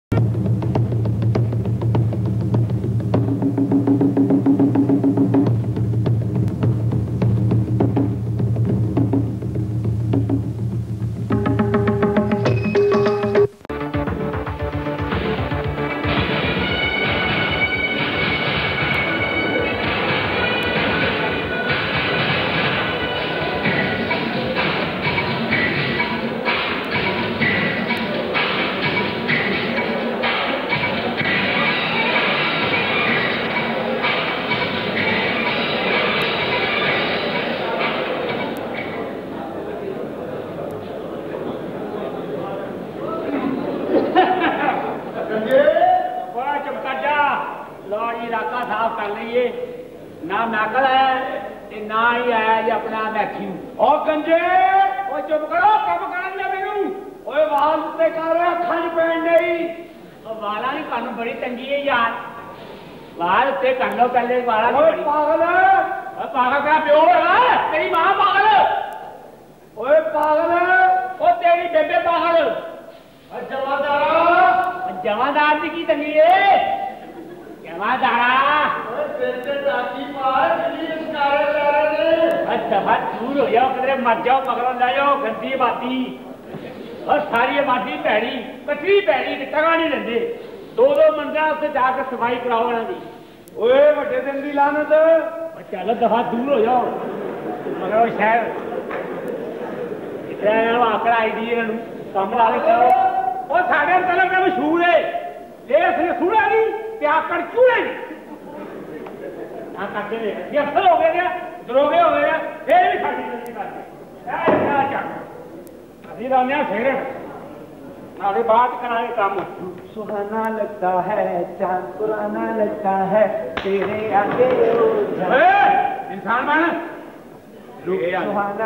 सुहाना लगता है चांद पुराना लगता है तेरे आगे इंसान मान सुहाना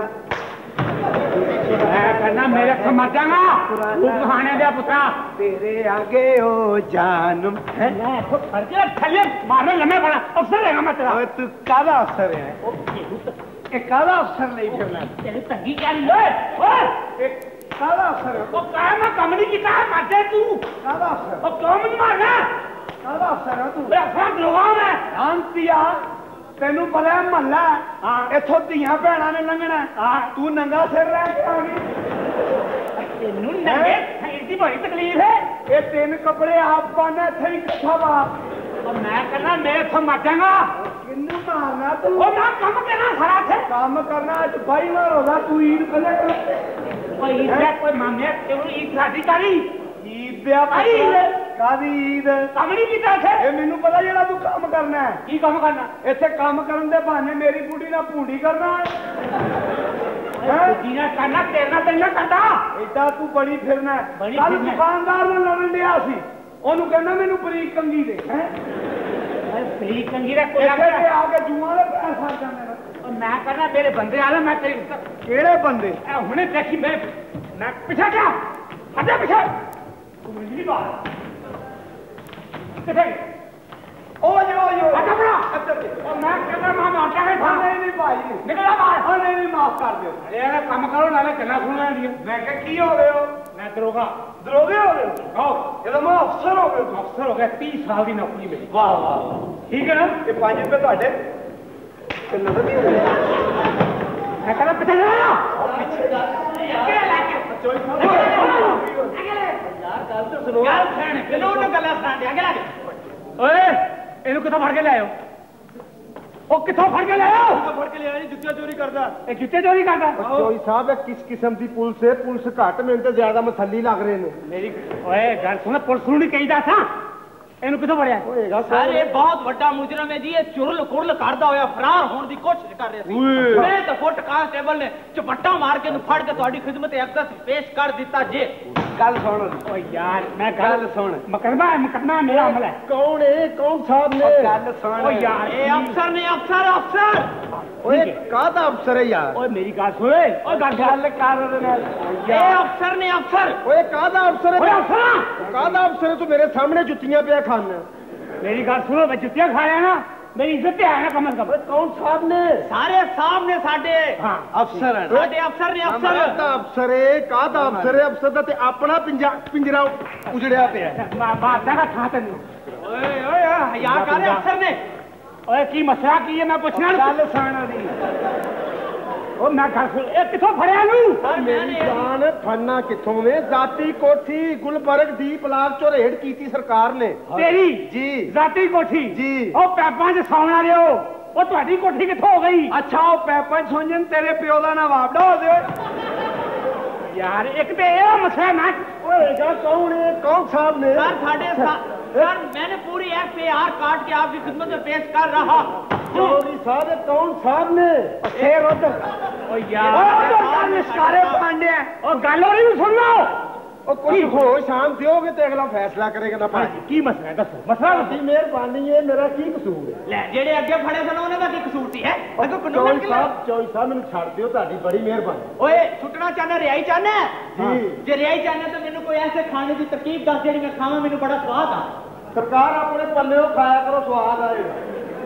करना मेरे को मर जाएगा तू कहाने दे पुत्रा तेरे आगे ओ जानम है मारने लम्बे पड़ा अफसर है मैं तेरा तू काला अफसर है एक काला अफसर नहीं फिरना तेरी तंगी क्या लो काला अफसर है काय मैं कमनी की काय मारते तू काला अफसर और क्यों मुझे मारना काला अफसर है तू मैं अफसर लगाव है शांतिया तेनू पता है महल्ला हां इथों धीयां भैणां ने लंघना हां तू नंगा सिर रह के आ गई तेनू नंगे इतनी बड़ी तकलीफ है ये तीन कपड़े आप पाना थे इकट्ठा बाप और मैं करना मेरे तो मर जाएगा किन्नू मारना तू ओ मैं काम करना सारा थे काम करना आज भाई ना होगा तू ईद कले कोई ईद है कोई मामे तेरी ईद शादी करी ईद दे भाई कादी ईद कमनी की तरह है ये मेनू पता जेड़ा तू काम करना है की काम करना इथे काम करन दे बहाने मेरी बूढ़ी ना भूंडी करना है जीना करना तेरा तेना करदा एडा तू बड़ी फिरना कल दुकानदार ने लड़न दिया सी ओनू कहना मेनू बरीक कंगी दे हैं बरीक कंगी दा कोई आके जुआ दे पैसा जाने और मैं कहना मेरे बंदे आले मैं तेरे केड़े बंदे हुने देखी मैं पीछे क्या हटे पीछे तू मुझे बात किथे ओ हटा बड़ा और मैं कहना मां हटा है नहीं भाई निकला बाहर नहीं माफ कर दो अरे काम करो नाले गल्ला सुनना दी मैं कह की हो गए हो मैं दरोगा हो गए हो ये तो मैं अफसर हो गया 30 साल की नौकरी मिली वाह वाह ठीक है ना ये 5 रुपए ਤੁਹਾਡੇ ਤੇ ਨਜ਼ਰ ਨਹੀਂ ਆਉਂਦੇ मैं कहना पीछे जा पीछे जा अकेले लाके चोई अकेले यार गल तो सुनो यार सुन किलो ने गल्ला सुना दे अकेले ओए ਇਹਨੂੰ ਕਿੱਥੋਂ ਫੜ ਕੇ ਲਿਆਇਓ ਉਹ ਕਿੱਥੋਂ ਫੜ ਕੇ ਲਿਆਇਓ ਫੜ ਕੇ ਲਿਆਇਆ ਜੀ ਜੁੱਤੀਆਂ ਚੋਰੀ ਕਰਦਾ ਇਹ ਜੁੱਤੇ ਚੋਰੀ ਕਰਦਾ ਚੋਰੀ ਸਾਹਿਬ ਇਹ ਕਿਸ ਕਿਸਮ ਦੀ ਪੁਲਿਸ ਹੈ ਪੁਲਿਸ ਘੱਟ ਮੈਨੂੰ ਤਾਂ ਜ਼ਿਆਦਾ ਮਸੱਲੀ ਲੱਗ ਰਹੇ ਨੇ ਮੇਰੀ ਓਏ ਗੱਲ ਸੁਣ ਪੁਲਿਸ ਨੂੰ ਨਹੀਂ ਕਹੀਦਾ ਸਾਂ ਇਹਨੂੰ ਕਿੱਥੋਂ ਫੜਿਆ ਹੋਏਗਾ ਸਰ ਇਹ ਬਹੁਤ ਵੱਡਾ ਮੁਜਰਮ ਹੈ ਜੀ ਇਹ ਚੁਰਲ ਕੁਰਲ ਕਰਦਾ ਹੋਇਆ ਫਰਾਰ ਹੋਣ ਦੀ ਕੋਸ਼ਿਸ਼ ਕਰ ਰਿਹਾ ਸੀ ਮੈਂ ਤਾਂ ਫੁੱਟ ਕਾਂਸਟੇਬਲ ਨੇ ਝਪੱਟਾ ਮਾਰ ਕੇ ਇਹਨੂੰ ਫੜ ਕੇ ਤੁਹਾਡੀ ਖਿਦਮਤ ਅਕਸਰ ਪੇਸ਼ ਕਰ ਦਿੱਤਾ ਜੇ ਗੱਲ ਸੁਣ ਓ ਯਾਰ ਮੈਂ ਗੱਲ ਸੁਣ ਮੁਕੱਦਮਾ ਮੇਰਾ ਅਮਲ ਹੈ ਕੌਣ ਹੈ ਕੌਣ ਸਾਹਿਬ ਨੇ ਗੱਲ ਸੁਣ ਓ ਯਾਰ ਇਹ ਅਫਸਰ ਨੇ ਅਫਸਰ ਓਏ ਕਾਹਦਾ ਅਫਸਰ ਹੈ ਯਾਰ ਓਏ ਮੇਰੀ ਗੱਲ ਸੁਣ ਓਏ ਗੱਲ ਕਰ ਉਹਦੇ ਨਾਲ ਇਹ ਅਫਸਰ ਨੇ ਅਫਸਰ ਓਏ ਕਾਹਦਾ ਅਫਸਰ ਹੈ ਓਏ ਅਫਸਰ ਕਾਹਦਾ ਅਫਸਰ ਹੈ ਤੂੰ ਮੇਰੇ ਸਾਹਮਣੇ ਜੁੱਤੀਆਂ ਪਿਆ ਖਾਣਾ ਮੇਰੀ ਗੱਲ ਸੁਣੋ ਮੈਂ ਜੁੱਤੀਆਂ ਖਾ ਲਿਆ ਨਾ मेरी इज्जत है ना कम से कम। कौन साहब ने? सारे साहब ने साडे अफसर है साडे अफसर ने अफसर अफसर है कादा अफसर है अफसर दा ते अपना पिंजरा उजड़िया पे है बात का था तैਨੂੰ ओए ओए हया कर अफसर ने ओए की मसला की है मैं पूछना गल सुन दी ओ मैं घर सुन ए किथों फड़या नू मेरी जान फड़ना किथों में जाती कोठी गुलबर्ग दी ब्लाक चो रेड कीती सरकार ने तेरी जी जाती कोठी जी ओ पैपां च सौण वाले हो ओ तुम्हारी कोठी किथों हो गई अच्छा ओ पैपां च सोंजन तेरे प्यो दा ना वापड़ा हो दे यार एक ते ए मसला ना ओए जा कौन है कौन साहब ने सर साडे सर मैंने पूरी एफआईआर काट के आपकी खिदमत में पेश कर रहा चौधरी साहब कौन साहब ने शेर उधर ओ यार निस्कारे पांडे ओ गल हो रही सुन लो ओ कुछ हो शांत दियोगे तो अगला फैसला करेगा ना भाई की मसला है दसो मसला दी मेहरबानी है मेरा की कसूर है ले जेड़े अगे फड़े सन उन्हां दा की कसूर सी है अगो चौधरी साहब मैनू छड़ दियो ताडी बड़ी मेहरबानी ओए छुटना चाहना रिहाई चाहना जी जे रिहाई चाहना तो मेनू कोई ऐसे खाने की तरकीब दस जेड़ी मैं खावां मेनू बड़ा स्वाद आ सरकार अपने पल्ले खाया करो स्वाद आएगा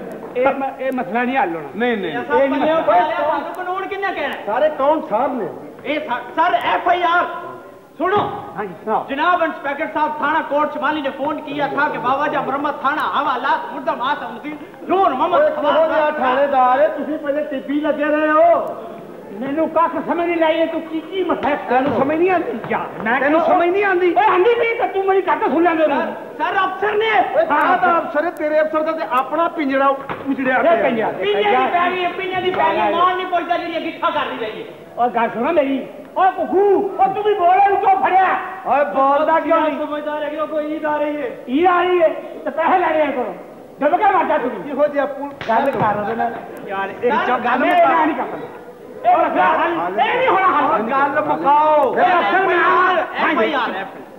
ए मसला नहीं हल होना नहीं कानून किन्ने कहना सारे कौन साहब ने सर एफआईआर सुनो हाँ जी सुनाओ जनाब इंस्पेक्टर साहब थाना कोर्ट शिमाली ने फोन किया था कि बाबाजा मोहम्मद थाना हवालात मुर्दा मास नूर मोहम्मद थानेदार है तुसी पहले टिब्बी लगे रहे हो मैनू कख समझ नहीं लाई तू की मसला तेनू समझ नहीं आती क्या मैं तेनू समझ नहीं आती ओए आंदी भी तो तू मेरी गल सुन ले सर अफसर ने कादा अफसर है तेरे अफसर दा ते अपना पिंजरा उजड़िया पिंजरा पिंजरा दी पैगी मान नहीं पहुंचदा जेडी गिठा कर दी रही और गल सुनो मेरी ओए कुकू ओ तू भी बोल रहा क्यों फड़या ओए बोलदा क्यों नहीं समझदार है कि कोई ईद आ रही है ईद आ रही है तो पैसे ले रहे करो जब क्या मारता तू हो जे पुल गल कर रहे ना यार एक गल नहीं करता ए नहीं होना हल गल मुकाओ एफआईआर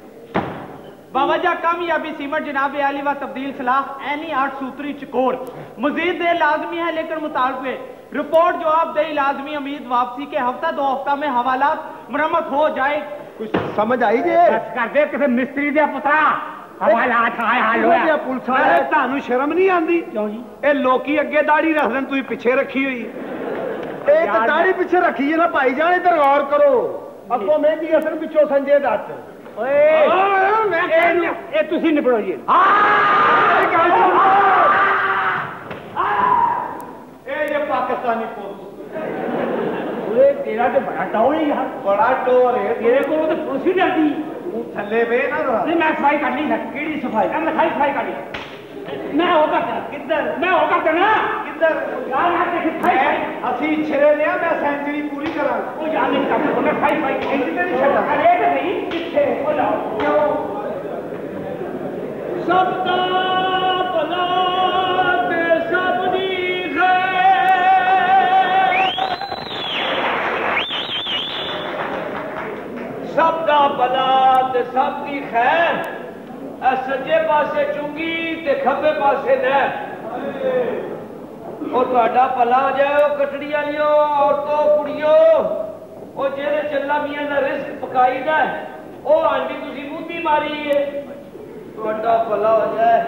बाबाजा कामयाबी सीमट जनाब आली व तब्दील सलाह एनी 8 सूत्री चकोर मजीद दे लाजमी है लेकिन मुतालबे रिपोर्ट जवाब दे लाजमी उम्मीद वापसी के हफ्ता 2 हफ्ता में हवालात मरम्मत हो जाए कुछ समझ आई जे कर दे किसी मिस्त्री दे पुत्रा हवालात हाय हाल होया पुलिस वाले तानू शर्म नहीं आंदी क्यों जी ए लोकी अगे दाढ़ी रख देन तुई पीछे रखी हुई ए ते दाढ़ी पीछे रखी है ना भाई जान इधर गौर करो अगो मेहंदी हसन पिछो संजय दत्त ओए मैं ए तुसी निपड़ो जी ए ये पाकिस्तानी पुलिस ओए तेरा तो बड़ा टोर है यार बड़ा टोर है तेरे को तो पुलिस ही डरती तू थल्ले बे ना नहीं मैं सफाई कर ली केड़ी सफाई मैं खाली सफाई कर ली मैं होगा किधर मैं होगा करना किधर यार मैं देख सफाई ਅਸੀਂ ਛਿਰੇ ਲਿਆ ਮੈਂ ਸੈਂਚਰੀ ਪੂਰੀ ਕਰਾਂ ਉਹ ਯਾਰ ਨਹੀਂ ਕਰਦਾ ਮੈਂ ਸਫਾਈ ਇੰਜ ਤੇ ਨਹੀਂ ਛੱਡਦਾ ਅਰੇ ਤੇ ਨਹੀਂ ਕਿੱਥੇ ਉਹ ਲਾਓ ਕਿਉਂ ਸਭ ਦਾ ਭਲਾ ਤੇ ਸਭ ਦੀ ਖੈਰ ਸਭ ਦਾ ਭਲਾ ਤੇ ਸਭ ਦੀ ਖੈਰ ਸੱਜੇ ਪਾਸੇ ਚੁੰਗੀ ਤੇ ਖੱਬੇ ਪਾਸੇ ਨਹਿਰ ਉਹ ਤੁਹਾਡਾ ਭਲਾ ਜਾਓ ਕਟੜੀ ਵਾਲਿਓ ਔਰਤੋਂ ਕੁੜੀਓ ਉਹ ਜਿਹੜੇ ਚੱਲਾ ਮੀਆਂ ਦਾ ਰਿਜ਼ਕ ਪਕਾਈਦਾ ਉਹ ਆਂਟੀ ਤੁਸੀਂ ਮੂੰਹੀ ਮਾਰੀ ਏ ਤੁਹਾਡਾ ਭਲਾ ਹੋ ਜਾਏ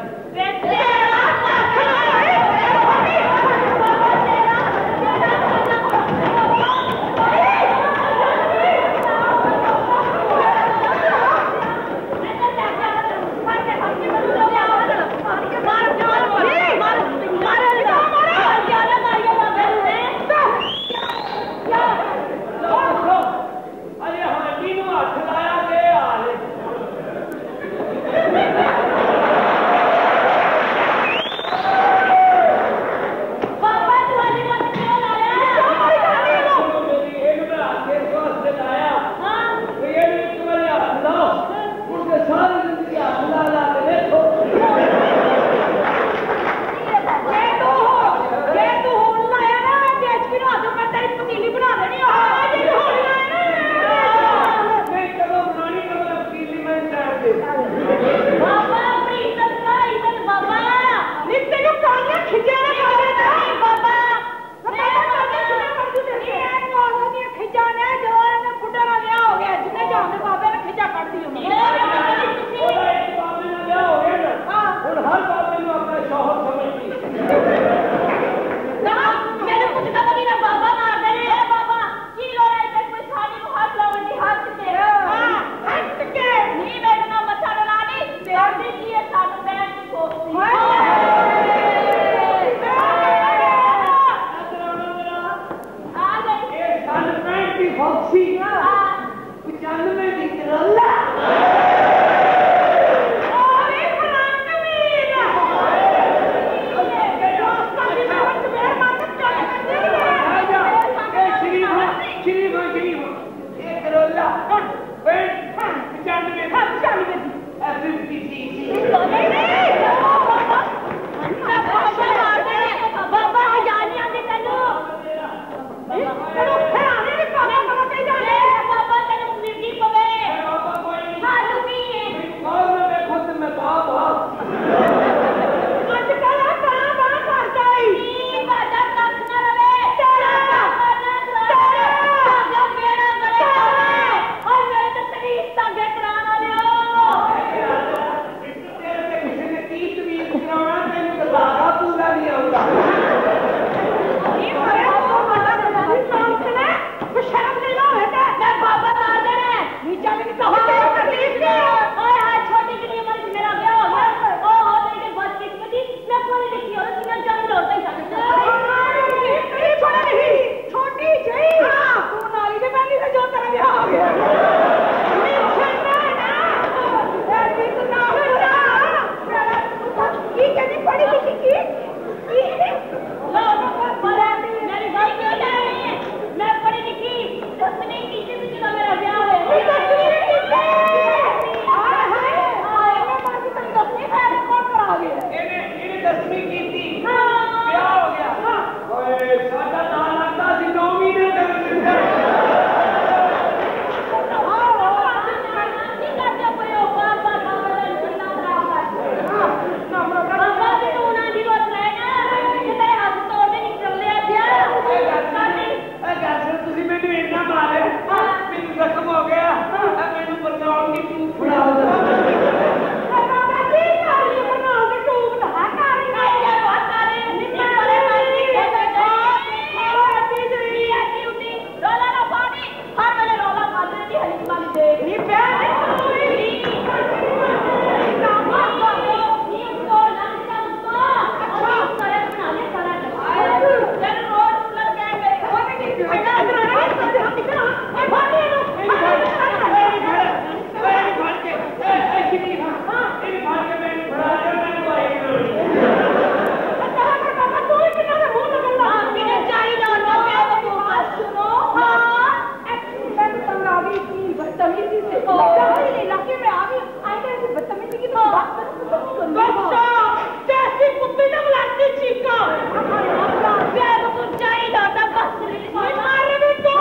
जैसी कुत्ते ने बुलाती चीका जब तू चाहिए लाता बस मारे भी तो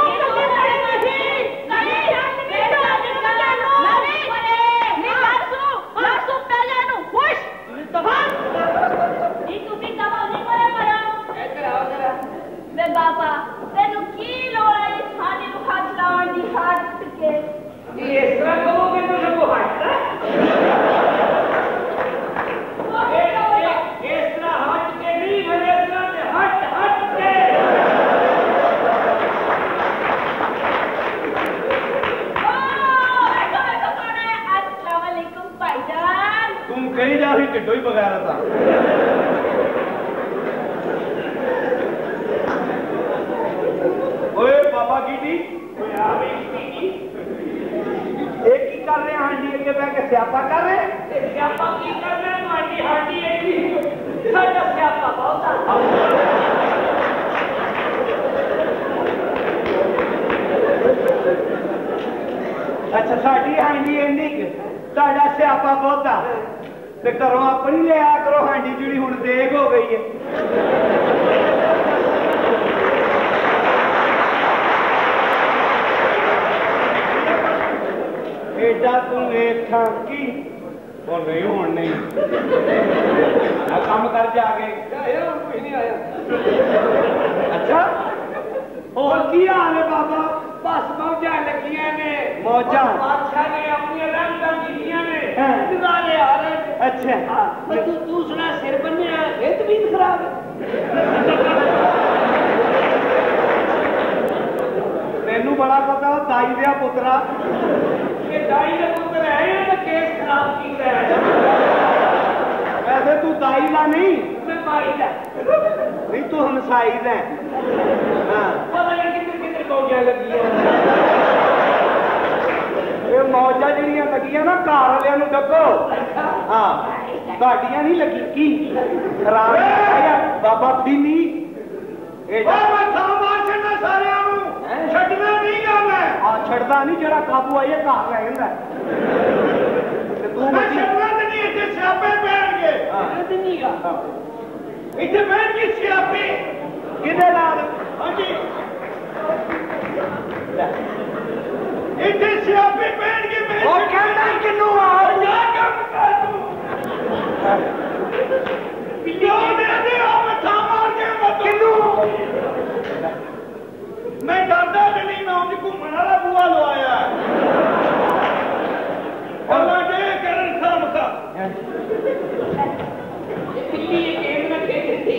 बाबा तेन की लोड़ है थाने मुखा चलावन दी हट के ये इस तरह कहोगे तो सब हट इस तरह हट के नहीं बने इस तरह हट हट के अस्सलाम वालेकुम भाईजान तुम कहीं जा रही टिड्डो ही बगैर था ओए बाबा कीटी एक ही कर रहे हांडी अगे बह के स्यापा कर रहे स्यापा की कर रहे हैं हांडी हांडी एक ही साडा स्यापा बहुत अच्छा साडी हांडी इंनी साडा स्यापा बहुता ते घरों अपनी लिया करो हांडी जिहड़ी हुण देग हो गई है एडा तू वेखा की वो नहीं होने नहीं काम कर जाके कोई नहीं आया अच्छा और की हाल है बाबा बस मौजा लगियां ने मौजा बादशाह ने अपनी रंगदां कीतियां ने हाँ। दिवाले आ रहे अच्छा मैं तू सुना सिर बन्या ये तबीयत खराब है तेनू बड़ा पता दाई दिया पुत्रा ये दाई का पुत्र है या केस खराब की है वैसे तू दाई ला नहीं मैं मारी दा नहीं तू हमसाई दा हाँ पता नहीं किधर किधर मौजा लगी है ये मौजा ਜਿਹੜੀਆਂ ਲੱਗੀਆਂ ਨਾ ਘਰ ਵਾਲਿਆਂ ਨੂੰ ਡੱਕੋ ਹਾਂ ਤੁਹਾਡੀਆਂ ਨਹੀਂ ਲੱਗੀ ਕੀ ਖਰਾਬ ਆਇਆ ਬਾਬਾ ਬੀਨੀ ਇਹ ਓਏ ਮੈਂ ਥਾਂ ਮਾਰ ਛੱਡਣਾ ਸਾਰਿਆਂ ਨੂੰ ਛੱਡਣਾ ਨਹੀਂ ਗਾ ਮੈਂ ਆ ਛੱਡਦਾ ਨਹੀਂ ਜਿਹੜਾ ਕਾਬੂ ਆਏ ਘਰ ਲੈ ਜਾਂਦਾ ਤੇ ਤੂੰ ਮੈਂ ਛੱਡਣਾ ਨਹੀਂ ਇੱਥੇ ਸਿਆਪੇ ਪੈਣਗੇ ਇਹ नहीं गा ਇੱਥੇ ਪੈਣਗੇ ਸਿਆਪੇ ਕਿਹਦੇ ਨਾਲ ਹਾਂਜੀ ਇੱਥੇ ਸਿਆਪੇ ਪੈਣਗੇ ਮੇਰੇ ਉਹ ਕਹਿੰਦਾ ਕਿਨੂੰ ਆ ਜਾ ਕੰਮ ਕਰ ਤੂੰ ਕਿਉਂ ਦੇ ਦੇ ਆ ਮੱਥਾ ਮਾਰ ਕੇ ਮਤ ਕਿਨੂੰ ਮੈਂ ਡਰਦਾ ਕਿ ਨਹੀਂ ਮੈਂ ਉਂਝ ਘੁੰਮਣ ਵਾਲਾ ਬੂਆ ਲਵਾਇਆ ਅੱਲਾ ਦੇ ਕਰਨ ਖਾਮਖਾ ये बिल्ली ये गेम में खेलती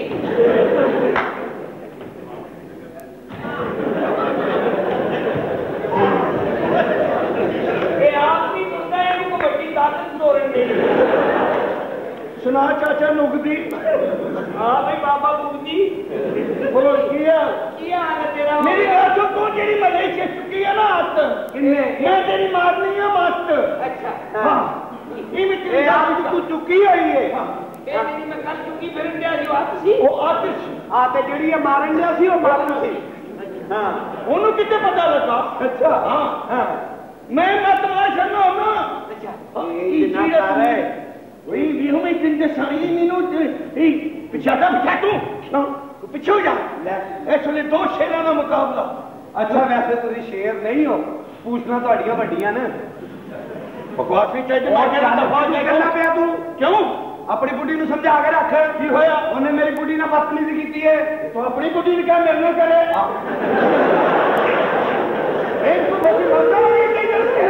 ये आदमी सुनता है इनको बड़ी ताकत तोड़न नहीं सुना चाचा नुगदी हाँ भाई बाबा बुगदी बोलो किया हाल है तेरा मेरी बात तो तू जेडी मलेशिया चुकी है ना हथ किन्ने मैं तेरी मारनी है मस्त अच्छा हाँ ये में तेरी जान तू चुकी हुई है ये मेरी मैं कल चुकी फिर इंडिया जो आती वो आतिश आते जेडी मारन दिया सी वो मारन सी हाँ ਉਹਨੂੰ ਕਿੱਥੇ ਪਤਾ ਲੱਗਾ ਅੱਛਾ ਹਾਂ ਹਾਂ ਮੈਂ ਮਤਵਾ ਛੱਡੋ ਨਾ अच्छा ਇਹ ਨਾ ਕਰੇ ਵਈ ਵੀ ਹਮੇ ਕਿੰਦੇ ਸਾਈ ਮੈਨੂੰ ਇਹ ਪਿਛਾੜਾ ਬਿਠਾ ਤੂੰ ਪਿੱਛੇ ਹੋ ਜਾ ਲੈ ਇਸ ਵੇਲੇ ਦੋ ਸ਼ੇਰਾਂ ਦਾ ਮੁਕਾਬਲਾ ਅੱਛਾ ਵੈਸੇ ਤੁਸੀਂ ਸ਼ੇਰ ਨਹੀਂ ਹੋ ਪੂਛਣਾ ਤੁਹਾਡੀਆਂ ਵੱਡੀਆਂ ਨੇ ਬਕਵਾਸ ਵੀ ਚਾਹੀਦੀ ਮੈਂ ਕਿਹੜਾ ਦਫਾ ਜੇ ਕਰਨਾ ਪਿਆ ਤੂੰ ਕਿਉਂ ਆਪਣੀ ਬੁੱਢੀ ਨੂੰ ਸਮਝਾ ਕੇ ਰੱਖ ਕੀ ਹੋਇਆ ਉਹਨੇ ਮੇਰੀ ਬੁੱਢੀ ਨਾਲ ਬਦਤਮੀਜ਼ੀ ਕੀਤੀ ਹੈ ਤੂੰ ਆਪਣੀ ਬੁੱਢੀ ਨੂੰ ਕਿਹਾ ਮੇਰੇ ਨਾਲ ਕਰੇ ਇਹ ਤੂੰ ਬੋਲੀ ਬੰਦਾ ਨਹੀਂ ਕਰਦੇ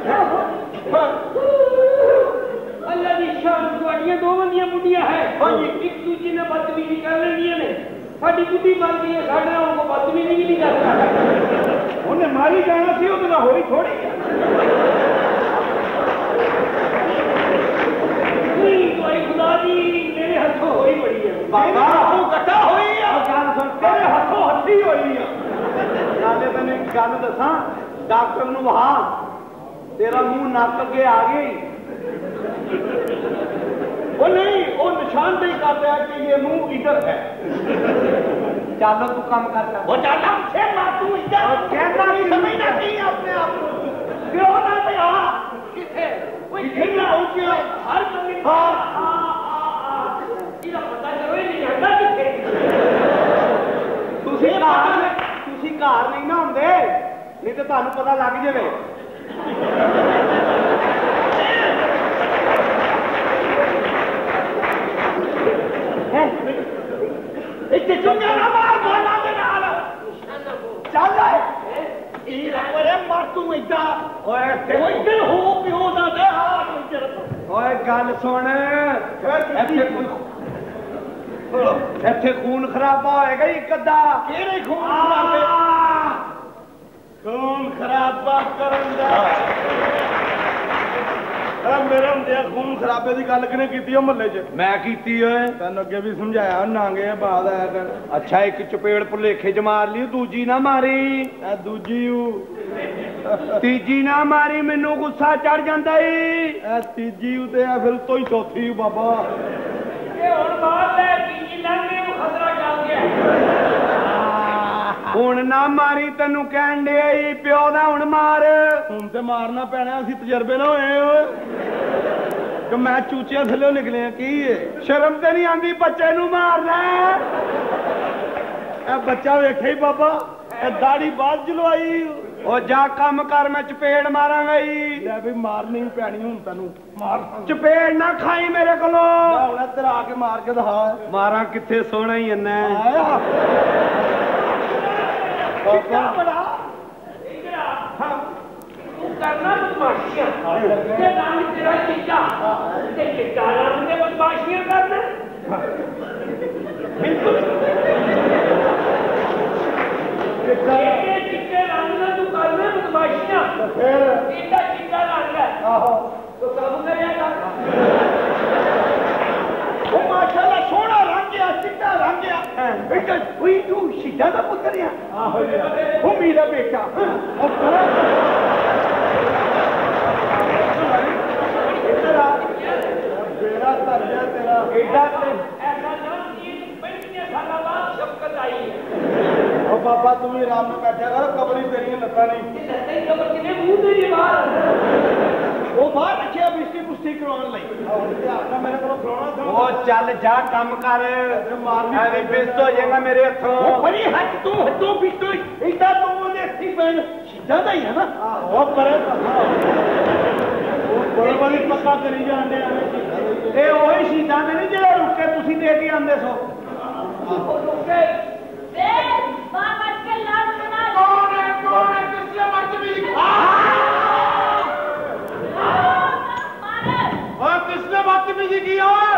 अल्लाह की शान ਤੁਹਾਡੀਆਂ ਦੋਵਾਂ ਦੀਆਂ ਬੁੱਢੀਆਂ ਹੈ ਹਾਂਜੀ ਇੱਕ ਦੂਜੇ ਨਾਲ ਬਦਤਮੀਜ਼ੀ ਕਰ ਲੈਂਦੀਆਂ ਨੇ ਸਾਡੀ ਬੁੱਢੀ ਮੰਨਦੀ ਹੈ ਸਾਡੇ ਨਾਲ ਉਹ ਬਦਤਮੀਜ਼ੀ ਵੀ ਨਹੀਂ ਕਰਦਾ ਉਹਨੇ ਮਾਰੀ ਜਾਣਾ ਸੀ ਉਹਦੇ ਨਾਲ ਹੋਈ ਥੋੜੀ ਨਹੀਂ ਕੋਈ ਖੁਦਾ ਦੀ ਮੇਰੇ ਹੱਥੋਂ ਹੋਈ ਬੜੀ ਹੈ ਬਾਬਾ ਤੂੰ ਕੱਟਾ ਹੋਈ ਆ ਗੱਲ ਸੁਣ ਤੇਰੇ ਹੱਥੋਂ ਹੱਥੀ ਹੋਈ ਆ ਨਾਲੇ ਤੈਨੂੰ ਇੱਕ ਗੱਲ ਦੱਸਾਂ ਡਾਕਟਰ ਨੂੰ ਵਹਾ तेरा मुंह नक अगे आ गई वो नहीं वो निशानदेही कर रहा कि ये मुंह इधर है चल तू काम कर वो चल से तू इधर कहना नहीं समझना चाहिए अपने आप को क्यों ना भैया किसे कोई खेलना हो गया हर बंदे हां ਤੇ ਤੁਹਾਨੂੰ ਪਤਾ ਲੱਗ ਜਾਵੇ। ਇੱਥੇ ਚੁੰਗਿਆ ਨਾ ਮਾਰ ਬੋਲਾਂ ਦੇ ਨਾਲ ਚੱਲ ਓਏ ਮਾਰ ਤੂੰ ਏਦਾਂ ਓਏ ਇੱਧਰ ਹੋ ਪਿਓ ਦਾ ਤੇ ਹਾथ ਇੱਧਰ ਓਏ ਗੱਲ ਸੁਣ ਇੱਥੇ ਖੂਨ ਖਰਾਬਾ ਹੋਏਗਾ ਇੱਕ ਅੱਧਾ ਕਿਹੜੇ ਖੂਨ ਖਰਾਬੇ ਖੂਨ ਖਰਾਬਾ ਕਰਨ ਦਾ ਮੇਰੇ ਹੁੰਦੇ ਖੂਨ ਖਰਾਬੇ ਦੀ ਗੱਲ ਕਿਹਨੇ ਕੀਤੀ ਉਹ ਮਹੱਲੇ 'ਚ ਮੈਂ ਕੀਤੀ ਓਏ ਤੈਨੂੰ ਅੱਗੇ ਵੀ ਸਮਝਾਇਆ ਨਾਂਗੇ ਬਾਦ ਆਇਆ ਕਰ ਅੱਛਾ ਇੱਕ ਚਪੇੜ ਭੁਲੇਖੇ 'ਚ ਮਾਰ ਲਈ ਦੂਜੀ ਨਾ ਮਾਰੀ ਐ ਦੂਜੀ ਤੀਜੀ ਨਾ ਮਾਰੀ ਮੈਨੂੰ ਗੁੱਸਾ ਚੜ ਜਾਂਦਾ ਈ ਐ ਤੀਜੀ ਤੇ ਆ ਫਿਰ ਤੋਂ ਹੀ ਚੌਥੀ ਬਾਬਾ ਇਹ ਹੁਣ ਮਾਰ ਲੈ ਤੀਜੀ ਲੰਘੇ ਨੂੰ ਖਤਰਾ ਚੱਲ ਗਿਆ ਹੁਣ ਨਾ ਮਾਰੀ ਤੈਨੂੰ ਕਹਿਣ ਡਿਆ ਈ ਪਿਓ ਦਾ ਹੁਣ ਮਾਰ ਹੁਣ ਤੇ ਮਾਰਨਾ ਪੈਣਾ ਅਸੀਂ ਤਜਰਬੇ ਨਾ ਹੋਏ ਓਏ ਕਿ ਮੈਂ ਚੂਚਿਆਂ ਥੱਲੇ ਨਿਕਲੇ ਕੀ ਏ ਸ਼ਰਮ ਤੇ ਨਹੀਂ ਆਂਦੀ ਬੱਚੇ ਨੂੰ ਮਾਰਨਾ ਇਹ ਬੱਚਾ ਵੇਖੇ ਹੀ ਬਾਬਾ ਇਹ ਦਾੜੀ ਬਾਅਦ ਜਲਵਾਈ ਉਹ ਜਾ ਕੰਮ ਕਰ ਮੈਂ ਚਪੇੜ ਮਾਰਾਂਗਾ ਈ ਲੈ ਵੀ ਮਾਰਨੀ ਪੈਣੀ ਹੁਣ ਤੈਨੂੰ ਮਾਰ ਚਪੇੜ ਨਾ ਖਾਈ ਮੇਰੇ ਕੋਲੋਂ ਹੁਣ ਇੱਧਰ ਆ ਕੇ ਮਾਰ ਕੇ ਦਿਖਾ ਮਾਰਾਂ ਕਿੱਥੇ ਸੋਹਣਾ ਹੀ ਇੰਨਾ ਕਿੱਡਾ ਬੜਾ ਇਧਰ ਆ ਤੂੰ ਕਰਨਾ ਬਦਮਾਸ਼ੀਆਂ ਤੇ ਨਾਲ ਤੇਰਾ ਚਿੱਟਾ ਤੇ ਚਿੱਟਾ ਨਾਲ ਤੇ ਬਦਮਾਸ਼ੀਆਂ ਕਰਨਾ ਬਿਲਕੁਲ ਇਹ ਚਿੱਟੇ ਰੰਗ ਨਾਲ ਤੂੰ ਕਰਨਾ ਬਦਮਾਸ਼ੀਆਂ ਫਿਰ ਇਹਦਾ ਚਿੱਟਾ ਰੰਗ ਹੈ ਆਹੋ ਤੂੰ ਕੰਮ ਕਰਿਆ ਕਰ ਉਹ ਮਾਸ਼ਾਅੱਲਾ ਸੋਹਣਾ ਰੰਗ ਆ ਚਿੱਟਾ ਰੰਗ ਆ ਬੇਟਾ ਕੋਈ ਤੂੰ ਸ਼ੀਦਾ ਦਾ ਪੁੱਤਰ ਆ ਆਹੋ ਉਹ ਮੇਰਾ ਬੇਟਾ ਉਹ ਕਰ ਇੱਧਰ ਆ ਬੇੜਾ ਧਰ ਜਾ ਤੇਰਾ ਐਡਾ ਤੇ ਐਸਾ ਨਾ ਕਿ 35 ਸਾਲਾਂ ਬਾਅਦ ਸ਼ਫਕਤ ਆਈ ਹੈ ਉਹ ਬਾਬਾ ਤੂੰ ਵੀ ਆਰਾਮ ਨਾਲ ਬੈਠਿਆ ਕਰ ਕਬਰੀ ਤੇਰੀਆਂ ਲੱਤਾਂ ਨਹੀਂ ਇਹ ਲੱਤਾਂ ਹੀ ਕਬਰ ਕਿਨੇ ਮੂੰਹ ਤੇ ਹੀ ਬਾਹਰ ਉਹ ਬਾਹਰ ਰੱਖਿਆ ਬਿਸਤੀ ਪੁਸਤੀ ਕਰਾਉਣ ਲਈ ਮੇਰੇ ਕੋਲ ਕਰਾਉਣਾ ਉਹ ਚੱਲ ਜਾ ਕੰਮ ਕਰ ਮਾਰਨੀ ਐਵੇਂ ਬਿਸਤ ਹੋ ਜਾਏਗਾ ਮੇਰੇ ਹੱਥੋਂ ਉਹ ਬੜੀ ਹੱਥ ਤੂੰ ਹੱਥੋਂ ਬਿਸਤ ਇੱਦਾਂ ਤੂੰ ਉਹਦੇ ਹੱਥੀ ਪੈਣ ਸਿੱਧਾ ਦਾ ਹੀ ਹੈ ਨਾ ਉਹ ਪਰੇ ਉਹ ਬੜੀ ਬੜੀ ਪੱਕਾ ਕਰੀ ਜਾਂਦੇ ਐਵੇਂ ਇਹ ਉਹੀ ਸ਼ੀਦਾਂ ਦੇ ਨਹੀਂ ਜਿਹੜੇ ਰੁੱਕ ਕੇ ਤੁਸੀਂ ਦੇ ਕੇ ਆਂਦੇ ਸੋ ਰੁੱਕੇ ਵੇ ਬਾਬਾ ਕੇ ਲਾਲ ਬਣਾ ਕੌਣ ਹੈ ਕਿਸਨੇ ਮਰਦ ਵੀ और किसने बदतमीजी की और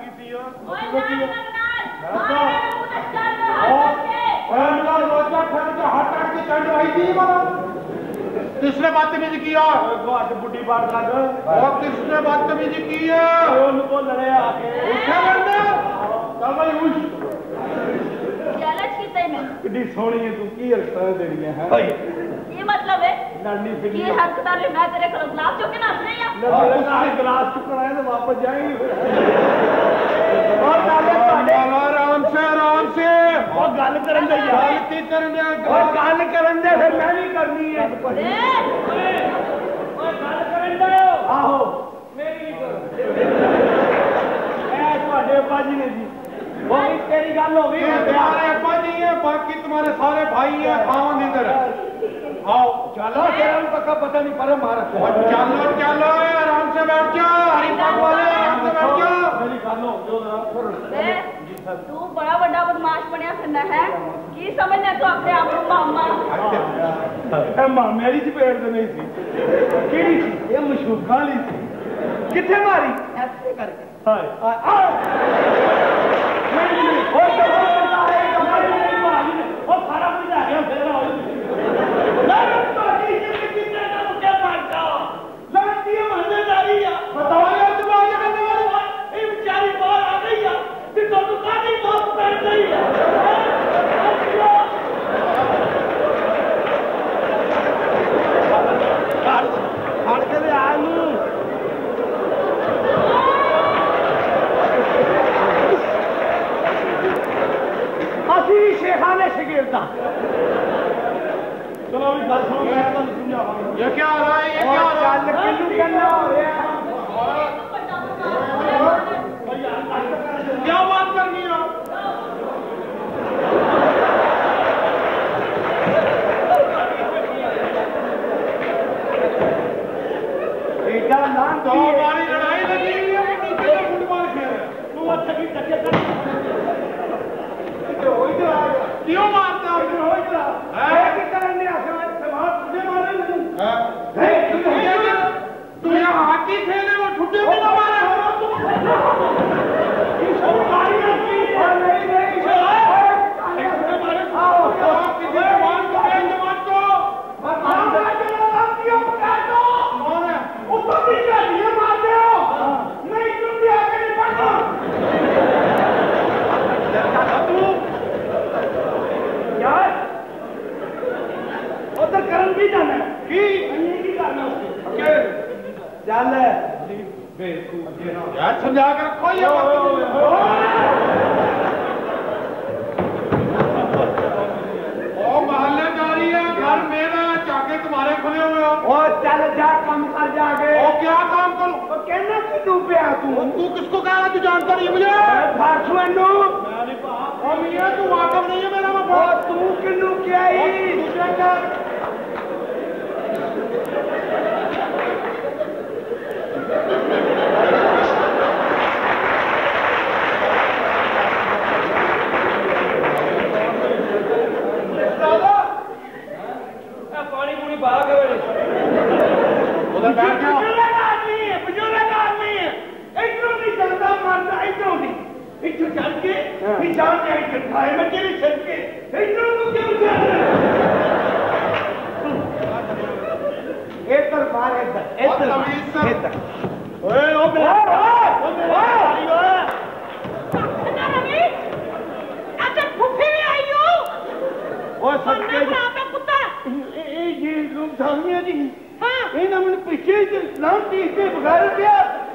किसने बदतमीजी की और बुढ़ी बात कर और किसने बदतमीजी की है उनको लड़े आके उठा करना तब उठ लालच की तय में कितनी सोहनी है तू की हरकतां देनियां है ये मतलब है लड़नी फिरनी ये हरकतां ले मैं तेरे खिलाफ चुके ना नहीं आ उसने गिलास चुकना है तो वापस जाएंगे और आराम से और गल करन दे यार की करन दे और गल करन दे फिर मैं नहीं करनी है ओए गल करन दे आहो मेरी नहीं करो ए ਤੁਹਾਡੇ ਅੱਬਾ ਜੀ ਨੇ ਜੀ वो भी तेरी गल हो गई तुम्हारे अब्बा जी है बाकी तुम्हारे सारे भाई है खावन इधर आओ चलो तेरा पक्का पता नहीं पर मार चलो चलो आराम से बैठ जाओ हरी पाक वाले आराम से बैठ जाओ मेरी गल हो जो जरा तू बड़ा बड़ा बदमाश बनया फिरना है की समझना तू अपने आप को मामा मेरी चपेड़ तो नहीं थी केड़ी थी ये मशहूका वाली थी किथे मारी ऐसे करके हाय और सारा कुछ आ गया फिर बताओ यार तुम्हारे करने वाले ये बेचारी बाहर आ गई है फिर तो काटी बात कर गई है हाड़ के ले आलू यार समझा कर रखो ये मोहल्लेदारी है, घर मेरा, चाके तुम्हारे खुले हुए हो। और चल जा काम कर जाके। और क्या काम करूं? तो कहना कि तू पे आ तू किसको कह रहा? तू जानता नहीं मुझे? फासमेंडू और मियां तू वाकफ नहीं है मेरा बाबा। और तू किन्नू क्या ही तुझे क्या पानी पूरी बाहर के उधर बैठ जाओ। बुजुर्ग आदमी है इधरों नहीं चलता मारता इधरों नहीं इधर चल के निशान जाए चलता है मैं तेरे चल के इधरों तू क्यों चल इधर बाहर इधर ओए ओ मेरा अच्छा फुफी भी आई हो और सबके कुत्ता ये लोग धामिया जी हाँ ਇਹਨਾਂ ਮੈਨੂੰ ਪਿੱਛੇ ਲਾਉਂ ਤੀ ਤੇ ਬਗਾਰ ਪਿਆ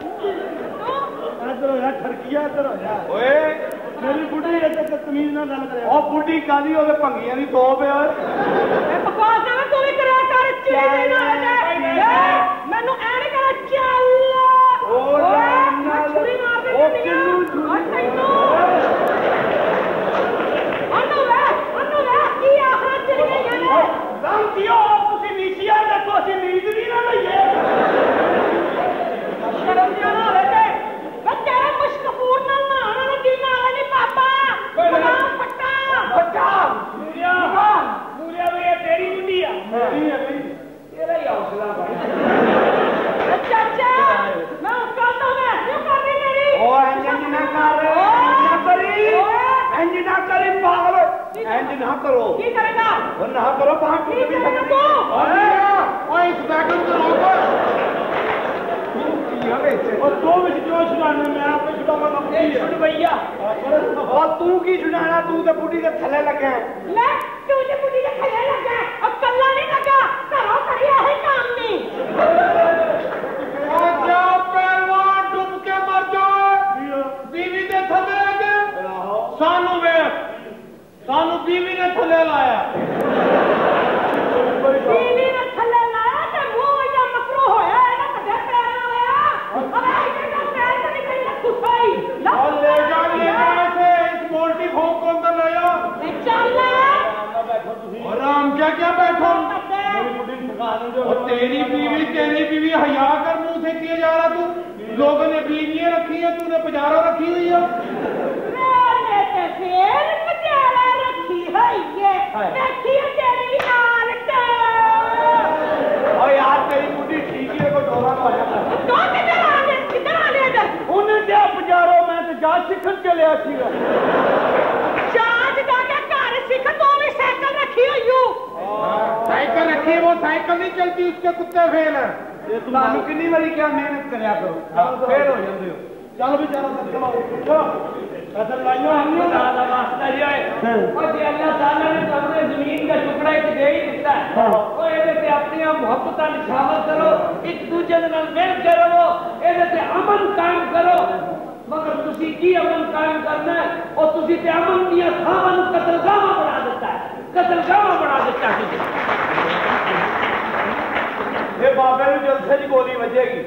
ਇਧਰ ਹੋਇਆ ਠਰਕੀਆ ਇਧਰ ਹੋਇਆ ਓਏ ਮੇਰੀ ਬੁੱਢੀ ਇੱਥੇ ਤਮੀਜ਼ ਨਾਲ ਗੱਲ ਕਰਿਆ ਉਹ ਬੁੱਢੀ ਕਾਦੀ ਹੋਵੇ ਭੰਗੀਆਂ ਦੀ ਤੋਪ ਹੈ ਓਏ ਬਕਵਾਸ ਨਾ ਤੂੰ ਵੀ ਕਰਿਆ ਕਰ ਚੀਜ਼ ਨਾ ਮੈਨੂੰ ਐਨ ਕਰ ਚੱਲ ਉਹ ਨਾ ਛੁਰੀ ਮਾਰ ਦੇ ਉਹ ਕਿੰਨੂ ਛੁਰੀ ਅਨੂ ਵੇ ਕੀ ਆਖਰ ਚਲੀ ਗਈਆਂ ਨੇ ਗਲਤੀਓ ਤੁਸੀਂ ਨੀਚੀਆਂ ਦੇਖੋ ਅਸੀਂ ਨੀਂਦ ਵੀ ਨਾ ਲਈਏ ਸ਼ਰਮ ਜਿਹਾ ਨਾ ਹੋਵੇ ਤੇ ਮੈਂ ਤੇਰੇ ਮੁਸ਼ਕਫੂਰ ਨਾਲ ਨਹਾਉਣ ਨੂੰ ਕੀ ਨਾਲ ਨਹੀਂ ਪਾਪਾ ਬੜਾ ਫੱਟਾ ਬੱਚਾ ਮੂਲਿਆ ਵੀ ਇਹ ਤੇਰੀ ਬੁੱਢੀ ਆ ਮੇਰੀ ਹੈ ਬਈ ਤੇਰਾ ਹੀ ਹੌਸਲਾ ਬਣ ਅੱਛਾ ਮੈਂ ਕਹਿੰਦਾ ਮੈਂ ਕਿਉਂ ਕਰ ਰਹੀ ਮੇਰੀ ਉਹ ਇੰਜ ਨਾ ਕਰ ਨਾ ਕਰੀ ਇੰਜ ਨਾ ਕਰੀ ਪਾਗਲ ਇੰਜ ਨਾ ਕਰੋ ਕੀ ਕਰੇਗਾ ਉਹ ਨਾ ਕਰੋ ਬਾਹਰ ਟੁੱਟ ਕੀ ਵੀ ਕਰੇਗਾ ਸਕਦੀ ਤੂੰ ओए इस बैग को रोको। और तू भी क्यों छुड़ाने मैं आप पे छुड़ाऊंगा छुड़ भैया और तू की छुड़ाना तू तो बुढ़ी के थले लगे ले तू जे बुढ़ी के थले लगा अब कल्ला नहीं लगा करो करिया है काम नहीं और क्या पहलवान डूब के मर जाए बीवी ने थले लगे सानू वे सानू बीवी ने थले लाया बीवी ने थले लाया ते मुंह या मकरू होया ना कदे पैर होया अबे इधर का पैर तो नहीं कहीं कुछ और ले जा ऐसे इस मोल्टी भोग को अंदर ले जाओ चल और राम क्या बैठो और तेरी बीवी हया कर मुंह से किए जा रहा तू लोगों ने बीवियां रखी है तूने पजारा रखी हुई है मैंने ते फिर पजारा रखी है ये देखी है तेरी नाल के और यार तेरी बुढ़ी ठीक है को डोरा तो आया तो किधर आ ले इधर उन्हें क्या पजारो मैं तो जा सिखन के लिया सीगा चाच जाके घर सीख तो भी साइकिल रखी हुई हूं साइकिल रखी है वो साइकिल नहीं चलती उसके कुत्ते फेल है ਤੁਹਾਨੂੰ ਕਿੰਨੀ ਵਾਰੀ ਕਿਹਾ ਮਿਹਨਤ ਕਰਿਆ ਕਰੋ ਫੇਰ ਹੋ ਜਾਂਦੇ ਹੋ ਚਲੋ ਵੀ ਚਲੋ ਚਲੋ ਅਸਲ ਲਾਈਓ खुदा दा वास्ता जाए और जे अल्लाह ताला ने तुमने जमीन का टुकड़ा एक दे ही दिता है ओ ਇਹਦੇ ਤੇ ਆਪਣੀਆਂ ਮੁਹੱਬਤਾਂ ਨਿਸ਼ਾਵਰ ਕਰੋ ਇੱਕ ਦੂਜੇ ਦੇ ਨਾਲ ਮਿਲ ਕੇ ਰਹੋ ਇਹਦੇ ਤੇ ਅਮਨ ਕਾਇਮ ਕਰੋ ਮਗਰ ਤੁਸੀਂ ਕੀ ਅਮਨ ਕਾਇਮ ਕਰਨਾ ਹੈ ਉਹ ਤੁਸੀਂ ਤੇ ਅਮਨ ਦੀਆਂ ਥਾਵਾਂ ਨੂੰ ਕਤਲਗਾਹਾਂ ਬਣਾ ਦਿੱਤਾ ਹੈ ਕਤਲਗਾਹਾਂ ਬਣਾ ਦਿੱਤਾ ਤੁਸੀਂ ਇਹ ਬਾਬੇ ਨੂੰ ਜਲਸੇ ਦੀ ਗੋਲੀ ਵੱਜੇਗੀ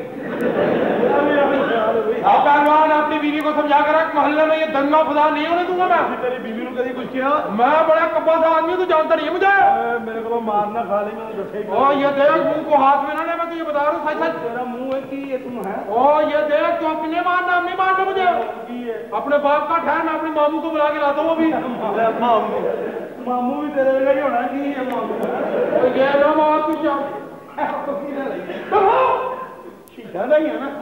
पहलवान अपनी बीवी को समझा कर रख मोहल्ले में ये दंगा फसाद नहीं होने दूंगा मैं तेरी बीवी ने कभी कुछ किया मैं बड़ा कब्बा सा आदमी तू जानता नहीं है मुझे मेरे को मारना खा ली मैंने दसे ओ ये देख मुंह को हाथ में ना ले मैं तुझे बता रहा हूँ सच सच तेरा मुंह है कि ये तुम है ओ ये देख तू अपने मारना नहीं मारना मुझे अपने बाप का ठहर मैं अपने मामू को बुला के लाता हूँ अभी मामू भी तेरे जगह ही होना कि ये मामू ये ना मार तू जा शीशा ही है ना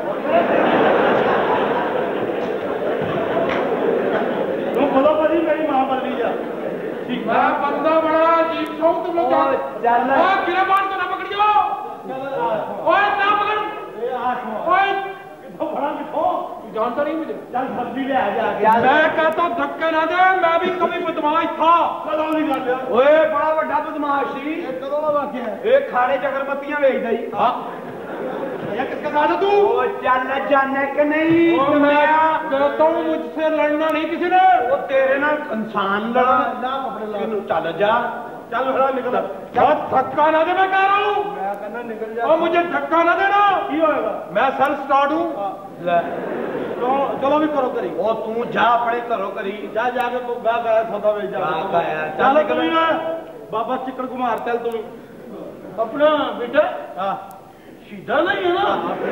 तुम बोलो परी मेरी मां बन ली जा मैं बंदा बड़ा अजीब सा हूँ तुम लोग जानते हो गिरबान को ना पकड़ियो ओए ना पकड़ ओए बड़ा किथों जानता नहीं मुझे चल सब्जी ले आ जा मैं कहता हूँ धक्के ना दे मैं भी कभी बदमाश था कदों नहीं कर लिया ओए बड़ा बड़ा बदमाश सी कदों का वाकया है एक खाड़े च अगरबत्तियां बेचदा ही हां या किसका सिखा दो तू। वो चल जाने के नहीं मैं कहता हूँ मुझसे लड़ना नहीं किसी ने। वो तेरे ना इंसान लड़ा ना कपड़े ला। चल जा चल हरा निकल। धक्का ना दे मैं कह रहा हूँ। मैं कहना निकल जा। और मुझे धक्का ना देना। की होएगा? मैं सेल्फ स्टार्ट हूँ। चलो भी करो करी। वो तू जा अपने घरों करी जा जाके तू गा गया सौदा बेच जा। चलो तुम ना बाबा चिकन कुमार चल तुम अपना बेटा। हाँ सीधा नहीं है ना।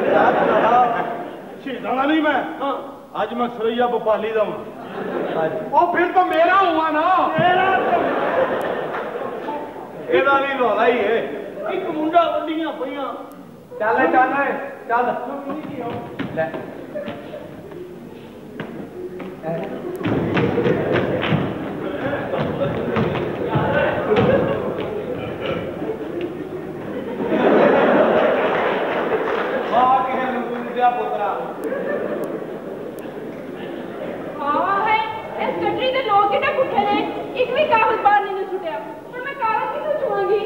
सीधा नहीं मैं। हाँ आज मैं सुरैया भोपाली दा हूँ। और फिर तो मेरा हुआ ना। ਇਹਦਾ ਵੀ ਰੌਲਾ ਹੀ ਹੈ। एक मुंडा वड्डियां पईयां। ਚੱਲ ਚੱਲ ਚੱਲ ਲੈ पुत्रा हाँ है इस कंट्री के लोग कितने भूखे ने एक भी कागज बाहर नहीं छुटिया पर मैं कागज कितों छुआंगी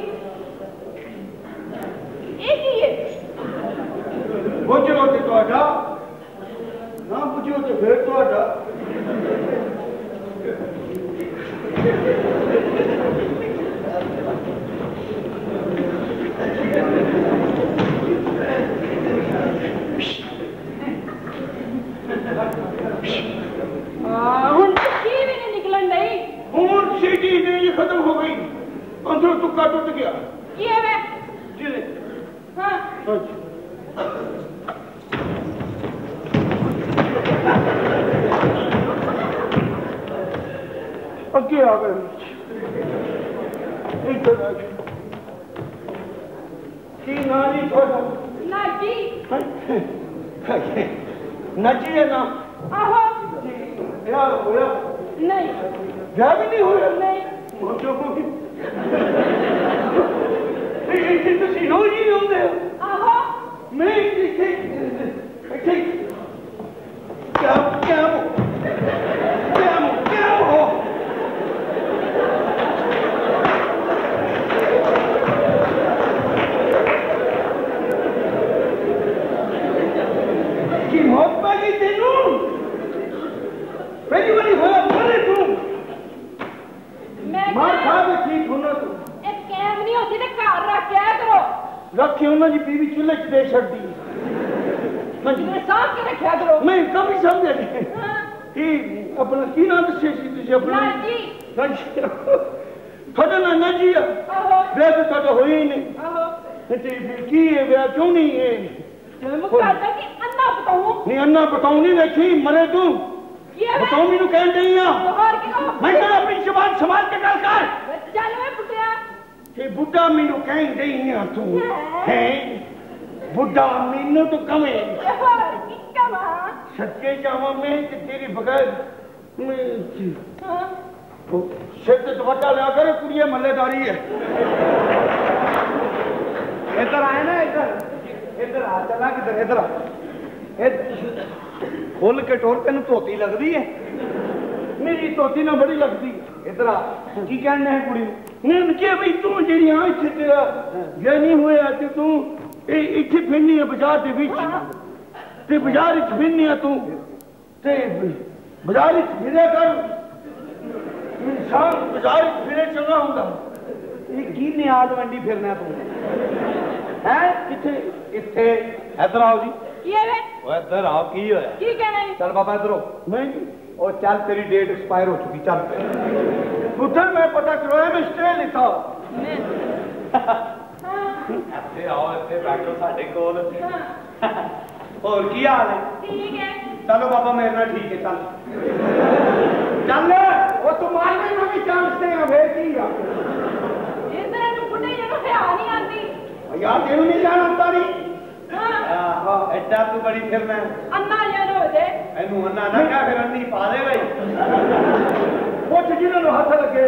एक ही है बुझो ते ਤੁਹਾਡਾ ना बुझो ते फिर ਤੁਹਾਡਾ खत्म हो गई अंदर तुक्का टूट गया ये है जी हाँ अगे आ गए की नानी थोड़ा नाजी नाजी है ना आहो यार होया नहीं क्या भी नहीं होया नहीं ਤੁਸੀਂ ਰੋਜ਼ ਹੀ ਆਉਂਦੇ ਹੋ ਆਹੋ ਮੈਂ ਇੱਥੇ ਕਿਆ ਹੋ ਕੀ ਮੌਤ ਪੈ ਗਈ ਤੈਨੂੰ ਪਹਿਲੀ ਵਾਰੀ ਹੋਇਆ ਮਰੇ ਤੂੰ मैं ਮਾਰ ਖਾ ਕੇ ਠੀਕ ਹੋਣਾ ਤੂੰ एक कैम नहीं होती तो घर रख के आया करो ਰੱਖੀ ਉਹਨਾਂ ਦੀ ਬੀਵੀ ਚੁੱਲ੍ਹੇ 'ਚ ਦੇ ਛੱਡਦੀ मेरे साथ के रखा करो ਮੈਂ ਕभी ਸਮਝਿਆ ਨਹੀਂ हाँ ਕੀ ਆਪਣਾ ਕੀ ਨਾਮ ਦੱਸਿਆ ਸੀ ਤੁਸੀਂ ਆਪਣਾ नाजी ਤੁਹਾਡਾ ਨਾਂ ਨਾਜੀ ਆ आहो ਵਿਆਹ ਤਾਂ ਤੁਹਾਡਾ ਹੋਇਆ ਹੀ ਨਹੀਂ आहो ਤੇ ਫਿਰ ਕੀ ਹੈ ਵਿਆਹ ਕਿਉਂ ਨਹੀਂ ਹੈ मुकाता कि अन्ना बताऊं ਨਹੀਂ ਅੰਨਾ ਬਤਾਉ ਨਹੀਂ ਦੇਖੀ ਮਰੇ ਤੂੰ ये है ਬਤਾਉ ਮੈਨੂੰ ਕਹਿਣ ਡਈ ਆ और क्यों ਮੈਂ ਤਾਂ ਆਪਣੀ ਜ਼ਬਾਨ ਸੰਭਾਲ ਕੇ ਗੱਲ ਕਰ चल मैं पुटिया ਕਿ ਬੁੱਢਾ ਮੈਨੂੰ ਕਹਿਣ ਡਈ ਆ ਤੂੰ ਹੈ ਬੁੱਢਾ ਮੈਨੂੰ ਤੂੰ ਕਵੇਂ और की कमा ਸੱਚੇ ਜਾਵਾਂ ਮੈਂ ਕਿ ਤੇਰੀ ਬਗੈਰ हाँ ਸਿਰ ਤੇ ਦੁਪੱਟਾ ਲਿਆ ਕਰ ਕੁੜੀਏ ਮੱਲੇਦਾਰੀ ਹੈ इधर आए ना इधर इधर आ चला किधर इधर आ खोल के टोर तेन धोती लगती है मेरी ਧੋਤੀ ਨਾ ਬੜੀ ਲੱਗਦੀ इधर आ की कहने है कुड़ी ਨੇ ਕਿ ਬਈ ਤੂੰ ਜਿਹੜੀ ਆ ਇੱਥੇ ਤੇਰਾ ਵਿਆਹ ਨਹੀਂ ਹੋਇਆ ਤੇ ਤੂੰ ਇੱਥੇ ਫਿਰਨੀ ਆ ਬਾਜ਼ਾਰ ਦੇ ਵਿੱਚ ਤੇ ਬਾਜ਼ਾਰ ਵਿੱਚ ਫਿਰਨੀ ਆ ਤੂੰ ਤੇ ਬਾਜ਼ਾਰ ਵਿੱਚ ਫਿਰਿਆ ਕਰ ਇਨਸਾਨ ਬਾਜ਼ਾਰ ਵਿੱਚ ਫਿਰੇ ਚੰਗਾ ਹੁੰਦਾ ये की नियाज मंडी फिरना तू है ਕਿੱਥੇ इत्थे इधर आओ जी ये है ओ इधर आओ की होया की कहना है चल बाबा इधर ਮੈਂ ओ चल तेरी डेट एक्सपायर हो चुकी चल ਪੁੱਤਰ ਮੈਂ ਪਤਾ ਕਰਵਾਇਆ ਮੈਂ ਸਟੇ ਲਿਖਾ हाँ ਇੱਥੇ ਆਓ ਇੱਥੇ ਬੈਠੋ ਸਾਡੇ ਕੋਲ हाँ ਹੋਰ ਕੀ ਹਾਲ ਹੈ ठीक है चलो बाबा मेरे ਨਾਲ ठीक है चल ਚੱਲ ਉਹ ਤੂੰ ਮਾਰ ਕੇ ਮੈਂ ਵੀ ਚਾਂਸ ਦੇਗਾ ਫੇਰ ਕੀ ਆ इधर नु पुटे जनो है नहीं आती ਯਾਰ ਤੈਨੂੰ ਨਹੀਂ ਜਾਣਦਾ ਨਹੀਂ हाँ ਆਹੋ ਐਡਾ ਤੂੰ ਬੜੀ ਫਿਰਨਾ अन्ना जनो हो जाए ਇਹਨੂੰ ਅੰਨਾ ਨਾ ਕਹਿ ਫਿਰ ਅੰਨੀ ਪਾ ਦੇ ਬਈ ਪੁੱਛ ਜਿਹਨਾਂ ਨੂੰ ਹੱਥ ਲੱਗੇ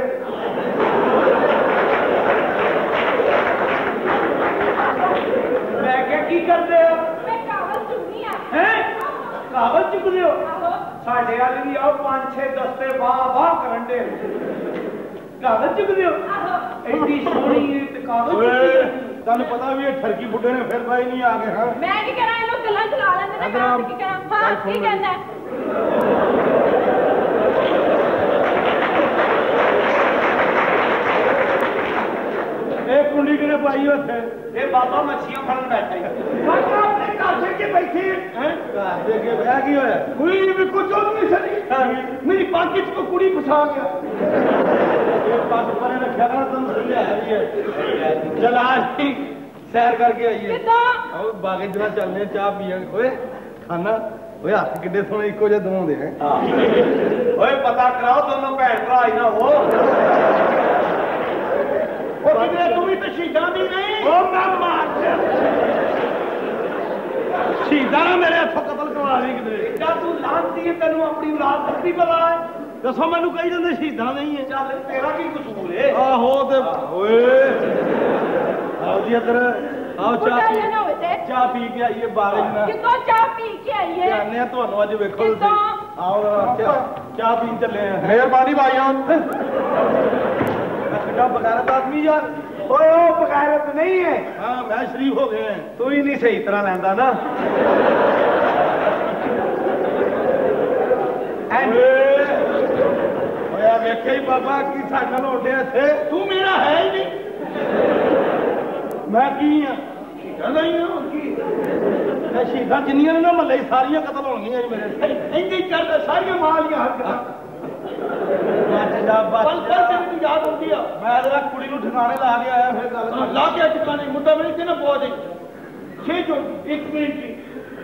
ਮੈਂ ਕਿਹਾ ਕੀ ਕਰਦੇ ਹੋ मैं कागज चुनी है ਹੈ ਕਾਗਜ਼ ਚੁੱਕਦੇ ਹੋ आहो ਸਾਡੇ ਵਾਲੇ ਵੀ ਆਓ 5-6 ਦਸਤੇ ਵਾਹ ਕਰਨ ਦੇ ਕਾਗਜ਼ ਚੁੱਕਦੇ ਹੋ आहो ਐਡੀ ਸੋਹਣੀ ਤੇ ਕਾਗਜ਼ ਓਏ ਚੁੱਕਦੇ ਤੁਹਾਨੂੰ ਪਤਾ ਵੀ ਇਹ ਠਰਕੀ ਬੁੱਢੇ ਨੇ ਫਿਰ ਬਾਈ ਨਹੀਂ ਆ ਗਏ ਹਾਂ मैं की कहना इनो गल्लां चला लेंदे ने काम की करा हां की कहंदा है एक कुंडी किने पाई होते ये बाबा मच्छियां फड़न बैठा है बाबा अपने घर के बैठे हैं घर के बया की होया कोई भी कुछ और नहीं सही मेरी पाकिट को कुड़ी फसा गया ये पास पर रखा ना तुम सही है चल आज सैर करके आइए किदा और बागे जरा चलने चाह पिए ओए खाना ओए हाथ किड्डे सोने इको जे दोंदे हैं ओए पता कराओ दोनों भैन भरा ही ना हो तू भी तो शहीदा भी नहीं ओ मैं मार शहीदा ना मेरे हाथों कतल करवा दी किधरे क्या तू लानती है तेनू अपनी औलाद करती पता है दसो मैनू कही जाते शहीदा नहीं है चल तेरा की कसूर है आहो ते ओए आओ जी इधर आओ उठा लेना होवे ते चाह पी के आइए बागे ना कितों चाह पी के आइए जाने ਤੁਹਾਨੂੰ ਅੱਜ ਵੇਖੋ कितों आओ चाह पीन चले हैं मेहरबानी भाईजान कितना बगैरत आदमी यार ओए ओ बगैरत नहीं है हाँ मैं शरीफ हो गए हैं तू ही नहीं सही तरह लेंदा ना होया वेखे ही बाबा की साडा लोटे थे तू मेरा है ही नहीं मैं की हां शहीदा नहीं हां की मैं शहीदा जिन्नियां ना महल्ले सारियां कतल होणगियां जी मेरे इंजी करदा सारियां मालियां हरकतां पल पल तू याद होती है मैं जरा कुड़ी नु ठिकाने ला के आया फिर गल ला के ठिकाने मुद्दा मेरे से ना बहुत है 6 जो 1 मिनट की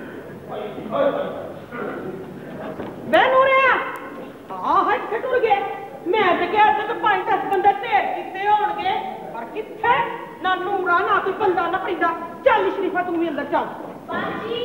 मैं नूरिया हां हट के टुर गए मैं ते कह तो 5-10 बंदे ढेर किते होणगे पर किथे ना नूरा ना कोई बंदा ना पैंदा चल शरीफा तू भी अंदर चल बाजी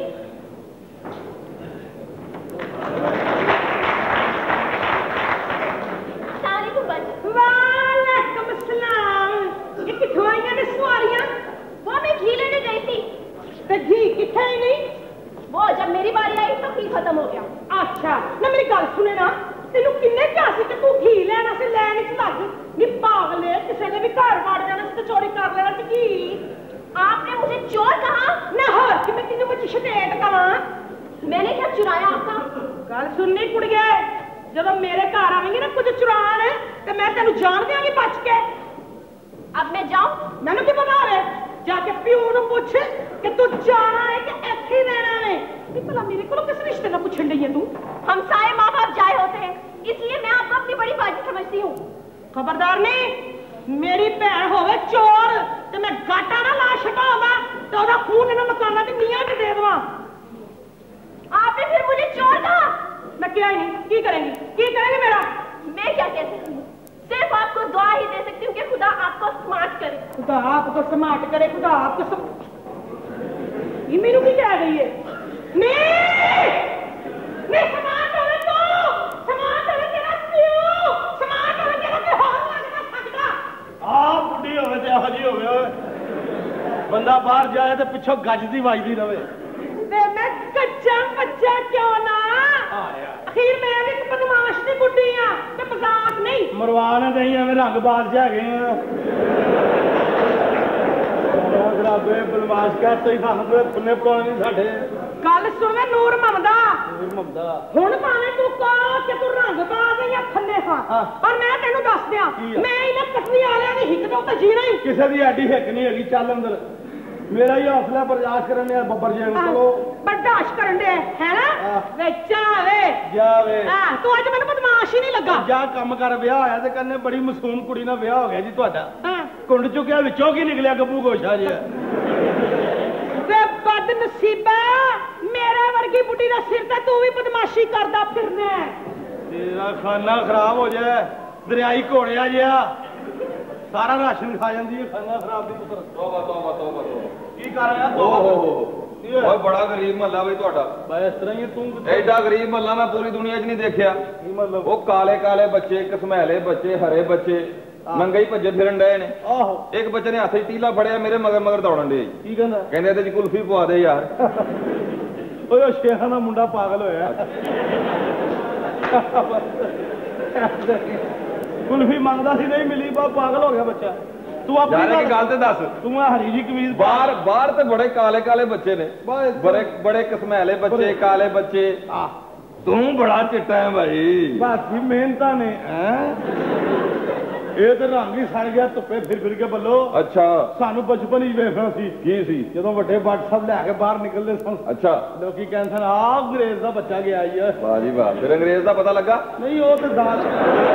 वालेकुम अस्सलाम ये किथों आईयां ने सवारियां वो मैं घी लेने गई थी तो घी किथे ही नहीं वो जब मेरी बारी आई तो घी खत्म हो गया अच्छा ना मेरी गल सुने ना तेनू किन्ने क्या सी कि तू घी लेना से लैन च लग नी पागले किसी ने भी घर वाड़ जाना तो चोरी कर लेना सी घी आपने मुझे चोर कहा ना हो कि मैं तेनू कुछ शटेट कहां मैंने क्या चुराया आपका गल सुननी कुड़िए जब मेरे घर आवेंगे ना कुछ चुरान तो मैं तेन जान देंगी बच के अब मैं जाऊं मैंने क्या पता है जाके प्यो नु पूछ कि तू जाना है कि ऐसे ही रहना है भला मेरे को किस रिश्ते का पूछन रही है तू हम सारे माँ बाप जाए होते हैं इसलिए मैं आपको अपनी बड़ी बाजी समझती हूँ खबरदार नहीं मेरी भैन होवे चोर तो मैं गाटा ना ला छटाऊंगा तो ओदा खून इन्हें मकाना की नींह च दे देवां आपने फिर मुझे चोर कहा मैं क्या ही नहीं की करेंगे मेरा मैं क्या कह सकती हूँ सिर्फ आपको दुआ ही दे सकती हूँ कि खुदा आपको स्मार्ट करे खुदा आपको स्मार्ट करे खुदा आपको ये मेनू की कह रही है नहीं स्मार्ट होवे तू स्मार्ट होवे तेरा प्यो स्मार्ट होवे तेरा कोई होर लगदा सकदा आ बुढ़ी होवे ते आहो जी होवे बंदा बाहर जाए ते पिछों गजदी वजदी रवे मैं कच्चा बच्चा क्यों ना आखिर मैं भी बदमाश दी बुड्ढी हां ते मजाक नहीं मरवाने नहीं हमें रंग बाज जागे ग्राबे बदमाश कर तो ही सानू कोई फुन्ने पड़ाने नहीं साडे गल सुन वे नूर ममदा ममदा हुण भाਵੇਂ तू कह कि तू रंग बाज है या फन्ने हां पर मैं तेनू दस दियां मैं इन्हां कटनी वालियां दी हिक तो जीना ही किसे दी एडी हिक नहीं हैगी चल अंदर मेरा ही हौसला बर्दाश्त करने बब्बर जी चलो बर्दाश्त करन दे है ना वे जावे जावे हां तू आज मैनू बदमाश ही नहीं लगा जा काम कर ब्याह होया ते कन्ने बड़ी मासूम कुड़ी नाल ब्याह हो गया जी ਤੁਹਾਡਾ हां कुंड चुकिया विचों की निकलिया गब्बू गोशा जी वे बद नसीबा मेरे वर्गी बुढ़ी दा सिर ते तू भी बदमाशी करदा फिरना तेरा खाना खराब हो जाए दरियाई घोड़िया जिहा सारा राशन खा जाती है खाना खराब दी पुत्र तौबा की कर रहा ਓਏ ਬੜਾ ਗਰੀਬ ਮਹੱਲਾ ਬਈ ਤੁਹਾਡਾ ਬਈ ਇਸ ਤਰ੍ਹਾਂ ਹੀ ਤੂੰ ਐਡਾ ਗਰੀਬ ਮਹੱਲਾ ਮੈਂ ਪੂਰੀ ਦੁਨੀਆ 'ਚ ਨਹੀਂ ਦੇਖਿਆ ਕੀ ਮਤਲਬ ਉਹ ਕਾਲੇ ਕਾਲੇ ਬੱਚੇ ਕਸਮੈਲੇ ਬੱਚੇ ਹਰੇ ਬੱਚੇ ਨੰਗੇ ਹੀ ਭੱਜੇ ਫਿਰਨ ਡਏ ਨੇ ਆਹੋ ਇੱਕ ਬੱਚੇ ਨੇ ਹੱਥ 'ਚ ਟੀਲਾ ਫੜਿਆ ਮੇਰੇ ਮਗਰ ਦੌੜਨ ਡੇ ਕੀ ਕਹਿੰਦਾ ਕਹਿੰਦੇ ਇਹਦੇ 'ਚ ਕੁਲਫੀ ਪਵਾ ਦੇ ਯਾਰ ਓਏ ਉਹ ਸ਼ੇਖਾਂ ਦਾ ਮੁੰਡਾ ਪਾਗਲ ਹੋਇਆ ਕੁਲਫੀ ਮੰਗਦਾ ਸੀ ਨਹੀਂ ਮਿਲੀ ਬਾ ਪਾਗਲ ਹੋ ਗਿਆ ਬੱਚਾ तू अपनी गल ते दस तू हरी जी कमीज बाहर ते बड़े काले काले बच्चे ने बड़े कसमैले बच्चे काले बच्चे तू बड़ा चिट्टा है भाई बाकी मेहनत ने ਇਹ ਤੇ ਰੰਗ ਹੀ ਸੜ ਗਿਆ ਧੁੱਪੇ ਫਿਰ ਕੇ ਬੱਲੋ ਅੱਛਾ ਸਾਨੂੰ ਬਚਪਨ ਹੀ ਵੇਖਣਾ ਸੀ ਕੀ ਸੀ ਜਦੋਂ ਵੱਡੇ ਬੱਟ ਸਭ ਲੈ ਕੇ ਬਾਹਰ ਨਿਕਲਦੇ ਸਨ ਅੱਛਾ ਲੋਕੀ ਕਹਿੰਦੇ ਸਨ ਆਹ ਅੰਗਰੇਜ਼ ਦਾ ਬੱਚਾ ਗਿਆ ਆਈ ਹੈ ਵਾਹ ਜੀ ਵਾਹ ਫਿਰ ਅੰਗਰੇਜ਼ ਦਾ ਪਤਾ ਲੱਗਾ ਨਹੀਂ ਉਹ ਤੇ ਦਾਲ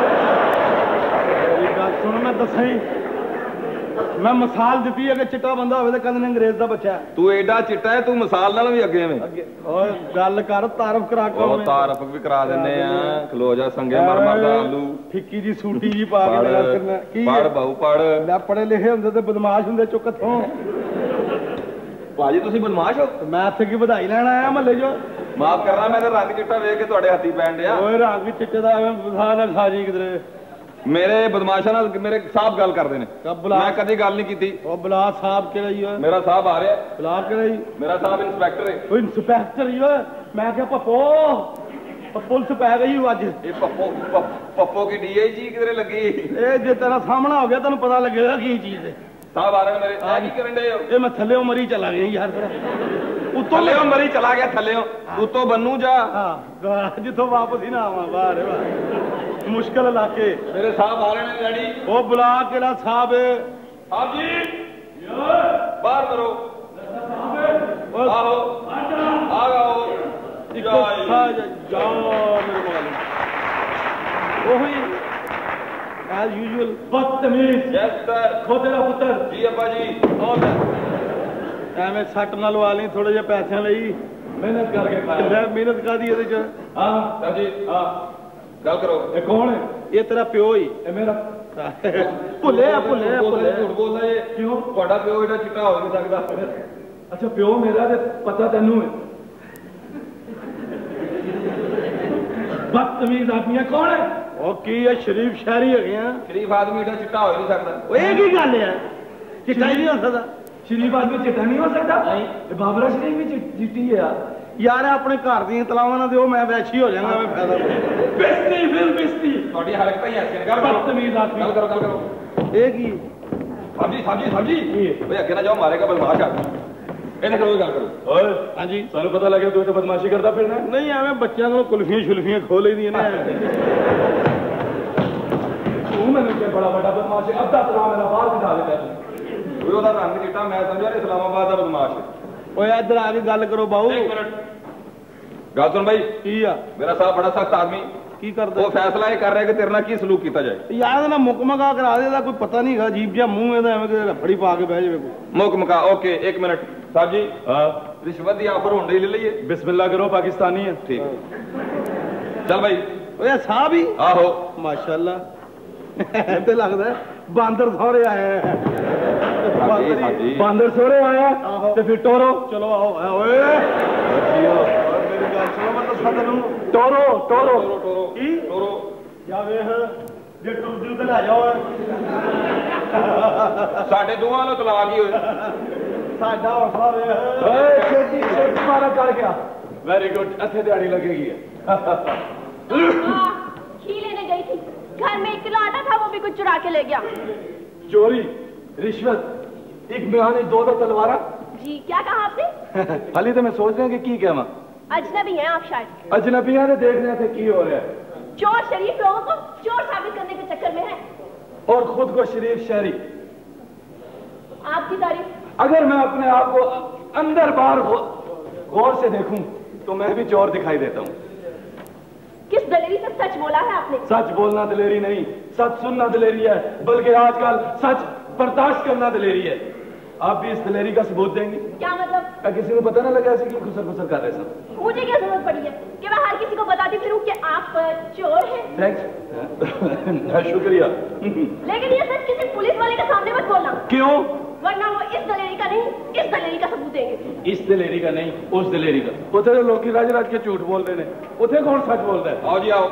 ਇਹ ਗੱਲ ਸੁਣ ਮੈਂ ਦੱਸਾਂ ਮੈਂ ਮਿਸਾਲ ਦਿੱਤੀ ਹੈ ਕਿ ਚਿੱਟਾ ਬੰਦਾ ਹੋਵੇ ਤਾਂ ਕਹਿੰਦੇ ਨੇ ਅੰਗਰੇਜ਼ ਦਾ ਬੱਚਾ ਹੈ ਤੂੰ ਐਡਾ ਚਿੱਟਾ ਹੈ ਤੂੰ ਮਿਸਾਲ ਨਾਲ ਵੀ ਅੱਗੇ ਐਵੇਂ ਓਏ ਗੱਲ ਕਰ ਤਾਰਫ ਕਰਾ ਕੇ ਉਹ ਤਾਰਫ ਵੀ ਕਰਾ ਦਿੰਦੇ ਆ ਖਲੋ ਜਾ ਸੰਗੇ ਮਰ ਦਾ ਆਲੂ ਫਿੱਕੀ ਜੀ ਸੂਟੀ ਜੀ ਪਾ ਕੇ ਲੈ ਕਰਨਾ ਕੀ ਪੜ ਬਾਹੂ ਪੜ ਲੈ ਪੜੇ ਲਿਖੇ ਹੁੰਦੇ ਤੇ ਬਦਮਾਸ਼ ਹੁੰਦੇ ਚੁੱਕ ਥੋਂ ਭਾਜੀ ਤੁਸੀਂ ਬਦਮਾਸ਼ ਹੋ ਮੈਂ ਇੱਥੇ ਕੀ ਵਧਾਈ ਲੈਣ ਆਇਆ ਮਹੱਲੇ ਜੋ ਮਾਫ ਕਰਨਾ ਮੈਂ ਤਾਂ ਰੰਗ ਚਿੱਟਾ ਵੇਖ ਕੇ ਤੁਹਾਡੇ ਹੱਥੀ ਪੈਣ ਡਿਆ ਓਏ ਰੰਗ ਚਿੱਟੇ ਦਾ ਐਵੇਂ ਬਸਾ ਨਾ ਸਾਜੀ ਕਿਧਰੇ ਮੇਰੇ ਬਦਮਾਸ਼ਾਂ ਨਾਲ ਮੇਰੇ ਸਾਹਿਬ ਗੱਲ ਕਰਦੇ ਨੇ ਮੈਂ ਕਦੀ ਗੱਲ ਨਹੀਂ ਕੀਤੀ ਉਹ ਬਲਾ ਸਾਹਿਬ ਕਿਹੜਾ ਹੀ ਓਏ ਮੇਰਾ ਸਾਹਿਬ ਆ ਰਿਹਾ ਬਲਾ ਕਿਹੜਾ ਹੀ ਮੇਰਾ ਸਾਹਿਬ ਇੰਸਪੈਕਟਰ ਹੈ ਓਏ ਇੰਸਪੈਕਟਰ ਹੀ ਓਏ ਮੈਂ ਕਿਹਾ ਪੱਪੋ ਪੁਲਿਸ ਪੈ ਗਈ ਅੱਜ ਇਹ ਪੱਪੋ ਕੀ ਡੀਆਈਜੀ ਕਿਧਰੇ ਲੱਗੀ ਇਹ ਜੇ ਤੇਰਾ ਸਾਹਮਣਾ ਹੋ ਗਿਆ ਤੈਨੂੰ ਪਤਾ ਲੱਗੇਗਾ ਕੀ ਚੀਜ਼ ਹੈ ਸਾਹਿਬ ਆ ਰਹੇ ਨੇ ਮੇਰੇ ਆ ਕੀ ਕਰਨ ਦੇ ਹੋ ਇਹ ਮੈਂ ਥੱਲੇੋਂ ਮਰੀ ਚਲਾ ਗਿਆ ਯਾਰ ਫਿਰ ਥੱਲੇੋਂ ਮਰੀ ਚਲਾ ਗਿਆ ਥੱਲੇੋਂ ਉੱਤੋਂ ਬੰਨੂ ਜਾ ਹਾਂ ਜਿੱਥੋਂ ਵਾਪਸ ਹੀ ਨਾ ਆਵਾਂ ਬਾਹਰ ਵਾਹ ਮੁਸ਼ਕਲ ਇਲਾਕੇ ਮੇਰੇ ਸਾਹਿਬ ਆ ਰਹੇ ਨੇ ਡੈਡੀ ਉਹ ਬੁਲਾ ਕਿਹੜਾ ਸਾਹਿਬ ਸਾਹਿਬ ਜੀ ਬਾਹਰ ਕਰੋ ਆਹੋ ਆ ਗਾਓ ਇੱਕੋ ਸਾਜ ਜਾ ਮੇਰੇ ਕੋਲ ਉਹੀ as usual ਬਦਤਮੀਜ਼ ਯੈਸ ਸਰ ਖੋਤੇ ਦਾ ਪੁੱਤਰ ਜੀ ਅੱਬਾ ਜੀ ਔਰ ਐਵੇਂ ਸੱਟ ਨਾਲ ਲਵਾ ਲਈ ਥੋੜੇ ਜਿਹੇ ਪੈਸਿਆਂ ਲਈ ਮਿਹਨਤ ਕਰਕੇ ਖਾਇਆ ਮਿਹਨਤ ਕਾਦੀ ਇਹਦੇ ਚ ਹਾਂ ਸਰ ਜੀ ਹਾਂ ਗੱਲ ਕਰੋ ਇਹ ਕੌਣ ਹੈ ਇਹ ਤੇਰਾ ਪਿਓ ਹੀ ਇਹ ਮੇਰਾ ਭੁੱਲੇ ਝੂਠ ਬੋਲਦਾ ਏ ਕਿਉਂ ਤੁਹਾਡਾ ਪਿਓ ਇਹਦਾ ਚਿੱਟਾ ਹੋ ਨਹੀਂ ਸਕਦਾ ਅੱਛਾ ਪਿਓ ਮੇਰਾ ਤੇ ਪਤਾ ਤੈਨੂੰ ਹੈ ਬਦਤਮੀਜ਼ ਆਦਮੀ ਕੌਣ ਹੈ ਉਹ ਕੀ ਹੈ ਸ਼ਰੀਫ ਸ਼ਹਿਰੀ ਹੈਗੇ ਆ ਸ਼ਰੀਫ ਆਦਮੀ ਇਹਦਾ ਚਿੱਟਾ ਹੋ ਨਹੀਂ ਸਕਦਾ ਉਹ ਇਹ ਕੀ ਗੱਲ ਹੈ ਚਿੱਟਾ ਹੀ ਨਹੀਂ ਹੋ ਸਕਦਾ ਸ਼ਰੀਫ ਆਦਮੀ ਚਿੱਟਾ ਨਹੀਂ ਹੋ ਸਕਦਾ ਨਹੀਂ ਇਹ ਬਾਬਰਾ ਸ਼ਰੀਫ ਵੀ ਚਿੱਟੀ ਹੈ ਯਾਰ ਆਪਣੇ ਘਰ ਦੀਆਂ ਤਲਾਵਾਂ ਨਾਲ ਦਿਓ ਮੈਂ ਵੈਸ਼ੀ ਹੋ ਜਾਣਾ ਮੈਂ ਫਾਇਦਾ ਬਿਸਤੀ ਫਿਰ ਬਿਸਤੀ ਤੁਹਾਡੀ ਹਰਕਤਾਂ ਹੀ ਐਸੀਆਂ ਕਰ ਬਦਤਮੀਜ਼ ਆਦਮੀ ਗੱਲ ਕਰੋ ਇਹ ਕੀ ਸਾਜੀ ਓਏ ਅੱਗੇ ਨਾ ਜਾਓ ਮਾਰੇਗਾ ਬਦਮਾਸ਼ ਆ ਇਹਨੇ ਕਰੋ ਗੱਲ ਕਰੋ ਓਏ ਹਾਂਜੀ ਸਾਨੂੰ ਪਤਾ ਲੱਗਿਆ ਤੂੰ ਇੱਥੇ ਬਦਮਾਸ਼ੀ ਕਰਦਾ ਫਿਰਨਾ ਨਹੀਂ ਐਵੇਂ ਬੱਚਿਆਂ ਨੂੰ ਕੁਲਫੀਆਂ ਸ਼ੁਲਫੀਆਂ ਖੋ ਲਈਆਂ ਨੇ ਤੂੰ ਮੈਨੂੰ ਕਿ ਬੜਾ ਵੱਡਾ ਬਦਮਾਸ਼ ਹੈ ਅੱਧਾ ਤਲਾ ਮੇਰਾ ਬਾਹਰ ਬਿਠਾ ਦਿੱਤਾ ਓਏ ਉਹਦਾ ਰੰਗ ਚਿੱਟਾ ਮੈਂ ਸਮਝਿਆ ਇਸਲਾਮਾਬਾਦ ਦਾ ਬਦਮਾਸ਼ ਓਏ ਇੱਧਰ ਆ ਕੇ ਗੱਲ ਕਰੋ ਬਾਊ ਇੱਕ ਮਿੰਟ ਗੱਲ ਸੁਣ ਬਾਈ ਕੀ ਆ ਮੇਰਾ ਸਾਹਿਬ ਬੜਾ ਸਖਤ ਆਦਮੀ ਕੀ ਕਰਦਾ ਉਹ ਫੈਸਲਾ ਇਹ ਕਰ ਰਿਹਾ ਕਿ ਤੇਰੇ ਨਾਲ ਕੀ ਸਲੂਕ ਕੀਤਾ ਜਾਏ ਯਾਰ ਇਹਦਾ ਨਾ ਮੁਕਮਗਾ ਕਰਾ ਦੇ ਇਹਦਾ ਕੋਈ ਪਤਾ ਨਹੀਂ ਹੈਗਾ ਅਜੀਬ ਜਿਹਾ ਮੂੰਹ ਇਹਦਾ ਐਵੇਂ ਕਿ ਰਫੜੀ ਪਾ ਕੇ ਬਹਿ ਜਾਵੇ ਕੋਈ ਮੁਕਮਕਾ ਓਕੇ 1 ਮਿੰਟ ਸਾਹਿਬ ਜੀ ਹਾਂ ਰਿਸ਼ਵਤ ਦੀ ਆਫਰ ਹੋਣ ਦੀ ਲੈ ਲਈਏ ਬਿਸਮਿਲ੍ਲਾ ਕਰੋ ਪਾਕਿਸਤਾਨੀ ਹੈ ਠੀਕ ਚੱਲ ਬਾਈ ਓਏ ਸਾਹਿਬ ਹੀ ਆਹੋ ਮਾਸ਼ਾਅੱਲਾ ਤੇ ਲੱਗਦਾ ਬਾਂਦਰ ਸਹੁਰੇ ਆਏ ਬਾਂਦਰ ਸਹੁਰੇ ਆਇਆ ਤੇ ਫਿਰ ਟੋਰੋ ਚਲੋ ਆਓ ਓਏ ਮੇਰੀ ਗੱਲ ਸੁਣੋ ਮੈਂ ਦੱਸਾਂ ਤੈਨੂੰ ਟੋਰੋ ਕੀ ਟੋਰੋ ਜਾ ਵੇਖ ਜੇ ਟੁੱਟੂ ਤੇ ਲੈ ਜਾਓ ਸਾਡੇ ਦੋਵਾਂ ਨੂੰ ਤਲਾਕ ਹੀ ਹੋਏ ਸਾਡਾ ਹੌਸਲਾ ਵੇਖ ਓਏ ਛੇਤੀ ਮਾਰਾ ਚੜ ਗਿਆ ਵੈਰੀ ਗੁੱਡ ਇੱਥੇ ਦਿਹਾੜੀ ਲੱਗੇਗੀ घी लेने गई थी घर में इकलौता था वो भी कुछ चुरा के ले गया चोरी रिश्वत एक बयानी दो तलवारा जी क्या कहा आपने हाली तो मैं सोच रहा कि की कहवा अजनबी हैं आप शायद अजनबिया ने देखने से की हो रहा है चोर शरीफ लोगों को चोर साबित करने के चक्कर में है और खुद को शरीफ शहरी आपकी तारीफ अगर मैं अपने आप को अंदर बाहर गौर से देखूं तो मैं भी चोर दिखाई देता हूं किस दलेरी से सच बोला है आपने सच बोलना दलेरी नहीं सच सुनना दलेरी है बल्कि आजकल सच बर्दाश्त करना दलेरी है आप भी इस दलेरी का सबूत देंगे क्या मतलब किसी को पता ना लगा ऐसे कि खुसर खुसर कर रहे सब मुझे क्या जरूरत पड़ी है कि मैं हर किसी को बताती फिरूं कि आप चोर हैं थैंक्स शुक्रिया लेकिन ये सच किसी पुलिस वाले के सामने मत बोलना क्यों वरना वो इस दलेरी का नहीं इस दलेरी का सबूत देंगे इस दलेरी का नहीं उस दलेरी का उथे तो लोग राज राज के झूठ बोल रहे हैं उथे कौन सच बोलता है आओ जी आओ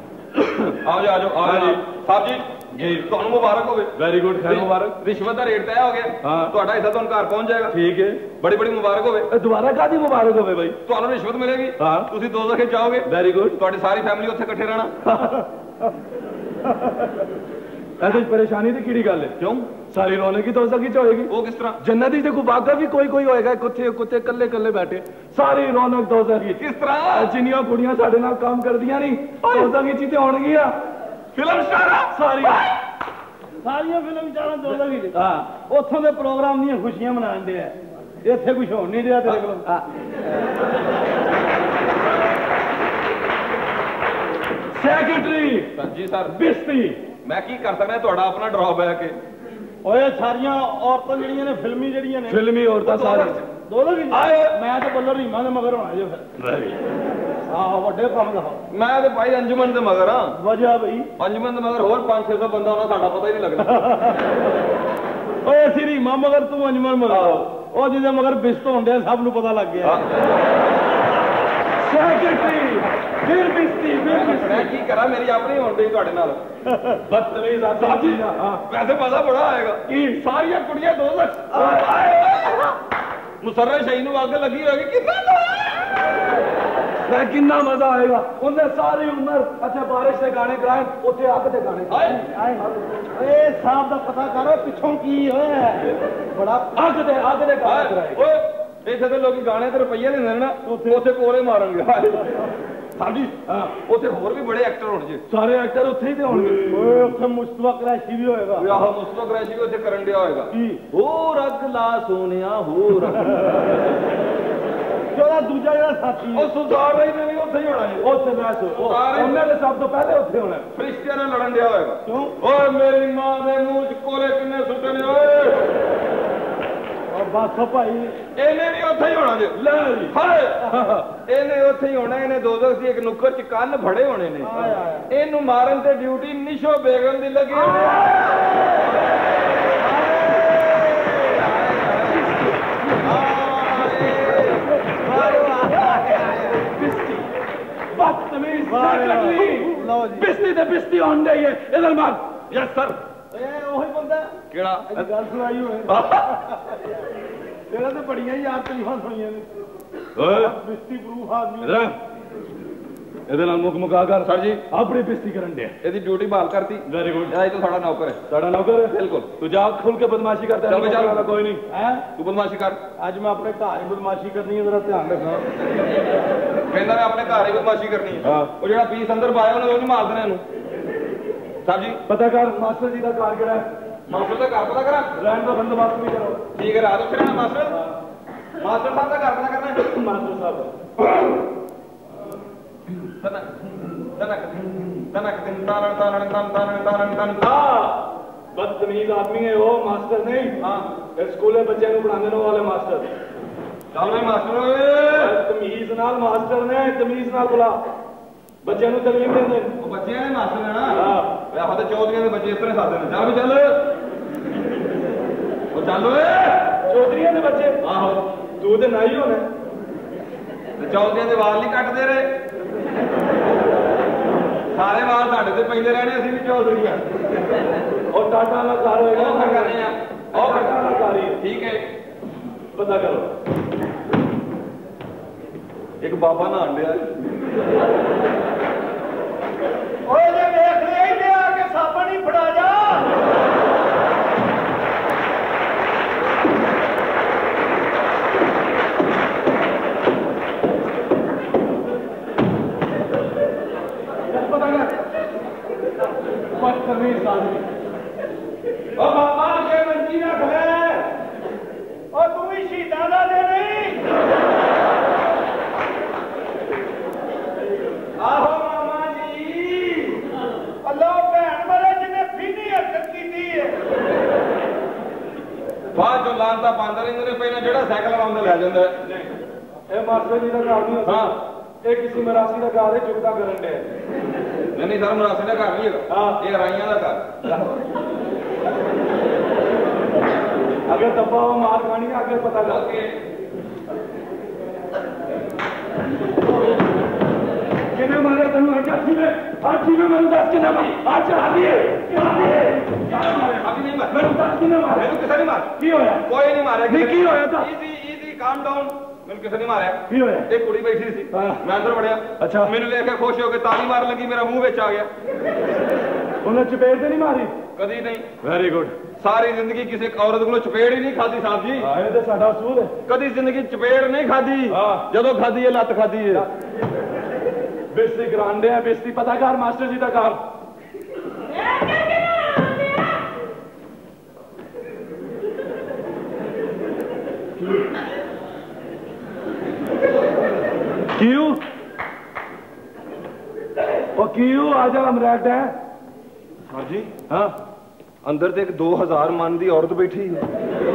जी साहब जी ਤੁਹਾਨੂੰ ਮੁਬਾਰਕ ਹੋਵੇ ਵੈਰੀ ਗੁੱਡ ਖੈਰ ਮੁਬਾਰਕ ਰਿਸ਼ਵਤ ਦਾ ਰੇਟ ਤੈਅ ਹੋ ਗਿਆ ਤੁਹਾਡਾ ਹਿੱਸਾ ਤੁਹਾਨੂੰ ਘਰ ਪਹੁੰਚ ਜਾਏਗਾ ਠੀਕ ਹੈ ਬੜੀ ਬੜੀ ਮੁਬਾਰਕ ਹੋਵੇ ਦੁਬਾਰਾ ਕਾਦੀ ਮੁਬਾਰਕ ਹੋਵੇ ਬਾਈ ਤੁਹਾਨੂੰ ਰਿਸ਼ਵਤ ਮਿਲੇਗੀ ਤੁਸੀਂ 2 ਦਫੇ ਜਾਓਗੇ ਵੈਰੀ ਗੁੱਡ ਤੁਹਾਡੀ ਸਾਰੀ ਫੈਮਿਲੀ ਉੱਥੇ ਇਕੱਠੇ ਰਹਿਣਾ ऐसे परेशानी की किहड़ी गल है? क्यों? सारी रौनक ही दोज़ख च होएगी। वो किस तरह? जन्नत च देखो बागा भी कोई कोई होएगा, कुत्ते कुत्ते कल्ले कल्ले बैठे, सारी रौनक दोज़ख च। किस तरह? जिन्नियां कुड़ियां साडे नाल काम करदियां नहीं दोज़ख च ते होणगियां। फिल्म स्टारां सारियां फिल्म स्टारां दोज़ख च। हां, उत्थों दे प्रोग्राम दी खुशियां मनाण दे आ, इत्थे कुछ होण नहीं दिया तेरे कोल। सैकटरी जी सर बिस्ती मैं की कर सकदा, ਤੁਹਾਡਾ ਆਪਣਾ ਡਰਾਪ ਹੈ ਕਿ ਓਏ ਸਾਰੀਆਂ ਔਰਤਾਂ ਜਿਹੜੀਆਂ ਨੇ ਫਿਲਮੀ ਔਰਤਾਂ ਸਾਰੀਆਂ ਦੋਨੋਂ ਵੀ ਆਏ। ਮੈਂ ਤਾਂ ਬੱਲਰ ਰੀਮਾਂ ਦੇ ਮਗਰ ਹੋਣਾ ਜੋ ਫਿਰ ਆਹ ਵੱਡੇ ਕੰਮ ਦਾ। ਮੈਂ ਤੇ ਭਾਈ ਅੰਜੁਮਨ ਦੇ ਮਗਰ ਆ। ਵਜ੍ਹਾ ਬਈ ਅੰਜੁਮਨ ਦੇ ਮਗਰ ਹੋਰ 500 ਬੰਦਾ ਹੋਣਾ, ਸਾਡਾ ਪਤਾ ਹੀ ਨਹੀਂ ਲੱਗਦਾ। ਓਏ ਅਸੀਂ ਰੀਮਾਂ ਮਗਰ ਤੂੰ ਅੰਜੁਮਨ ਮਗਰ, ਉਹ ਜਿਹਦੇ ਮਗਰ ਬਿਸਤ ਹੁੰਦੇ ਸਭ ਨੂੰ ਪਤਾ ਲੱਗ ਗਿਆ। ਸੈਕਟਰੀ ਫਿਰ ਬਿਸਤੀ ਮੈਂ ਕੀ ਕਰਾਂ, ਮੇਰੀ ਆਪਣੀ ਹੋਣ ਡਈ ਤੁਹਾਡੇ ਨਾਲ। ਬਦਤਮੀਜ਼ ਆਦਮੀ। ਵੈਸੇ ਪਤਾ ਬੜਾ ਆਏਗਾ ਕਿ ਸਾਰੀਆਂ ਕੁੜੀਆਂ ਦੋਜ਼ਖ। ਮੁਸਰਰ ਸ਼ਹੀ ਨੂੰ ਅੱਗ ਲੱਗੀ ਹੋਏਗੀ, ਕਿੰਨਾ ਮਜ਼ਾ ਆਏਗਾ। ਉਹਨੇ ਸਾਰੀ ਉਮਰ ਅੱਛਾ ਬਾਰਿਸ਼ ਦੇ ਗਾਣੇ ਗਾਏ, ਉੱਥੇ ਅੱਗ ਦੇ ਗਾਣੇ ਗਾਏ। ਏ ਸਾਹਿਬ ਦਾ ਪਤਾ ਕਰੋ ਪਿੱਛੋਂ ਕੀ ਹੋਇਆ। ਬੜਾ ਅੱਗ ਦੇ ਗਾਣੇ ਗਾਏ। ਇੱਥੇ ਤੇ ਲੋਕੀ ਗਾਣੇ ਤੇ ਰੁਪਈਏ ਨਹੀਂ ਦੇਣਾ, ਉੱਥੇ ਕੋਲੇ ਮਾਰਨਗੇ। ਹਾਂਜੀ ਉੱਥੇ ਹੋਰ ਵੀ ਬੜੇ ਐਕਟਰ ਹੋਣਗੇ, ਸਾਰੇ ਐਕਟਰ ਉੱਥੇ ਹੀ ਤੇ ਹੋਣਗੇ। ਓਏ ਉੱਥੇ ਮੁਸਤਫਾ ਕੁਰੈਸ਼ੀ ਵੀ ਹੋਏਗਾ। ਆਹੋ ਮੁਸਤਫਾ ਕੁਰੈਸ਼ੀ ਵੀ ਉੱਥੇ ਕਰਨ ਡਿਆ ਹੋਏਗਾ। ਕੀ ਹੋਰ ਅੱਗ ਲਾ ਸੋਹਣਿਆ ਹੋਰ ਜਿਹੜਾ ਦੂਜਾ ਜਿਹੜਾ ਸਾਥੀ ਉਹ ਸੁਲਤਾਨ ਬਾਈ ਨੇ ਵੀ ਉੱਥੇ ਹੀ ਹੋਣਾ ਹੈ। ਉੱਥੇ ਮੈਚ ਉਹਨਾਂ ਨੇ ਸਭ ਤੋਂ ਪਹਿਲੇ ਉੱਥੇ ਹੋਣਾ। ਫਰਿਸ਼ਤਿਆਂ ਨਾਲ ਲੜਨ ਡਿਆ ਹੋਏਗਾ। ਕਿਉਂ? ਓਏ ਮੇਰੀ ਮਾਂ ਦੇ ਮੂੰਹ 'ਚ ਕੋਲੇ ਕਿੰਨੇ ਸੁੱਟੇ ਨੇ ਓਏ। ਬਸ ਭਾਈ ਇਹਨੇ ਵੀ ਉੱਥੇ ਹੀ ਹੋਣਾ ਜੇ। ਲੈ ਹਾਏ ਇਹਨੇ ਉੱਥੇ ਹੀ ਹੋਣਾ। ਇਹਨੇ ਦੋਜ਼ਖ ਦੀ ਇੱਕ ਨੁੱਕਰ 'ਚ ਕੰਨ ਫੜੇ ਹੋਣੇ ਨੇ। ਇਹਨੂੰ ਮਾਰਨ ਤੇ ਡਿਊਟੀ ਨਿਸ਼ੋ ਬੇਗਮ ਦੀ ਲੱਗੀ ਹੋਣੀ। ਬਿਸਤੀ ਤੇ ਬਿਸਤੀ ਹੋਣ ਡਈ ਹੈ। ਇਧਰ ਮਾਰ। Yes sir. ਇਹ ਉਹੀ ਬੰਦਾ ਕਿਹੜਾ ਗੱਲ ਸੁਣਾਈ ਹੋਏ ਤੇਰਾ ਤੇ ਬੜੀਆਂ ਯਾਰ ਤਰੀਫਾਂ ਸੁਣੀਆਂ ਨੇ। ਓਏ ਬਿਸਤੀ ਪ੍ਰੂਫ ਆਦਮੀ ਇਹਦੇ ਨਾਲ ਮੁੱਕ ਮੁਕਾ ਕਰ। ਸਰ ਜੀ ਆਪਣੀ ਬਿਸਤੀ ਕਰਨ ਡਿਆ। ਇਹਦੀ ਡਿਊਟੀ ਬਹਾਲ ਕਰਤੀ। Very good. ਇਹ ਤਾਂ ਸਾਡਾ ਨੌਕਰ ਹੈ। ਸਾਡਾ ਨੌਕਰ ਹੈ ਬਿਲਕੁਲ। ਤੂੰ ਜਾ ਖੁੱਲ ਕੇ ਬਦਮਾਸ਼ੀ ਕਰਦਾ। ਚੱਲ ਚੱਲ ਕੋਈ ਨਹੀਂ ਹੈ ਤੂੰ ਬਦਮਾਸ਼ੀ ਕਰ। ਅੱਜ ਮੈਂ ਆਪਣੇ ਘਰ ਹੀ ਬਦਮਾਸ਼ੀ ਕਰਨੀ ਹੈ, ਜ਼ਰਾ ਧਿਆਨ ਰੱਖਣਾ। ਕਹਿੰਦਾ ਮੈਂ ਆਪਣੇ ਘਰ ਹੀ ਬਦਮਾਸ਼ੀ ਕਰਨੀ ਹੈ। ਉਹ ਜਿਹੜਾ ਪੀਸ ਅੰਦਰ ਪਾਇਆ ਉਹਨੇ ਉਹਨੂੰ ਮਾਰ ਦੇਣਾ ਇਹਨੂੰ। ਸਾਹਿਬ ਜੀ ਪਤਾ ਕਰ ਮਾਸਟਰ ਜੀ ਦਾ ਘਰ ਕਿਹੜਾ ਹੈ? ਮਾਸਟਰ ਦਾ ਘਰ ਪਤਾ ਕਰਾਂ। ਰਹਿਣ ਦਾ ਬੰਦੋਬਸਤ ਵੀ ਕਰੋ। ਠੀਕ ਹੈ ਰਾਤ ਉੱਥੇ ਰਹਿਣਾ। ਮਾਸਟਰ ਸਾਹਿਬ ਦਾ ਘਰ ਪਤਾ ਕਰਨਾ। ਮਾਸਟਰ ਸਾਹਿਬ बदतमीज आदमी है वो। मास्टर नहीं। हाँ स्कूल बच्चे पढ़ाने वाले मास्टर। चल भाई मास्टर तमीज नाल मास्टर ने तमीज नाल बुला बच्चे तलीम दे। बच्चे ने मास्टर है ना। हाँ तो चौधरी के बच्चे इस तरह साधे चल भी चल चल चौधरी के बच्चे। आहो तू तो नाई होने चौधरी के वाल नहीं कटते रहे। सारे वाल साढ़े से पैंदे रहने असीं भी चौधरी और टाटा वाला घर होएगा और टाटा वाला घर ही। ठीक है पता करो। एक बाबा नहान दिया देख लिया आके साबन ही फड़ा जा। बाबा के मंजी रख ले और तू भी शहीदा दा दे नहीं। आहो मामा जी अल्लाह भैन मरे जिन्हें फीनी हरकत की है। बाद जो लानता पांदा नहीं ने पहले जेड़ा साइकिल आंदा ले जांदा है। ए मास्टर जी दा घर नहीं। हां ये किसी मरासी का घर है चुगता करन दे। नहीं सर मरासी का घर नहीं है। हाँ ये राइयां का घर। अगर दबा हो मार खानी है अगर पता लग के किने मारे तेन अच्छी में मैंने 10 किने आज चढ़ा दिए। अभी नहीं मार मैं 10 किने मारे तू किसे नहीं मार की होया कोई नहीं मारे नहीं की होया था। इजी काम डाउन मैं किसे नहीं मारा की होया। एक कुड़ी बैठी सी मैं अंदर बढ़िया। अच्छा मैंने देख के खुश हो के ताली मार लगी मेरा मुंह विच आ गया। उन्हें चपेट ते नहीं मारी कदी नहीं। Very good. सारी जिंदगी किसी औरत को चपेड़ ही नहीं खादी साहब जी। ये तो साडा असूल है। कदी जिंदगी चपेड़ नहीं खादी। जदों खादी है लत खादी है। बेइज्जती करांदे हैं, बेइज्जती पता कर मास्टर जी दा कर। क्यों? ओ क्यों आजा अमराट है? हाँ जी। हाँ अंदर तो एक 2000 मन की औरत बैठी है।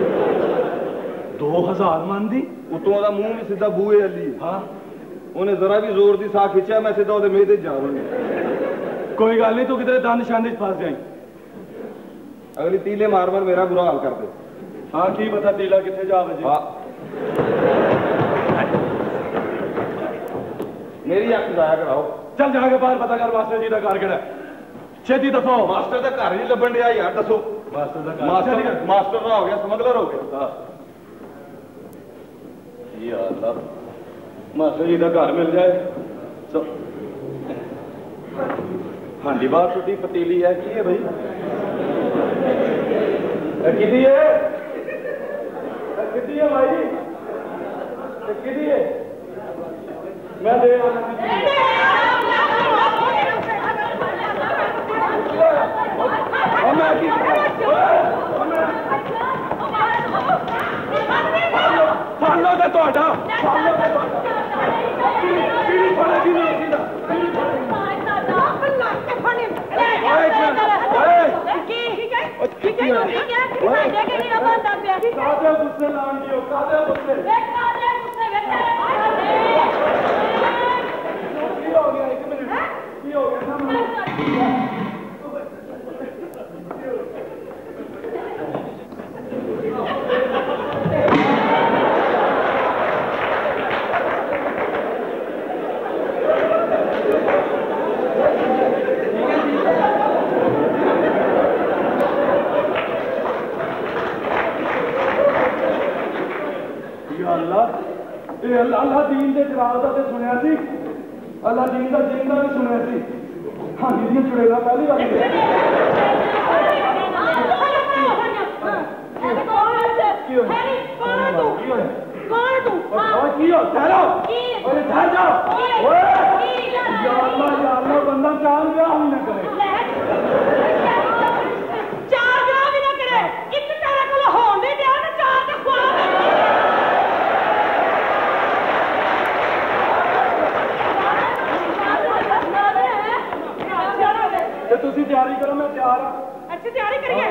2000 मन की? उतों का मुंह भी सीधा बूहे अली। हाँ उन्हें जरा भी जोर की साह खिंचा मैं सीधा मेरे मेहते जा रहा। कोई गल नहीं, तू किधरे दान निशाने फंस जाए। अगली तीले मार मार मेरा बुरा हाल कर दे। हाँ की पता तीला कितने जा बजे। हाँ मेरी अख जाया कराओ। चल जाके बाहर पता कर मास्टर जी का घर केड़ा छेती दफो। मास्टर का घर नहीं लभन दिया यार, दसो। मास्टर का हो गया, स्मगलर हो गया। मास्टर जी का घर मिल जाए। हांडी बाहर छुट्टी पतीली है की है भाई? कितनी है? कितनी है भाई? कितनी है? मैं दे फालो तो ਤੁਹਾਡਾ फालो गुस्से लान दियो कादे गुस्से हो गया। एक मिनट की हो गया ना? अल्लाह दीन के जवाब का सुनिया सी, अल्लाह दीन का जीन का भी सुनिया सी। हाँ जी चुड़ेला पहली बार बंदा चार ब्याह भी ना करे। चार ब्याह भी ना करे, एक तेरे को होने दे चार तुसी तैयारी करो, मैं तैयार हाँ। अच्छा तैयारी करिए।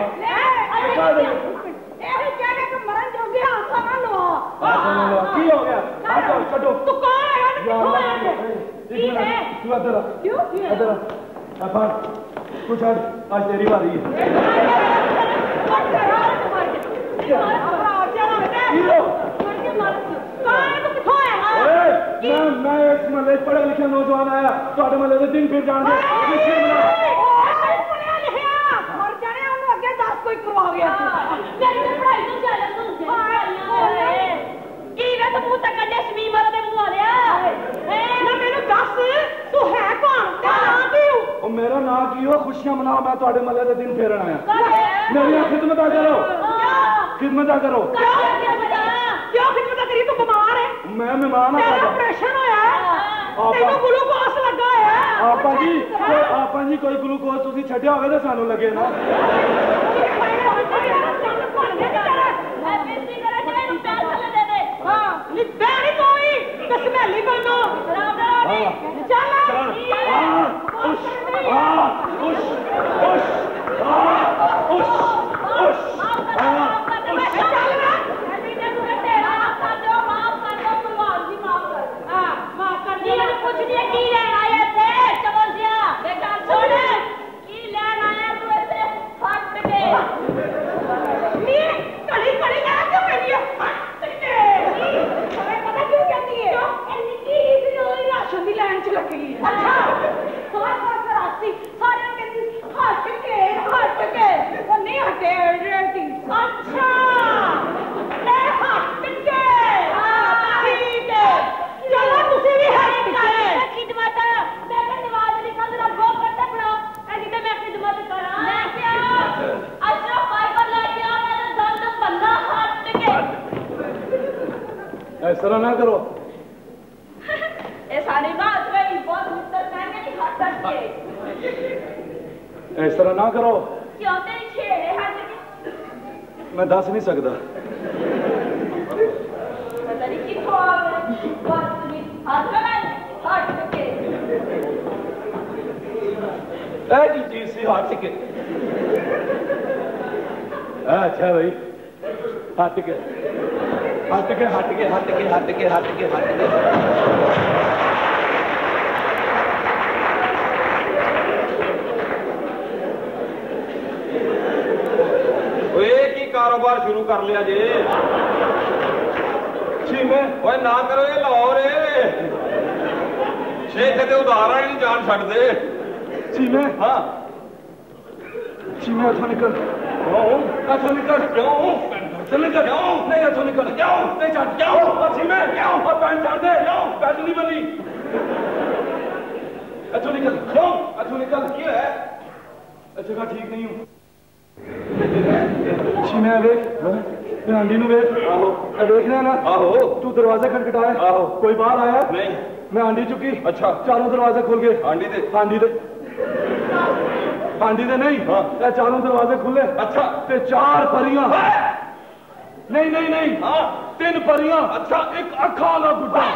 मरन जो गया की हो गया? छो तू कौन है? तू इधर कुछ आज तेरी बारी है। मैं इस महल पढ़े लिखे नौजवान आया थोड़े महल के दिन फिर जान मेरा ना की हो खुशियां मनाओ। मैं थोड़े महल के दिन फेरन आया। मेरी खिदमत करो, खिदमत करो। क्यों खिदमत करी? तू बीमार है। मैं मेहमान ऑपरेशन होया ग्लूकोस लगा है। आपा जी कोई ग्लूकोस तुसी छड्या होवे ते सानू लगे ना। तरह ना करो। ये सारी बात रही बहुत मित्र करके नहीं हट सकते। इस तरह ना करो। क्यों तेरी छेड़े हट के? मैं दस नहीं सकता। पता नहीं किथों आ गए। बस तुम्हें हट गए हट के। ऐसी चीज से हट के। अच्छा भाई हट के हट के हट के हट के हट के हट के हट के। की कारोबार शुरू कर लिया जी। चीमे ओए ना करो ये लाहौर शेख ते उदाहरण ही नहीं जान छड़ दे। चीमे हाँ चीमे उठो निकल। क्यों निकल क्यों चल निकल क्यों नहीं उठो निकल क्यों नहीं छड़ क्यों चीमे क्यों और पैंट छड़ दे क्यों पैंट नहीं बनी उठो निकल क्यों उठो निकल क्या है जगह ठीक नहीं हूँ। चीमे देख आंटी नु देख आहो देखना ना आहो तू दरवाजा खटखटाया आहो कोई बाहर आया नहीं मैं आंटी चुकी। अच्छा चारों दरवाजे खोल गए। आंटी दे नहीं हाँ चारों दरवाजे खुले। अच्छा ते 4 परियां नहीं नहीं नहीं हाँ 3 परियां। अच्छा एक अखा वाला बुड्ढा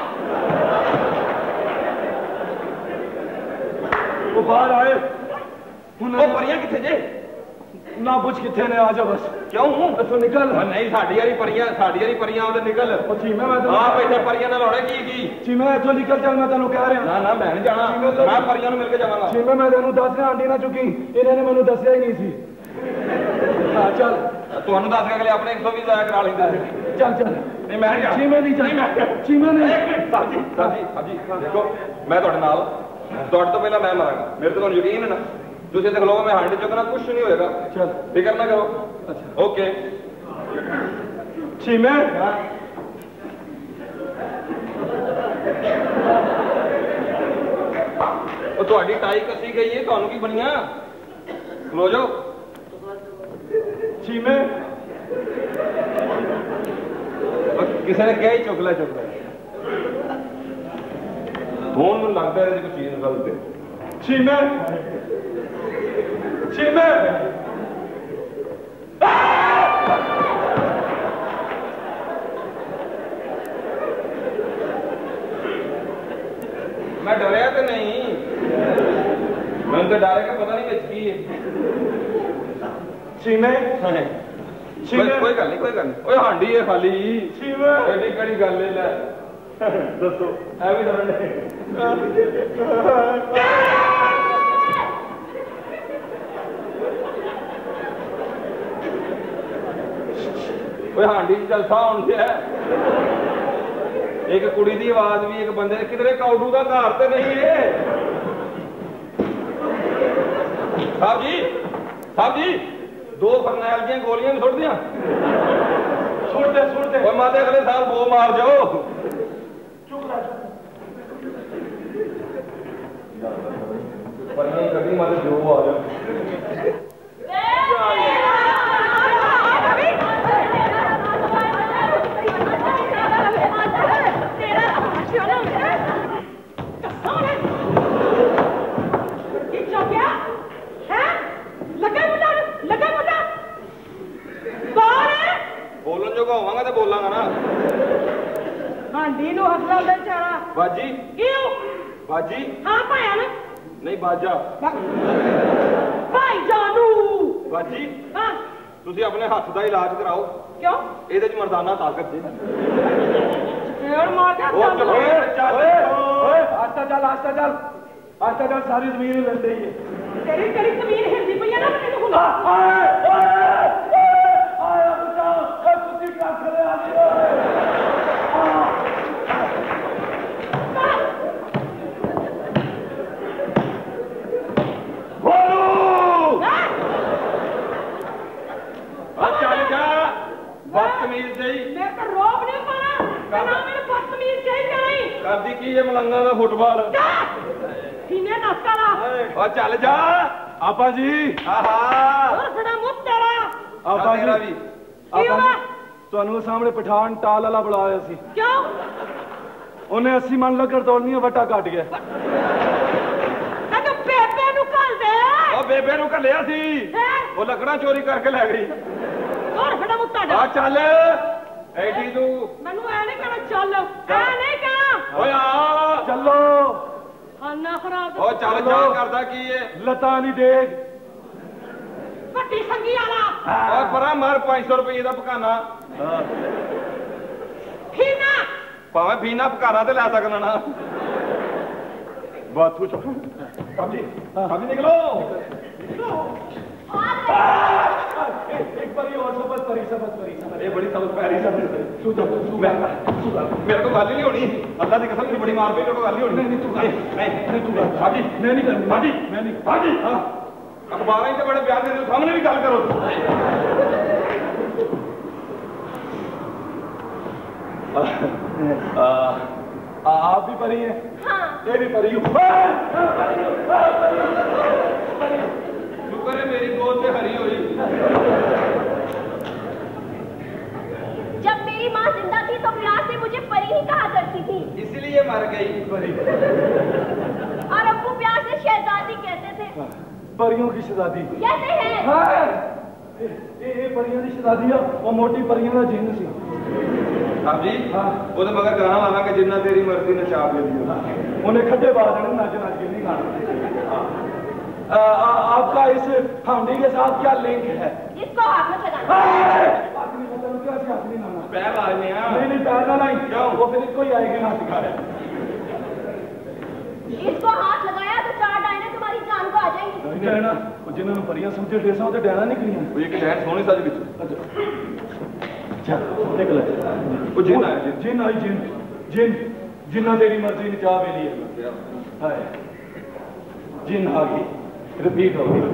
वो बाहर आए। वो परियां किथे जे ना बुझ किथे ने आ जा बस क्यों तो निकल नहीं साड़ी वाली परियां उधर निकल चीमे मैं हाँ बैठे परियां ना लौड़े की चीमे इथों निकल चल मैं तेन कह रहा ना मैं नहीं जाना मैं परियां मिल के जावांगा। चीमे मैं तेन दस रहा आंटी ना चुकी इन्होंने मैंने दसिया ही नहीं सी। हाँ चल ਤੁਹਾਨੂੰ ਦੱਸ ਕੇ ਅਗਲੇ ਆਪਣੇ 120 ਜ਼ਾਇਆ ਕਰਾ ਲੈਂਦੇ। ਚੱਲ ਚੱਲ ਨਹੀਂ ਮੈਂ ਨਹੀਂ ਚੀਮੇ ਨਹੀਂ ਚੱਲ ਚੀਮੇ ਨਹੀਂ ਸਾਜੀ ਦੇਖੋ ਮੈਂ ਤੁਹਾਡੇ ਨਾਲ ਤੁਹਾਡੇ ਤੋਂ ਪਹਿਲਾਂ ਮੈਂ ਮਰਾਂਗਾ ਮੇਰੇ ਤੇ ਤੁਹਾਨੂੰ ਯਕੀਨ ਹੈ ਨਾ ਤੁਸੀਂ ਤੇ ਖਲੋਗੇ ਮੈਂ ਹੰਡ ਚੁੱਕਣਾ ਕੁਝ ਨਹੀਂ ਹੋਏਗਾ। ਚੱਲ ਫਿਕਰ ਨਾ ਕਰੋ। ਅੱਛਾ ਓਕੇ ਚੀਮੇ ਉਹ ਤੁਹਾਡੀ ਟਾਈ ਕੱਸੀ ਗਈ ਹੈ ਤੁਹਾਨੂੰ ਕੀ ਬਣੀਆਂ ਖਲੋ ਜਾਓ। ਚੀਮੇ ਕਿਸੇ ਨੇ ਕਿਹਾ ਹੀ ਚੁੱਕ ਲੈ ਹੁਣ ਮੈਨੂੰ ਲੱਗਦਾ ਇਹਦੇ ਕੋਈ ਚੀਜ਼ ਗਲਤ ਹੈ। ਚੀਮੇ ਚੀਮੇ मैं डरिया तो नहीं मैं तो डरे का पता नहीं बच की है। चीमे कोई गल नहीं ओए हांडी है खाली चीमे एडी कड़ी गल है ले दसो ए भी डरने ओए हांडी जलसा होने से है एक कुड़ी की आवाज भी एक बंदे किधरे काउडू का घर तो नहीं है। साहब जी 2 फरनैल दी गोलियां भी सुट दियां सुट दे और माते अगले साल 2 मार जाओ। चुप रह कभी मारे जो आ जाओ। बोलन जो होवांगा तो बोलांगा ना। हांडी नु हसला बेचारा बाजी क्यों बाजी हाँ भाया ना नहीं बाजा भाई जानू बाजी हाँ ਤੁਸੀਂ ਆਪਣੇ ਹੱਥ ਦਾ ਇਲਾਜ ਕਰਾਓ। क्यों ਇਹਦੇ ਚ ਮਰਦਾਨਾ ਤਾਕਤ ਜੀ। पेड़ मार के ओए आस्ता चल सारी जमीन ही लग रही है। तेरी तेरी जमीन हिलदी पई है ना मैंने हुआ आया बचाओ कुत्ती क्या करे आगे बोलो चल जा बदतमीज जी मैं तो रोब नहीं पाना ना मेरे बदतमीज चाहिए नहीं करदी की ये मलंगा का फुटबॉल सीने नस्का ला और चल जा आपा जी आहा और बड़ा मुंह तेरा आपा जी भी क्यों है ਤੁਹਾਨੂੰ ਸਾਹਮਣੇ ਪਠਾਨ ਟਾਲ ਵਾਲਾ ਬੁਲਾ ਰਿਹਾ ਸੀ। ਕਿਉਂ? ਉਹਨੇ 80 ਮਣ ਲੱਕੜ ਤੋੜਨੀ ਵੱਟਾ ਕੱਟ ਗਿਆ। ਤੈਨੂੰ ਬੇਬੇ ਨੂੰ ਘੱਲ ਦੇ। ਉਹ ਬੇਬੇ ਨੂੰ ਘੱਲਿਆ ਸੀ, ਉਹ ਲੱਕੜਾਂ ਚੋਰੀ ਕਰਕੇ ਲੈ ਗਈ। ਹੋਰ ਫੜਾ ਮੁੱਤਾ ਜਾ। ਆ ਚੱਲ ਐਡੀ ਤੂੰ ਮੈਨੂੰ ਐ ਨਹੀਂ ਕਹਿਣਾ ਚੱਲ, ਐ ਨਹੀਂ ਕਹਿਣਾ। ਓਏ ਆ ਚੱਲੋ। ਖਾਨਾ ਖਰਾਬ। ਉਹ ਚੱਲ ਜਾ ਕਰਦਾ ਕੀ ਏ? ਲੱਤਾਂ ਨਹੀਂ ਦੇਖ ਵੱਡੀ ਸੰਗੀ ਵਾਲਾ। ਓਏ ਪਰਾਂ ਮਾਰ 500 ਰੁਪਏ ਦਾ ਪਕਾਨਾ। ਫੀਨਾ ਭਾਵੇਂ ਫੀਨਾ ਪਕਾਨਾ ਤੇ ਲੈ ਸਕਣਾ ਨਾ। ਬਾਥੂ ਚ ਸਾਬੀ ਨਿਕਲੋ। एक बार और सबक करी ये बड़ी सबक पैरी सब मेरे को गाली नहीं होनी अल्लाह की कसम की बड़ी मार पे तो गाली होनी नहीं तू हाजी मैं नहीं करूंगा हाजी मैं नहीं हाजी हां अखबार से बड़े प्यार से सामने भी गल करो। आप भी परी हैं? हाँ। ये भी परी हूँ। शुक्र है मेरी गोद में हरी हुई। जब मेरी माँ जिंदा थी तो प्यार से मुझे परी ही कहा करती थी, इसलिए मर गई परी। और अब्बू प्यार से शहजादी कहते थे। परियों की शहजादी कहते हैं। हाँ। ये परियों की शहजादी है, वो मोटी परियों का जिन्न सी। हाँ जी हाँ वो तो मगर गाना वाला के जिन्ना तेरी मर्जी ने चाप ले लिया उन्हें खड्डे बाहर नाच नाच के नहीं गाना। आपका इस हांडी के साथ क्या लिंक है? इसको हाथ में लगाना। पैर आने नहीं पैर ना नहीं क्यों वो फिर इसको ही आएगी ना सिखा रहे। इसको हाथ लगाया तो 4 डायने तुम्हारी जान को आ जाएंगी। डैना जिन्होंने परियां समझे डेसा तो डैना निकलियां वो एक डैन सोनी साज विच अच्छा देख ले वो जिन आया जिन आई जिन जिन जिन्ना तेरी मर्जी ने चाह ले लिया हाय जिन आ गई रिपीट हो गई।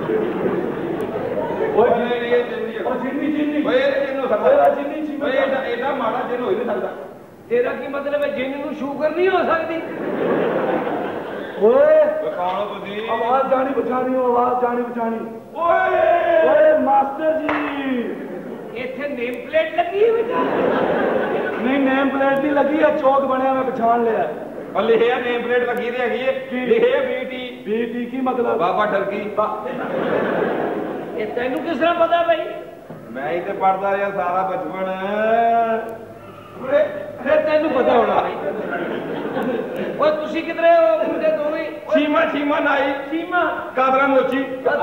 ओए ये जिन्नी और जिन्नी जिन्नी ओए ये जिन हो सकदा है जिन्नी जी ओए एटा माड़ा जिन हो ही नहीं सकदा। तेरा की मतलब है जिन नु शुगर नहीं हो सकती? ओए कौन हो तुसी? आवाज जानी बचानी हो आवाज जानी बचानी। ओए ओए मास्टर जी इथे नेम प्लेट लगी है बेटा? नहीं नेम प्लेट नहीं लगी है चौक बनया मैं पहचान लिया और लिखे है नेम प्लेट लगी दी हैगी है लिखे है बीटी बीटी की मतलब बाबा ठरकी ये तेनू किस तरह पता भाई? मैं ही तो पढ़ता रहा सारा बचपन फिर तेनू पता होना भाई। ओए तुसी किधरे हो मुंडे दोवें? सीमा सीमा नाई सीमा कादरा मोची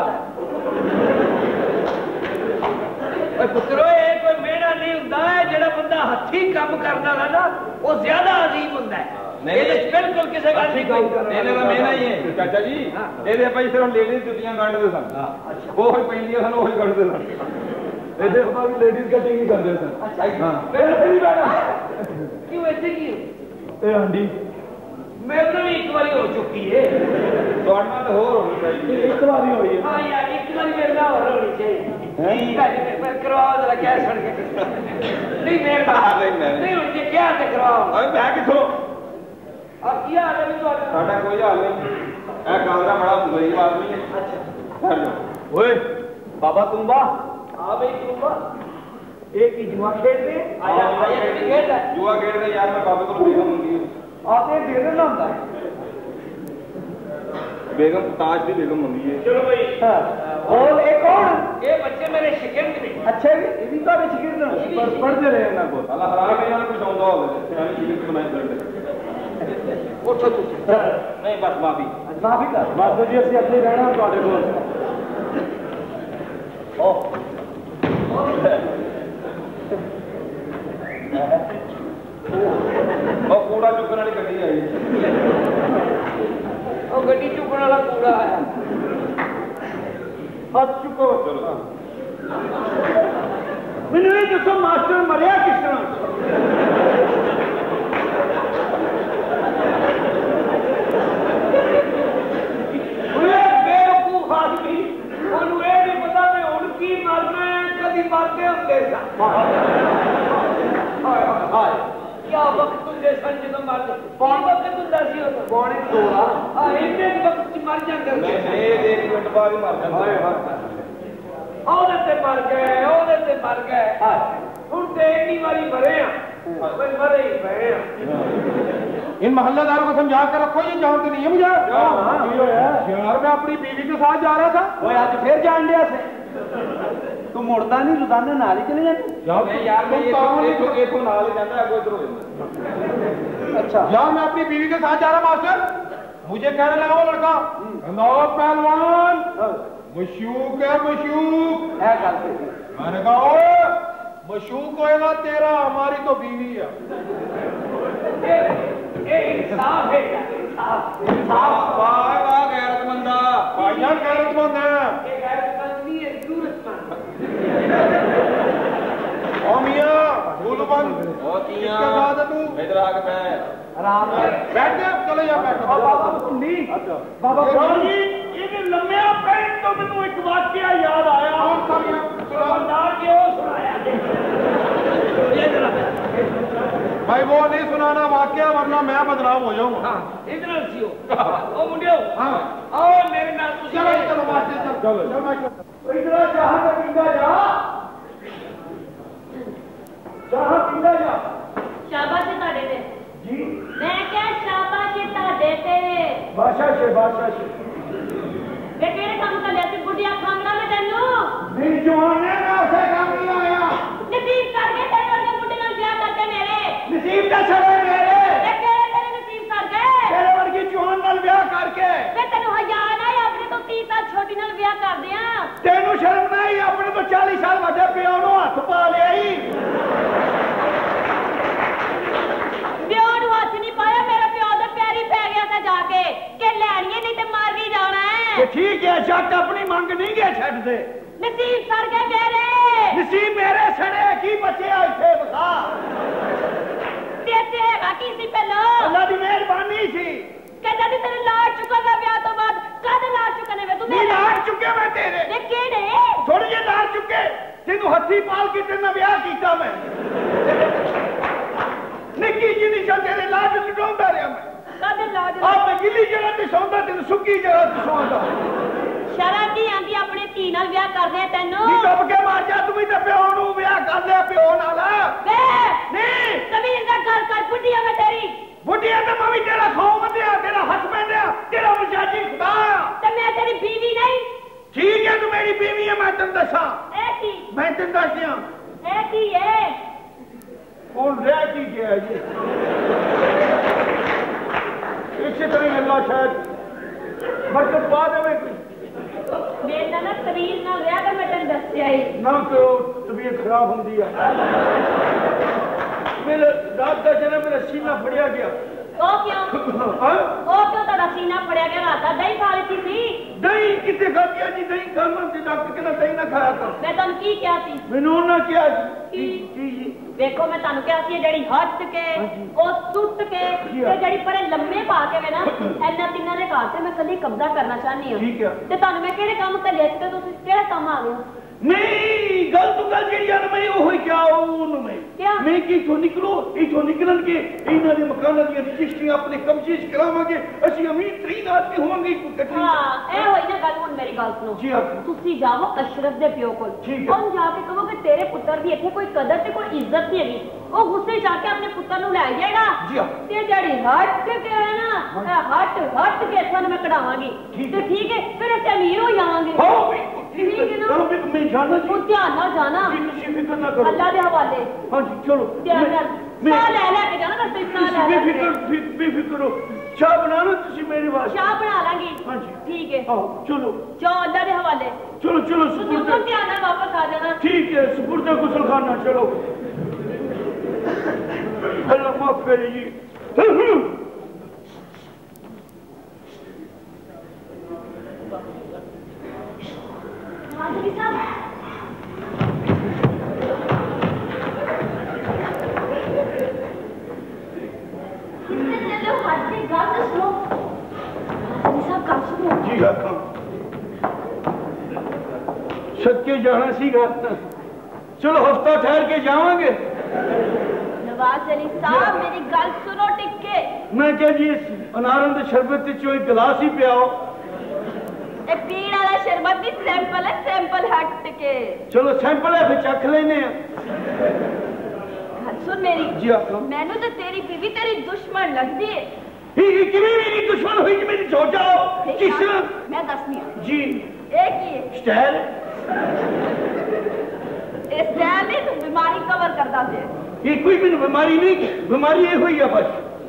ओए पुत्रो ये कोई मेड़ा नहीं हुंदा है जेड़ा बंदा हथी काम करन वाला ना वो ज्यादा अजीब हुंदा है। नहीं बिल्कुल किसी गल नहीं कोई ਇਹਨੇ ਦਾ ਮੇਨਾ ਹੀ ਹੈ ਚਾਚਾ ਜੀ ਇਹਦੇ ਆਪਾਂ ਇਸੇ ਨੂੰ ਲੇਡੀਜ਼ ਜੁੱਤੀਆਂ ਕੱਢਦੇ ਸਨ ਉਹ ਹੀ ਪੈਂਦੀਆਂ ਸਨ ਉਹ ਹੀ ਕੱਢਦੇ ਸਨ ਇਹਦੇ ਆਪਾਂ ਵੀ ਲੇਡੀਜ਼ ਕਟਿੰਗ ਹੀ ਕਰਦੇ ਸਨ ਹਾਂ ਇੱਥੇ ਨਹੀਂ ਬੈਠਾ क्यों ऐसे की ਇਹ ਹੰਡੀ मेरे को भी एक बार हो चुकी है ਤੁਹਾਡੇ ਨਾਲ ਤਾਂ ਹੋਰ ਹੋਣੀ ਚਾਹੀਦੀ ਇੱਕ ਵਾਰੀ ਹੋਈ ਹੈ हाँ यार एक बार मेरे नाल और होनी चाहिए मैं करवाओ जरा क्या छोड़ के नहीं मेरे नहीं मुझे क्या से करवाओ ਓਏ ਮੈਂ ਕਿੱਥੋਂ अब क्या हाल है तुम्हारा? ਸਾਡਾ ਕੋਈ ਹਾਲ ਨਹੀਂ ਇਹ ਕਾਦਰਾ ਬੜਾ ਗਰੀਬ ਆਦਮੀ ਹੈ ਅੱਛਾ ਓਏ ਬਾਬਾ ਤੁੰਬਾ हाँ भाई तुम एक ही जुआ खेलते आया खेल है जुआ खेलते यार मैं बाबे को बेगम मंगी आपने दे देना होता है बेगम ताज दी बेगम मंगी है चलो भाई और एक और ये बच्चे मेरे शिकंद में अच्छे भी तो शिकिर पर पढ़ते रहे ना को अल्लाह हराम है यार कुछ आंदा होवे यानी शिकिर बनाए करते उठो तू नहीं बस माफी माफी कर मास्टर जी ਅਸੀਂ अपने रहना ਤੁਹਾਡੇ ਕੋਲ ओ ਉਹ ਕੂੜਾ ਚੁੱਕਣ ਵਾਲੀ ਗੱਡੀ ਆਈ ਉਹ ਗੱਡੀ ਚੁੱਕਣ ਵਾਲਾ ਕੂੜਾ ਆਇਆ ਹੱਥ ਚੁੱਕੋ ਚਲੋ ਮੈਨੂੰ ਇਹ ਦੱਸੋ ਮਾਸਟਰ ਮਰਿਆ ਕਿਸ ਤਰ੍ਹਾਂ ਓਏ ਬੇਵਕੂਫ ਆਦਮੀ ਉਹਨੂੰ ਇਹ ਨਹੀਂ ਪਤਾ ਮੈਂ ਹੁਣ ਕੀ ਮਰਨਾ ਹੈ ਕਦੀ ਮਰਦੇ ਹੁੰਦੇ ਸਾਂ ਹਾਏ ਹਾਏ क्या वक्त तुझे संज तो मर कौन वक्त तुंदा सी होता ਪੌਣੇ 16 हां इतने वक्त च मर जांदे ਮੈਂ ਇਹ ਇੱਕ ਮਿੰਟ ਬਾਅਦ ਹੀ ਮਰ ਜਾਂਦਾ औरत ते मर गए हां हुन तेरी वाली भरे मरे ही भरे। इन मोहल्लेदारों को समझा कर रखो, ये जानते नहीं है मुझे। यार मैं अपनी बीवी के साथ जा रहा था। वो आज फिर जान लिया से तू मुड़ता नहीं, रोजाना नाल ही चले जाते। यार मैं ये तो नाल ही जाता है, इधर। अच्छा यार मैं अपनी बीवी के साथ जा रहा मास्टर, मुझे कहने लगा वो लड़का, पहलवान मशूक है, मशूक है गल से। मैंने कहा ओए मशूक होएगा तेरा, हमारी तो बीवी है। इंसाफ है, इंसाफ गैरतमंदा भाईजान, गैरतमंद है। ये गैरतमंद नहीं है, जरूरतमंद। ओ मियां गुलबंद किसके साथ है तू? इधर आके बैठ, आराम से बैठ जा, चले जा बैठ। नहीं बाबा जी, ये लम्बे पेट तो मैंने एक वाक्या याद आया। सुनाया भाई वो नहीं सुनाना वाक्या, वरना मैं बदनाम हो जाऊंगा। हाँ इधर सी हो। ओ मुंडियो, हाँ आओ मेरे नाल। चलो चलो मास्टर, चलो चलो। इधर जहां तक पिंदा जा, जहां पिंदा जा। शाबाश है ਤੁਹਾਡੇ ਤੇ जी मैं क्या शाबाश है ਤੁਹਾਡੇ ਤੇ। भाषा से वे ਕਿਹੜੇ ਕੰਮ ਕਰ ਲਿਆ ਸੀ ਬੁੱਢੀਆਂ ਖਾਂਗਾ ਮੈਂ ਤੈਨੂੰ नहीं जवाने में ऐसे काम नहीं आया। ਨਸੀਬ ਕਰਕੇ ਤੇਰੇ ਵਰਗੇ ਬੁੱਢੇ ਨਾਲ ਵਿਆਹ ਕਰਕੇ ਮੇਰੇ नसीब का सड़े मेरे ਇਹ ਕਿਹੜੇ ਤੇਰੇ ਨਸੀਬ ਕਰ ਗਏ तेरे वर्गी जवान नाल ब्याह करके। ਵੇ ਤੈਨੂੰ ਹਯਾ ਨਾ ਆਇਆ ਆਪਣੇ ਤੋਂ 30 ਸਾਲ ਛੋਟੀ ਨਾਲ ਵਿਆਹ ਕਰਦੇ ਆ तेनू शर्म नहीं, अपने तो 40 साल वड्डे प्यो नू हथ पा लिया ही। ਵਿਆਹ ਨੂੰ ਹੱਥ ਨਹੀਂ ਪਾਇਆ ਮੇਰਾ ਪਿਓ ਦੇ ਪੈਰੀ ਪੈ ਗਿਆ ਸੀ ਜਾ ਕੇ ਕਿ ਲੈਣੀਏ ਨਹੀਂ ਤੇ ਮਾਰ ਵੀ ਜਾਣਾ कि ਹੈ ठीक है, जट अपनी मंग नहीं गए छड़ दे। ਨਸੀਬ ਸੜ ਗਏ ਮੇਰੇ नसीब मेरे सड़े की बचे इथे बखा। ਤੇ ਇੱਥੇ ਹੈਗਾ ਕੀ ਸੀ ਪਹਿਲਾਂ अल्लाह की मेहरबानी सी। ਕਹਿੰਦਾ ਸੀ ਤੇਰੇ ਲਾੜ ਚੁੱਕਾਂਗਾ ਵਿਆਹ ਤੋਂ ਬਾਅਦ ਕਦ ਲਾੜ ਚੁੱਕਣੇ ਵੇ ਤੂੰ नहीं लाड़ चुके मैं तेरे, ਵੇ ਕਿਹੜੇ थोड़े जे लाड़ चुके। तेनू हथी पाल के तेरे नाल ब्याह कीता मैं। निक्की जी नी तेरे लाड लुटाउंदा रहा मैं। ਕਦ ਲਾੜ आप मैं गिली जगह ते सौंदा, तेन सुक्की जगह ते सौंदा। ਸ਼ਰਮ ਕੀ ਆਂਦੀ ਆਪਣੇ ਧੀ ਨਾਲ ਵਿਆਹ ਕਰਦੇ ਆ ਤੈਨੂੰ नी डुब के मार जा, तू भी ते प्यो नू ब्याह कर लिया प्यो नाल। ਵੇ नहीं कमीज का घर कर बुढ़िया मैं तेरी बुढ़िया ते मैं भी तेरा खाओ बंदिया, तेरा हस्बैंड है, तेरा मजाजी खुदा है। ते मैं तेरी बीवी नहीं ठीक है तू मेरी बीवी है, मैं तेन दसा, ए की मैं तेन दस दिया। ए की है कौन रह की गया जी? इसी तरह अल्लाह शायद बरकत पा देवे कोई। मेरे नाल ना तमीज नाल विआह कर मैं तेन दस्सिया ही ना तो तबीयत खराब होंगी है। मेरे रात का जन्म मेरा सीना फड़िया गया। ओ क्यों तेरा सीना पड़िया गया रात दा दही खा ली थी दही कितने खा गया जी? दही खाना से डॉक्टर कहना दही ना खाया कर। मैं तन की क्या थी मैनू ना किया जी। देखो मैं तन क्या सी जड़ी हट के ओ सुट के ते जड़ी परे लम्मे पा के मैं ना एना तिन्ना दे घर ते मैं कली कब्जा करना चाहनी हूं ठीक है। ते तन मैं केड़े काम ते लेते तुसी केड़े काम आ गए नहीं गलत गल जी यार मैं वो क्या ओनु मैं क्या? मैं की तो निकलो इथों निकलन के इना दे मकानां दी रजिस्ट्री अपने कब्जे च करावांगे, असि अमीर तरीन आदमी होवांगे को कटरी। हां ए होई ना गल हुन मेरी गल सुनो जी हाँ। तुसी जाओ अशरफ दे पियो कोल ठीक है। उन जाके कहो कि तेरे पुत्र दी इथे कोई कदर ते कोई इज्जत नहीं हैगी ओ गुस्से जाके अपने पुत्र नु ले जाएगा जी हाँ। ते जड़ी हट के है ना हट के इथों मैं कढावांगी ठीक ते है। ठीक है फिर अस अमीर हो जावांगे हां ठीक है ना? मैं जाना जी। वो ध्यान ना जाना जी, तुसी फिक्र ना करो। अल्लाह दे हवाले हां जी चलो। ध्यान नाल साह ले के जाना रस्ते साह ले बेफिक्र हो, चाह बनाना तुसी मेरे वास्ते। चाह बना लांगी हाँ जी। ठीक है आओ चलो जाओ अल्लाह दे हवाले चलो चलो तुम सुपुर्द। ध्यान नाल वापस आ जाना ठीक है सुपुर्द गुसल खाना चलो। अल्लाह माफ करे जी। माधुरी साहब चलो हट के गा तो सुनो माधुरी साहब काम सुनो जी हाँ सच्चे जाना सीगा। चलो हफ्ता ठहर के जावांगे। नवाज अली साहब मेरी गल सुनो टिक्के मैं क्या जी अनारंद शरबत चो एक गिलास ही पियाओ। ए पीण वाला शरबत दी सैंपल है सैंपल हट के चलो सैंपल है फिर चख लेने सुन मेरी जी आखो। मैनू तो तेरी बीवी तेरी दुश्मन लगती है। किवें मेरी दुश्मन हुई कि मेरी छोड़ जाओ किस मैं दसनी जी एक ही है स्टाइल इस स्टाइल ने तू बीमारी कवर करदा दे ये कोई भी बीमारी नहीं बीमारी ये हुई है बस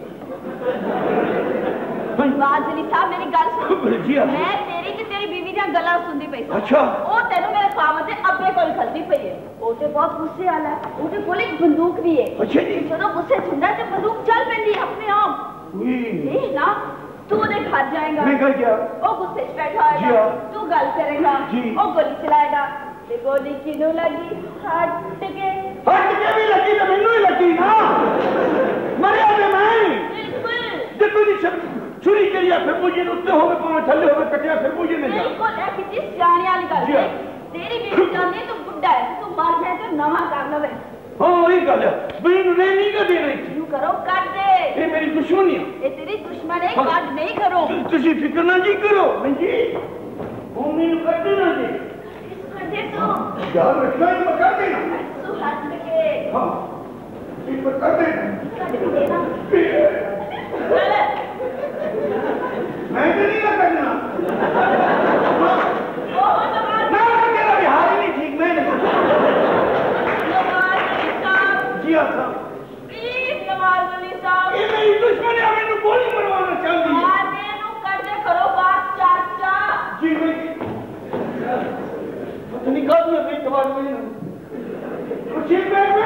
बाजली साहब मेरी गल सुन जी हाँ। मैं तेरी ते तेरी बीवी दी गल्लां सुनदी पई सी अच्छा ओ तेनू मेरे सामने ते अब्बे कोल खलदी पई है ओ ते बहुत गुस्से वाला है ओ ते कोल एक बंदूक भी है अच्छा जी ਜਦੋਂ ਗੁੱਸੇ ਹੁੰਦਾ ਤੇ ਬੰਦੂਕ ਚੱਲ ਪੈਂਦੀ ਆਪਣੇ ਆਪ नहीं ना तू उधर घर जाएगा मैं घर गया वो गुस्से से बैठा जी होगा हाँ। तू गल करेगा जी वो गोली चलाएगा ते गोली किनू लगी हट के भी लगी तो मैनू ही लगी ना मरे मैं बिल्कुल जब मेरी छुरी करिया फिर मुझे उत्ते होवे पावे थल्ले होवे कटिया फिर मुझे नहीं जा बिल्कुल है किसी सियाणी वाली गल जी है हाँ। तेरी बीवी जाने तू बुढ़ा है तू मर जाए तो नवा कर लवे हाँ वही गल है मैनू नहीं कर दे रही यू करो काट दे ये मेरी दुश्मनी है ये तेरी दुश्मन है हाँ। काट नहीं करो तुसी फिक्र ना जी करो मैं जी वो मैनू कर देना जी कर दे तू यार रखना ही मैं कर देना तू हट के हाँ ये मैं कर देना काट भी देना चल मैं तो नहीं करना ओ नवाज मैं तेरा बिहार ही नहीं ठीक मैं नहीं नवाज साहब जी हाँ साहब प्लीज नवाज अली साहब ये मेरी दुश्मन है मैंने गोली मरवाना चाहती है आने नु कर दे करो बात चाचा जी मैं तो निकाल दिया मेरी तबाद में खुशी बेबे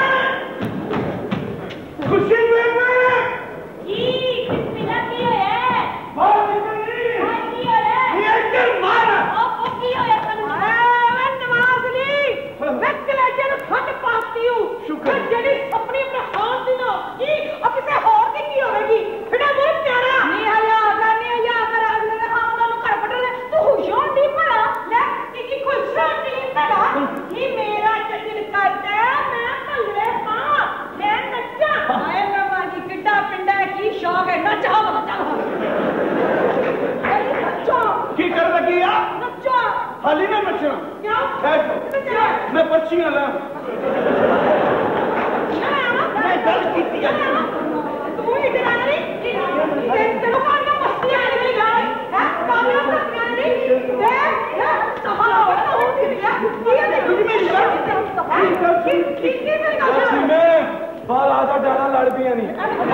खुशी बेबे जी कितना की है बाहर निकलनी हां की है ये चल मार ओ की है तनु मैं नवाज अली मैं कलेजे नु खंड पाती हूं शुक्र। जेडी अपनी अपने हाथ दी ना की अब किसे और की होवेगी बेटा बहुत प्यारा नहीं आया कर अगले ने खाना नु कर पड़े तू होशियार नहीं पड़ा ले की खुशा नहीं पड़ा ये मेरा दिल करता है मैं कल्ले हां मैं नच्चा हाय बाबा की किड्डा पिंडा की शौक है नच हम नच्चा की कर लगी यार नच्चा हाली ना नचना क्यों ठहर मैं पर्चियां ला मैं गल की थी तू इधर आ रही तेरे को ना मस्ती आ रही है कामया करने आ रही देख सफल हो गया ये देखो मेरी मैं बाल आधा डाला लड़ पिया नहीं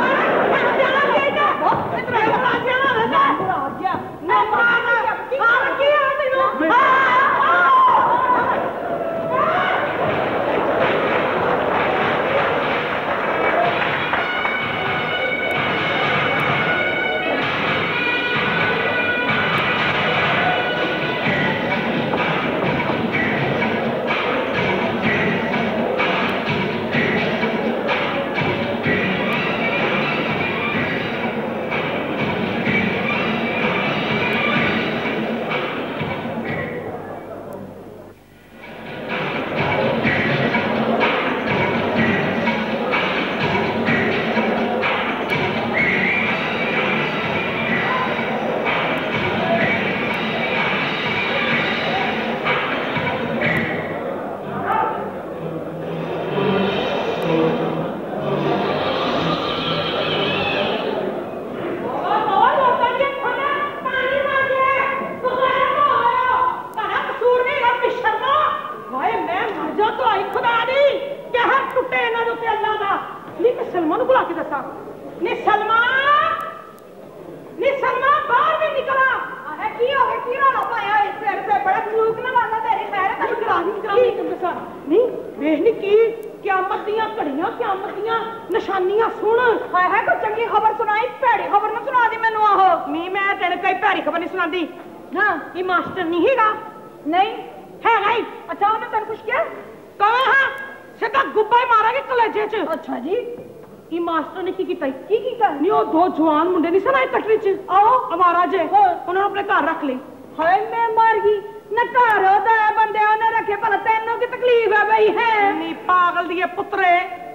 निशानियां सुन है कोई चंगी खबर सुनाई भैड़ी खबर ना सुना दी मैनू आहो नहीं मैं तेरे कोई भैड़ी खबर नहीं सुनाती हां ये मास्टर नहीं हैगा नहीं है भाई अच्छा उन्होंने तेरे कुछ किया कहे हां सीधा गुब्बा ही मारा के कलेजे च अच्छा जी ये मास्टर ने की कीता नहीं वो दो जवान मुंडे नहीं सनाए कटरी च आओ हमारा जे उन्होंने अपने घर रख ली हाय मैं मर गई न घर होता है बंदे ने रखे भला तेनों की तकलीफ है भाई है नी पागल दिए पुत्रे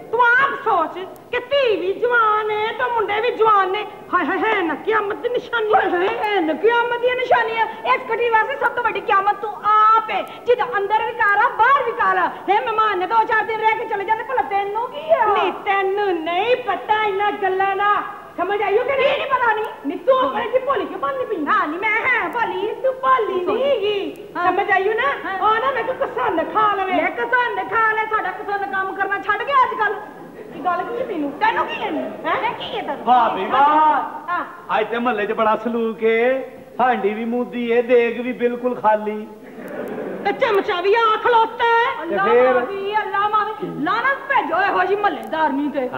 तू आप सोच कि धी भी जवान है तो मुंडे भी जवान ने हाय हाय है ना क़यामत दी निशानी है ना क़यामत दी निशानी है इस कटी वास्ते सब तो बड़ी क़यामत तू आप है जिद अंदर विकारा बाहर विकारा है मेहमान ने 2-4 दिन रह के चले जाते भला तेनू की है नहीं तेनू नहीं पता इना गल्ला ना समझ आइयो कि नहीं पता नहीं तू अपने की भोली क्यों बननी पई हां नहीं मैं है भोली तू भोली नहीं समझ आइयो ना ओ ना मैं तो कसंद खा लवे मैं कसंद खा ले साडा कसंद काम करना छड़ गया आजकल की गल की मेनू तेनू की है की है तेनू वाह भाई वाह आज ते महल्ले च बड़ा सलूक है हांडी भी मुद्दी है देग भी बिल्कुल खाली ते चमचा भी आ खलोता है अल्लाह मावी लानत भेजो हो जी महल्लेदार नी ते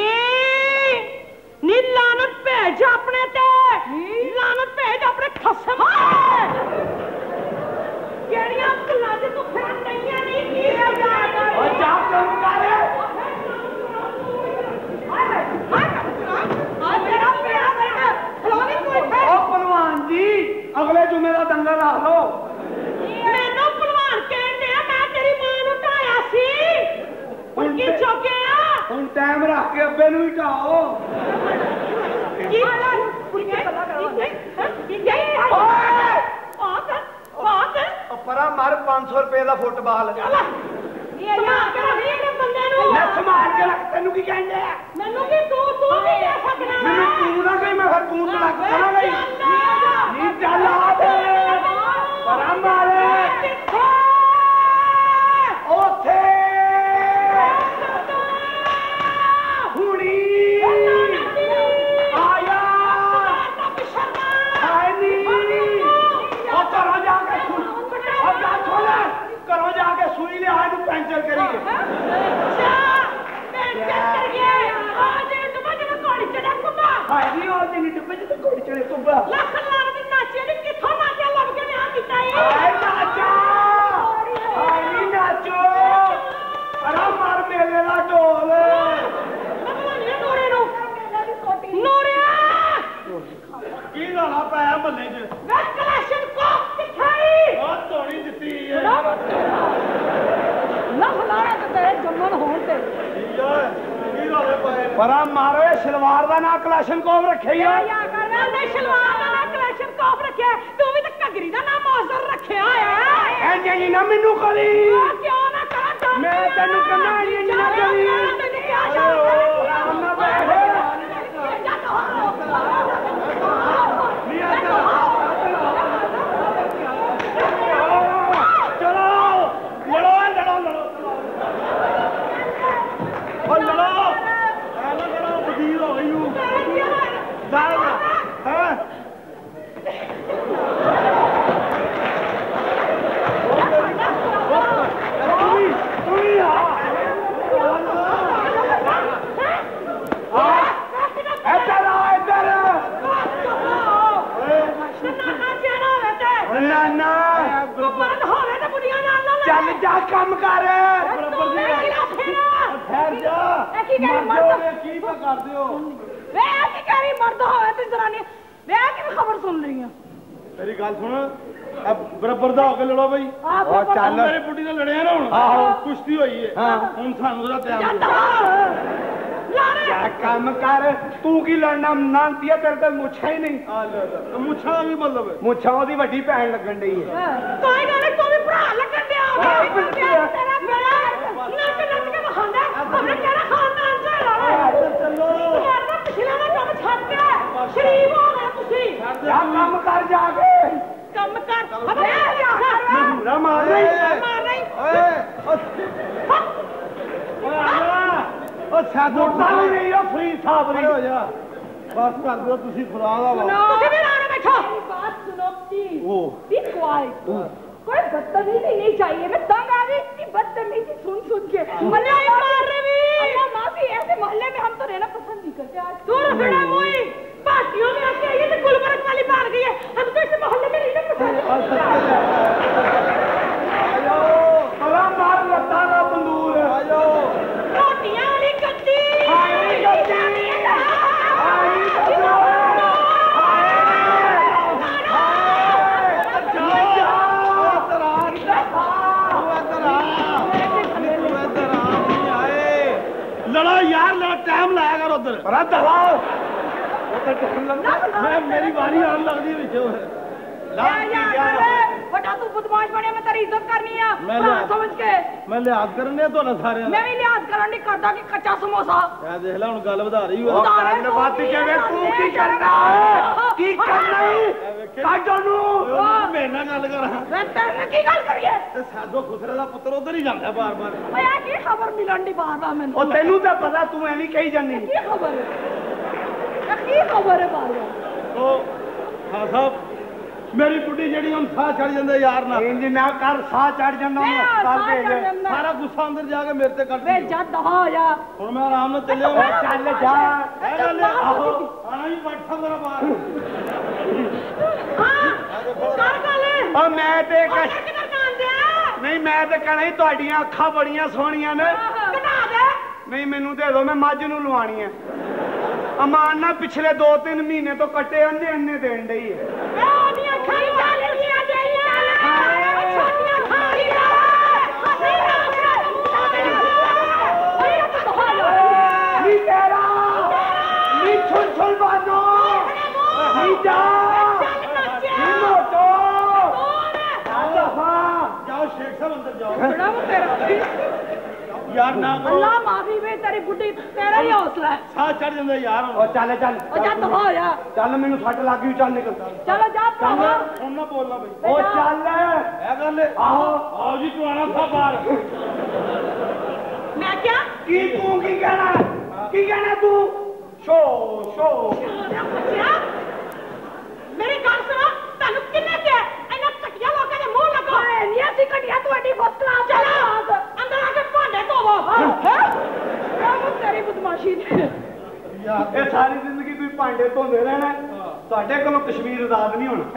नी लानत भेज अपने ते लानत भेज अपने खसम केड़ियां गल्लां ते तू फिर नहीं की ओ जा काम कर ओ पहलवान जी अगले जुमे दा दंगल ला लो मैनू पहलवान कहंदे मैं तेरी मां नू ढाया सी हुण की चौकिया हुण टाइम रख के अब्बे नू ही ढाओ की पुलिया कला करो ओए परा मार 500 रुपए दा फुटबाल ये यार करा नहीं ने बंदे नू नच मार के रख तैनू की कहंदे मैनू की तू भी ले सकना मैनू तू ना कहीं मैं फिर तू तड़क करा गई नी चल आ दे परा मारे ओथे हुणी आया हाय नी ओ करो जाके करो जाके सुई ले आए तू पंचर करिए अच्छा पेंचर करिए आज डुबा जब घोड़ी चढ़ा कुब्बा हाय नी ओ दिन डुबे जब घोड़ी चढ़े कुब्बा ਲੱਖ ਲੱਖ ਦੀ ਨਾਚੇ ਦੀ ਕਿੱਥੋਂ ਨਾਚਿਆ ਲੱਭ ਕੇ ਵਿਆਹ ਕੀਤਾ ਏ हाय नाचो हाय नी नाचो अरे मार मेले दा ढोल ਨੂਰੇ ਨੂੰ ਨੂਰੇ की गाना पाया मल्ले च ਵੇ ਕਲਾਸ਼ਨ ਕੋ ਦਿਖਾਈ बहुत धोनी दित्ती है ਲੱਖ ਲਾਣਾ ਤੇ ਤੇਰੇ ਜੰਮਣ ਹੋਣ ਤੇ परा मारो शलवार दा ना कलाशन कोम रखे ही ਯਾ ਕਰਦਾ ਨੇ ਸ਼ਲਵਾਰ ਦਾ ਨਾ ਕਲਾਸ਼ਨ ਕੋਪ ਰੱਖਿਆ ਤੂੰ ਵੀ ਤਾਂ ਘਗਰੀ ਦਾ ਨਾਮ ਮੌਜ਼ਰ ਰੱਖਿਆ ਹੈ इंज जी ना मैनू करी ਕਿਉਂ ਨਾ ਕਰਾਂ मैं तेनू कहना इंज ना करी आराम ना बैठ चलो लड़ो लड़ो लड़ो और लड़ो ऐना लड़ो वजीर हो गई हूं हैं चल जा कम कर ठहर जा की कर दियो मर्द होवे तू जनानी वे की खबर सुन रही है मेरी गल सुन अब बराबर दा होके लड़ो भाई चल मेरी बुढ़ी से लड़े ना आहो कुश्ती हुई है हुन सानू दा टाइम क्या काम कर तू की लड़ना नानती है तेरे ते मुछा ही नहीं मुछा भी मतलब है मुछा ओदी वड्डी भैन लगन दी है कोई गल नहीं तू भी भरा लगन दे तेरा बेड़ा नच नच के बखांदा हमने केड़ा खानदान से लावे चलो यार ना पिछला ना काम छੱਡ के शरीफ हो गए तुसी क्या काम कर जाके ਕੰਮ ਕਰ ਅਬੇ पूरा मार रही ਮਾਰ ਨਹੀਂ ओ सादोटा नहीं हो फ्री साबरी हो जा बस कर दो तुसी खुदा दा वा ਤੁਸੀਂ ਵੀ ਲਾਣੇ बैठो बात सुनो प्लीज बी क्वाइट कोई बदतमीजी नहीं चाहिए मैं तंग आ गई इतनी बदतमीजी सुन के अल्लाह मार रही अल्लाह माफी ऐसे मोहल्ले में हम तो रहना पसंद नहीं करते आज तू रखड़ा मुई पार्टियों में आके ये तो गुलबर्ग वाली बात गई है हम तो इस मोहल्ले में रहना पसंद आयो भला मार लता दा तंदूर आयो रोटियां वाली गद्दी हाय गद्दी पर दबाओ मेरी बारी आने लगती बटा तू बदमाश बने मैं तेरी इज्जत करनी है समझ के मैं लिहाज करने तो सारे मैं भी लिहाज करन नहीं करता कि कच्चा समोसा देख ला हुन गल वधा रही हो बात कहवे तू की करना है की करना है काटो नु मैं ना गल करा मैं तेरे की गल करिए ते साडो खुसरे दा पुੱਤਰ उधर ही जांदा बार-बार ओए आ की खबर मिलन दी बार-बार मैनू ओ तैनू तो पता तू एवी कही जानी की खबर है बार-बार ओ हां साहब मेरी बुढ़ी जड़ी हम साह चढ़ जांदा यार ना इंज ना कर साह चढ़ जांदा कर दे सारा गुस्सा अंदर जाके मेरे ते कर वे जा दफा हो जा हुन मैं आराम से चले चल जा आहो आना ही बैठा मेरा बाहर हां कर गले ओ मैं ते किधर कान दे नहीं मैं ते कहना ही ਤੁਹਾਡੀਆਂ ਅੱਖਾਂ ਬੜੀਆਂ ਸੋਹਣੀਆਂ ਨੇ कटा दे नहीं मैनू दे दो मैं मझ नू लवानी है अमान ना पिछले 2-3 महीने तो कट्टे अन्ने अन्ने देन डई है जाओ शेख साहब अंदर जाओ यार ना अल्लाह माफी वे तेरी बुड्ढी तेरा ही हौसला है साह चढ़ जांदा यार ओ चल चल ओ जा दफा हो जा चल मेनू सट लग गई चल निकल चलो जा भरावा हुन ना बोलना भाई ओ चल ए गल आओ आओ जी तू आना साहब बाहर मैं क्या की तू की कहना तू शो शो मेरी गल सुनो तन्नू किन्ने के इन्ना टकिया लोकां दे मुंह लगो नहीं सी कटिया ਤੁਹਾਡੀ फर्स्ट क्लास चलो अंदर आके भांडे धोवो हैं तेरी बदमाशी ये सारी जिंदगी तू भांडे धोंदे रहना ਤੁਹਾਡੇ ਕੋਲੋਂ कश्मीर आजाद नहीं होना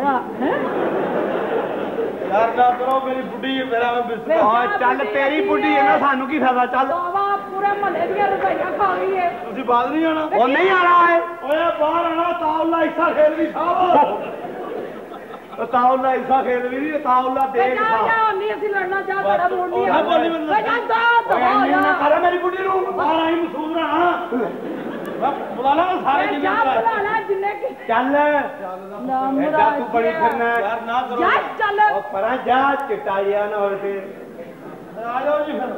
यार ना करो मेरी बुढ़ी मेरा हाँ चल तेरी बुढ़ी है ना सानू की फायदा चल बाबा पूरे महल्ले दी रजाइयां खा गई है तुसी बात नहीं आना वो नहीं आना है ओए बाहर आना ताउला हिस्सा खेल भी साहब ताउला हिस्सा खेल भी नहीं ताउला देख जा नहीं असि लड़ना जा बड़ा बोलनी है जा जा कर मेरी बुढ़ी नु बाहर आई मसूद रहा बुला ला सारे जा बुला ला जिन्ने की चल एडा तू बड़ी फिरना यार ना करो जा चल और परा जा चिटाइया ना और फिर आ जाओ जी फिर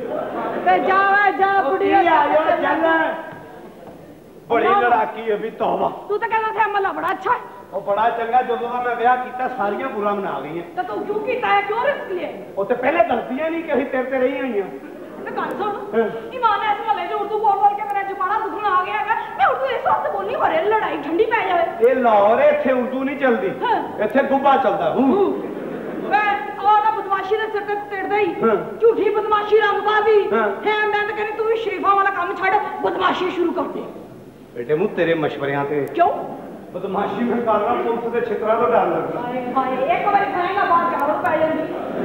जा बुढ़ी आ जाओ चल बड़ी लड़ाकी अभी तौबा तू तो कहता था अमला बड़ा अच्छा है ਉਹ ਬੜਾ ਚੰਗਾ ਜਦੋਂ ਦਾ ਮੈਂ ਵਿਆਹ ਕੀਤਾ ਸਾਰੀਆਂ ਬੁਰਾ ਮਨਾ ਗਈਆਂ तो तू क्यों कीता है क्यों रिस्क लिए ਉਹ ਤੇ ਪਹਿਲੇ ਦੱਸਦੀਆਂ ਨਹੀਂ ਕਿ ਅਸੀਂ ਤੇਰੇ ਤੇ ਰਹੀ ਹੋਈਆਂ मैं गल सुन ईमान ऐसे वाले जो उर्दू बोल के मेरा जबाना दुखना आ गया है मैं उर्दू इस वास्ते बोलनी हरे लड़ाई ठंडी पै जाए ਇਹ ਲਾਹੌਰ ਇੱਥੇ ਉਰਦੂ ਨਹੀਂ ਚੱਲਦੀ ਇੱਥੇ ਗੁੱਬਾ ਚੱਲਦਾ मैं और ना बदमाशी दे सिर ते तेड़दा ही झूठी बदमाशी रंगबाजी है मैं तो कहनी तू भी शरीफा वाला काम छड़ बदमाशी शुरू कर दे बेटे मु तेरे मशवरियां ते क्यों बदमाशी में करना पुलिस के छितरा तो डर लगदा हाय हाय एक बार खाएगा बात जाओ पै जांदी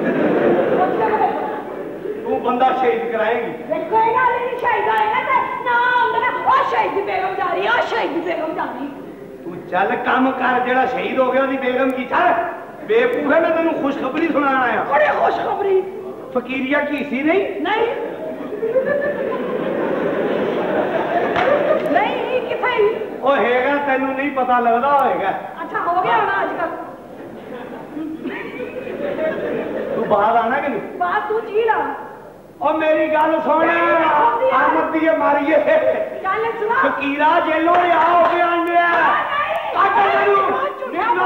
तू बंदा शहीद कराएगी देखोगा नहीं शहीद आएगा तो ना अंदर ओ शहीद बेगम जा रही है ओ शहीद बेगम जा रही तू चल काम कर जेड़ा शहीद हो गया ओदी बेगम की चल बेवकूफ है मैं तेनू खुशखबरी सुनाना आया बड़ी खुशखबरी फकीरिया की सी नहीं नहीं नहीं किथे ओ हेगा तेनू नहीं पता लगदा होएगा अच्छा हो गया ना आजकल तू बाहर आना कि नहीं बात तू चीला और मेरी गल सुन आमद दी मारिए गल सुना फकीरा जेलों आ हो गया आंदे काट मेनू निकलो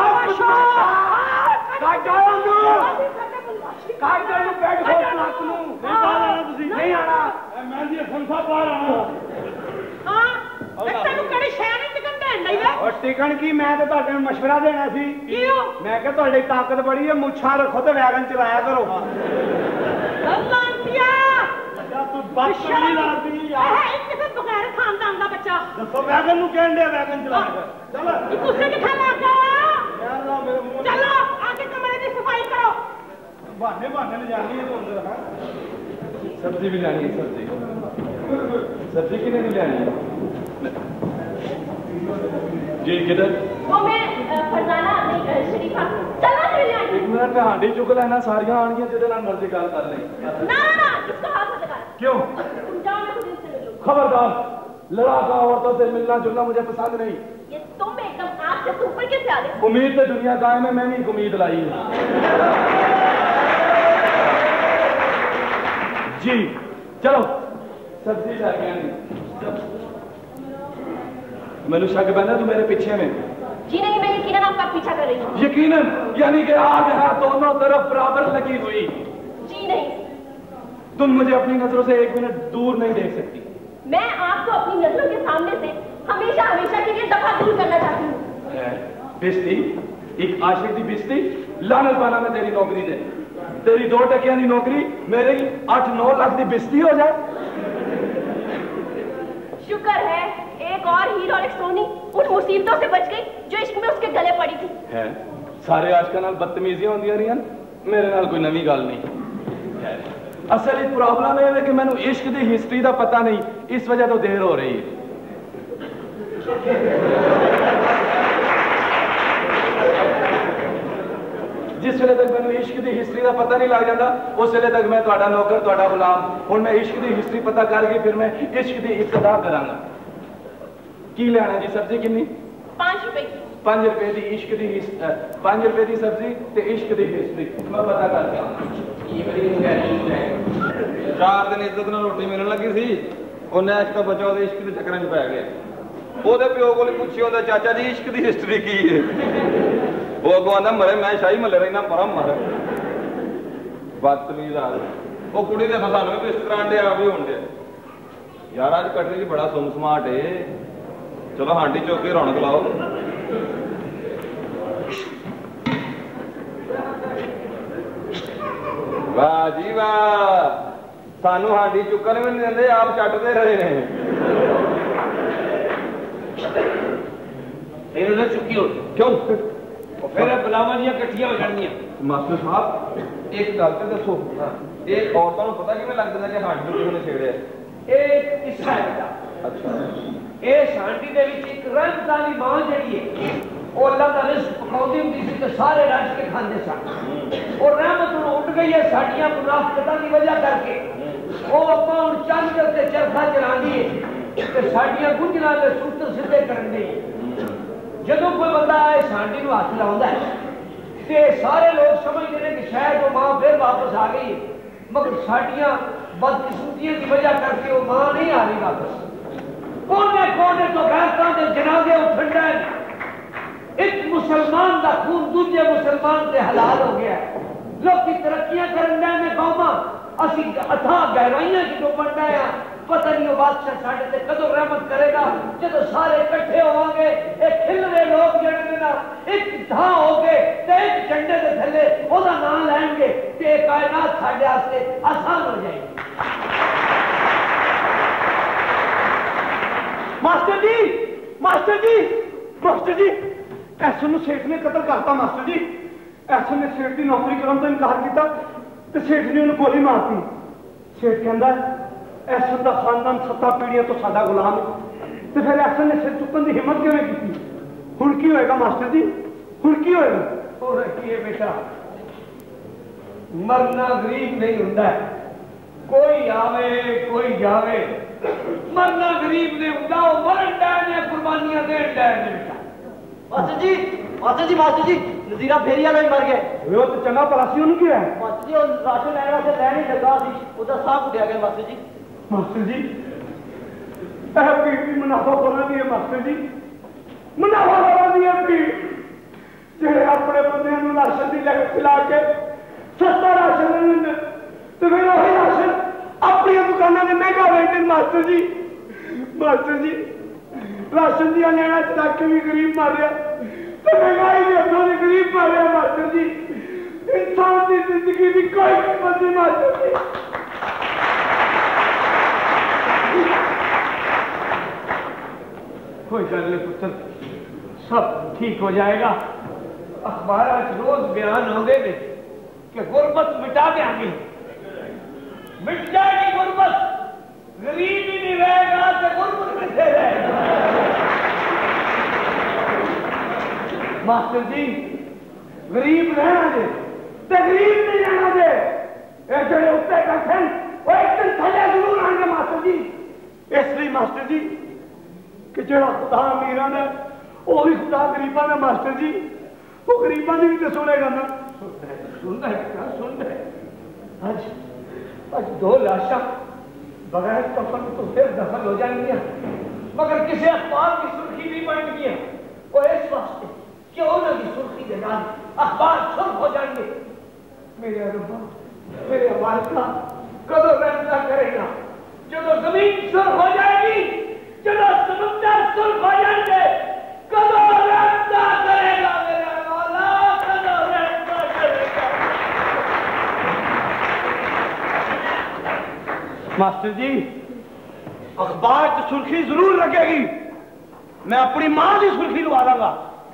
काट आंदू काट नू बैठ हो नाक नू नहीं बाहर आना तुसी नहीं आना मैं जी संसा बाहर आना हां तैनू कड़ी शय नहीं टिकन देन नहीं वे और टिकन की मैं तो ਤੁਹਾਡੇ ਨੂੰ ਮਸ਼ਵਰਾ ਦੇਣਾ ਸੀ ਕਿਉਂ ਮੈਂ ਕਿਹਾ ਤੁਹਾਡੀ ਤਾਕਤ ਬੜੀ ਹੈ ਮੁੱਛਾਂ ਰੱਖੋ ਤੇ ਵੈਗਨ ਚਲਾਇਆ ਕਰੋ ਅੱਲਾਂਤੀਆ तू बात नहीं लाती यार है किसे बगैर खानदान दा बच्चा दसो वैगन नु कहन दे वैगन चलाने चल ये गुस्से की खाना का यार ना मेरे मुंह चलो आके कमरे की सफाई करो बहाने बहाने ले जानी है तो अंदर हां सब्जी भी लानी है सब्जी किने नहीं लानी है जी किधर वो मैं फरजाना नहीं शरीफा चलो ले ले एक मिनट पे हांडी चुक लेना सारियां आणगियां जेदे नाल मर्जी गल कर ले ना ना इसको हाथ मत लगा क्यों तुम जाओ ना खुद से मिलो खबरदार लड़ाका औरतों से मिलना जुलना मुझे पसंद नहीं। ये तुम एकदम आग से ऊपर कैसे आ गए? उम्मीद तो दुनिया कायम है, मैं भी उम्मीद लाई हूँ। जी चलो सब्जी जाके मैंने शक बना तू मेरे पीछे में। जी नहीं, मैं यकीनन आपका पीछा कर रही हूँ। यकीनन यानी कि आग है दोनों तरफ बराबर लगी हुई। जी नहीं, तुम मुझे अपनी नजरों से एक मिनट दूर नहीं देख सकती। मैं आपको अपनी नजरों के सामने से हमेशा हमेशा के लिए दफा दूर करना चाहती हूँ। बिस्ती एक आशिक दी बिस्ती लानत पाना में तेरी नौकरी दे। तेरी 2 टकियां दी नौकरी मेरी 8-9 लाख दी बिस्ती हो जाए। शुक्र है एक और हीर और एक सोनी उन मुसीबतों से बच गई जो इश्क में उसके गले पड़ी थी। है सारे आशिकां नाल बदतमीजियां होंदियां रहियां, मेरे नाल कोई नवी गल नहीं। असल एक प्रॉब्लम है कि मैनू इश्क दी हिस्ट्री दा पता नहीं, इस वजह तो देर हो रही है। जिस वेले तक मैनू इश्क दी हिस्ट्री दा पता नहीं लग जाता उस वेले तक मैं तुहाडा नौकर तुहाडा गुलाम। हुण मैं इश्क दी हिस्ट्री पता करके फिर मैं इश्क दी इब्तिदा करांगा। की लेना जी? सब्जी कितनी? 5 रुपए की। 5 रुपए दी इश्क दी 5 रुपए दी सब्जी ते इश्क दी हिस्ट्री मैं पता करके आऊंगा। ये मेरी मुंगेरी है। 4 दिन इज्जत नाल रोटी मिलण लगी सी, ਉਹਨੇ ਇਸ ਤੋਂ ਬਚੋ ਦੇ ਇਸ਼ਕ ਦੇ ਚੱਕਰਾਂ 'ਚ ਪੈ ਗਿਆ। ਉਹਦੇ ਪਿਓ ਕੋਲ ਪੁੱਛੀ ਉਹਦਾ ਚਾਚਾ ਜੀ ਇਸ਼ਕ ਦੀ ਹਿਸਟਰੀ ਕੀ ਹੈ? ਉਹ ਅੱਗੋਂ ਆਂਦਾ ਮਰੇ ਮੈਂ ਸ਼ਾਹੀ ਮੱਲੇ ਰਹਿਣਾ ਪਰਾਂ ਮਰ ਬਦਤਮੀਜ਼ ਆ। ਉਹ ਕੁੜੀ ਦੇ ਸਾਨੂੰ ਵੀ ਇਸ ਤਰ੍ਹਾਂ ਦੇ ਆ ਵੀ ਹੁੰਦੇ ਯਾਰ ਅੱਜ ਕਟਰੀ 'ਚ ਬੜਾ ਸੁਮਸਮਾਟ ਏ। ਚਲੋ ਹਾਂਡੀ ਚੁੱਕ ਕੇ ਰੌਣਕ ਲਾਓ। ਵਾਹ ਜੀ ਵਾਹ, ਸਾਨੂੰ ਹਾਂਡੀ ਚੁੱਕਣ ਵੀ ਨਹੀਂ ਦਿੰਦੇ, ਆਪ ਚੱਟਦੇ ਰਹੇ ਨੇ। ਇਹਨੂੰ ਨਾ ਚੁੱਕੀ ਹੋ ਕਿਉਂ? ਫਿਰ ਬਲਾਵਾਂ ਦੀਆਂ ਇਕੱਠੀਆਂ ਹੋ ਜਾਣਗੀਆਂ। ਮਾਸਟਰ ਸਾਹਿਬ ਇੱਕ ਗੱਲ ਤੇ ਦੱਸੋ, ਇਹ ਔਰਤਾਂ ਨੂੰ ਪਤਾ ਕਿਵੇਂ ਲੱਗ ਜਾਂਦਾ ਕਿ ਹਾਂਡੀ ਨੂੰ ਕਿਸੇ ਨੇ ਛੇੜਿਆ? ਇਹ ਕਿੱਸਾ ਹੈ। ਅੱਛਾ, ਇਹ ਸ਼ਾਂਤੀ ਦੇ ਵਿੱਚ ਇੱਕ ਰਹਿਮਤ ਵਾਲੀ ਮਾਂ ਜਿਹੜੀ ਹੈ ਉਹ ਅੱਲਾਹ ਦਾ ਰਿਜ਼ਕ ਪਕਾਉਂਦੀ ਹੁੰਦੀ ਸੀ ਤੇ ਸਾਰੇ ਰੱਜ ਕੇ ਖਾਂਦੇ ਸਨ। ਉਹ ਰਹਿਮਤ ਹੁਣ ਉੱਡ ਗਈ ਹੈ ਸਾਡੀਆਂ ਮੁਨਾਫਕਤਾਂ ਦੀ ਵਜ੍ਹਾ ਕਰਕੇ। ਉਹ ਆਪਾਂ ਹੁਣ ਚੰਦ ਦੇ ਉੱਤੇ ਚਰਖਾ ਚਲਾਉਂਦੀ ਹੈ ਤੇ ਸਾਡੀਆਂ ਗੁੰਝਲਾਂ ਦੇ ਸੂਤਰ ਸਿੱਧੇ ਕਰਨ ਦੀ। ਜਦੋਂ ਕੋਈ ਬੰਦਾ ਇਹ ਸ਼ਾਂਤੀ ਨੂੰ ਹੱਥ ਲਾਉਂਦਾ ਹੈ ਤੇ ਸਾਰੇ ਲੋਕ ਸਮਝਦੇ ਨੇ ਕਿ ਸ਼ਾਇਦ ਉਹ ਮਾਂ ਫਿਰ ਵਾਪਸ ਆ ਗਈ ਹੈ, ਮਗਰ ਸਾਡੀਆਂ ਬਦਕਿਸਮਤੀਆਂ ਦੀ ਵਜ੍ਹਾ ਕਰਕੇ ਉਹ ਮਾਂ ਨਹੀਂ ਆ ਰਹੀ ਵਾਪਸ। ਕੋਨੇ ਕੋਨੇ ਤੋਂ ਗੈਰਤਾਂ ਦੇ ਜਨਾਜ਼ੇ ਉੱਠਣ ਡਏ। ਇੱਕ ਮੁਸਲਮਾਨ ਦਾ ਖੂਨ ਦੂਜੇ ਮੁਸਲਮਾਨ ਤੇ ਹਲਾਲ ਹੋ ਗਿਆ। ਲੋਕੀ ਤਰੱਕੀਆਂ ਕਰਨ ਡਏ ਨੇ ਕੌਮਾਂ, ਅਸੀਂ ਅਥਾਹ ਗਹਿਰਾਈਆਂ 'ਚ ਡੁੱਬਣ ਡਏ ਆ। ਪਤਾ ਨਹੀਂ ਉਹ ਬਾਦਸ਼ਾਹ ਸਾਡੇ ਤੇ ਕਦੋਂ ਰਹਿਮਤ ਕਰੇਗਾ, ਜਦੋਂ ਸਾਰੇ ਇਕੱਠੇ ਹੋਵਾਂਗੇ। ਇਹ ਖਿਲਰੇ ਲੋਕ ਜਿਹੜੇ ਨੇ ਨਾ ਇੱਕ ਥਾਂ ਹੋ ਕੇ ਤੇ ਇੱਕ ਝੰਡੇ ਦੇ ਥੱਲੇ ਉਹਦਾ ਨਾਮ ਲੈਣਗੇ ਤੇ ਇਹ ਕਾਇਨਾਤ ਸਾਡੇ ਵਾਸਤੇ ਆਸਾਨ ਹੋ ਜਾਏਗੀ। Master ji, master ji, master ji, ऐसो ने सेठ ने कत्ल करता। मास्टर जी, ऐसो ने सेठ की नौकरी करने तो इनकार किया तो सेठ ने उन्हें गोली मारती। सेठ कहता ऐसो का खानदान 7 पीढ़ियों तो साडा गुलाम है, तो फिर ऐसो ने सिर चुकन की हिम्मत क्यों की? हुण की होएगा मास्टर जी, हुण की होएगा? हो रखी है बेटा, मरना गरीब नहीं होता है। कोई आवे कोई जावे, मरना गरीब ने होता। मरन डैन ने कुर्बानियां देन डैन ने बेटा। Master ji, master ji, master ji, Nazira फेरी वाला भी मर गया। वो तो चंगा पलासी उन्हें क्या है? मास्टर जी, और राशन लैन वास्ते लैन ही लगा सी, उधर साफ उठा गया। मास्टर जी, मास्टर जी, पीठ मुनाफा खोलना भी है। मास्टर जी, मुनाफा खोलना भी है पीठ जेड़े अपने बंदे राशन की लग खिला के सस्ता राशन लेंगे तो फिर वही राशन अपनी दुकानों में महंगा बेचते। Master ji, master ji, ration दिया लेना चक भी गरीब मारिया तो महंगाई भी हथों से गरीब मारिया। मास्टर जी, इंसान की जिंदगी की कोई कीमत नहीं। मास्टर जी, कोई गल नहीं पुत्र, सब ठीक हो जाएगा। अखबार रोज बयान हो गए कि गुर्बत मिटा देंगे। मिट जाएगी गुर्बत, गरीब ही नहीं रहेगा तो गुर्बत कितने रहेगा। मास्टर जी, गरीब रहना दे तो गरीब नहीं रहना दे। ये जो उत्ते बैठे वो एक दिन थले जरूर आएंगे। मास्टर जी, इसलिए मास्टर जी कि जेड़ा खुदा अमीरां ने वो भी खुदा गरीबां ने मास्टर जी वो गरीबां दी भी तो सुनेगा ना। सुन रहे आज 2 लाशा बगैर कफन तो फिर दफन हो जाएंगी, मगर किसी अखबार की सुर्खी नहीं बन गई वो इस वास्ते कि उन्होंने सुर्खी के नाल अखबार सुर्ख हो जाएंगे। मेरे रब्बा मेरे मालिका कदों फैसला करेगा? जब जमीन सुर्ख हो जाएगी, जब समुद्र सुर्ख हो जाएंगे, कदों फैसला करेगा मेरा मौला, कदों फैसला करेगा? मास्टर जी अखबार की सुर्खी जरूर लगेगी, मैं अपनी मां की सुर्खी लगा लांगा।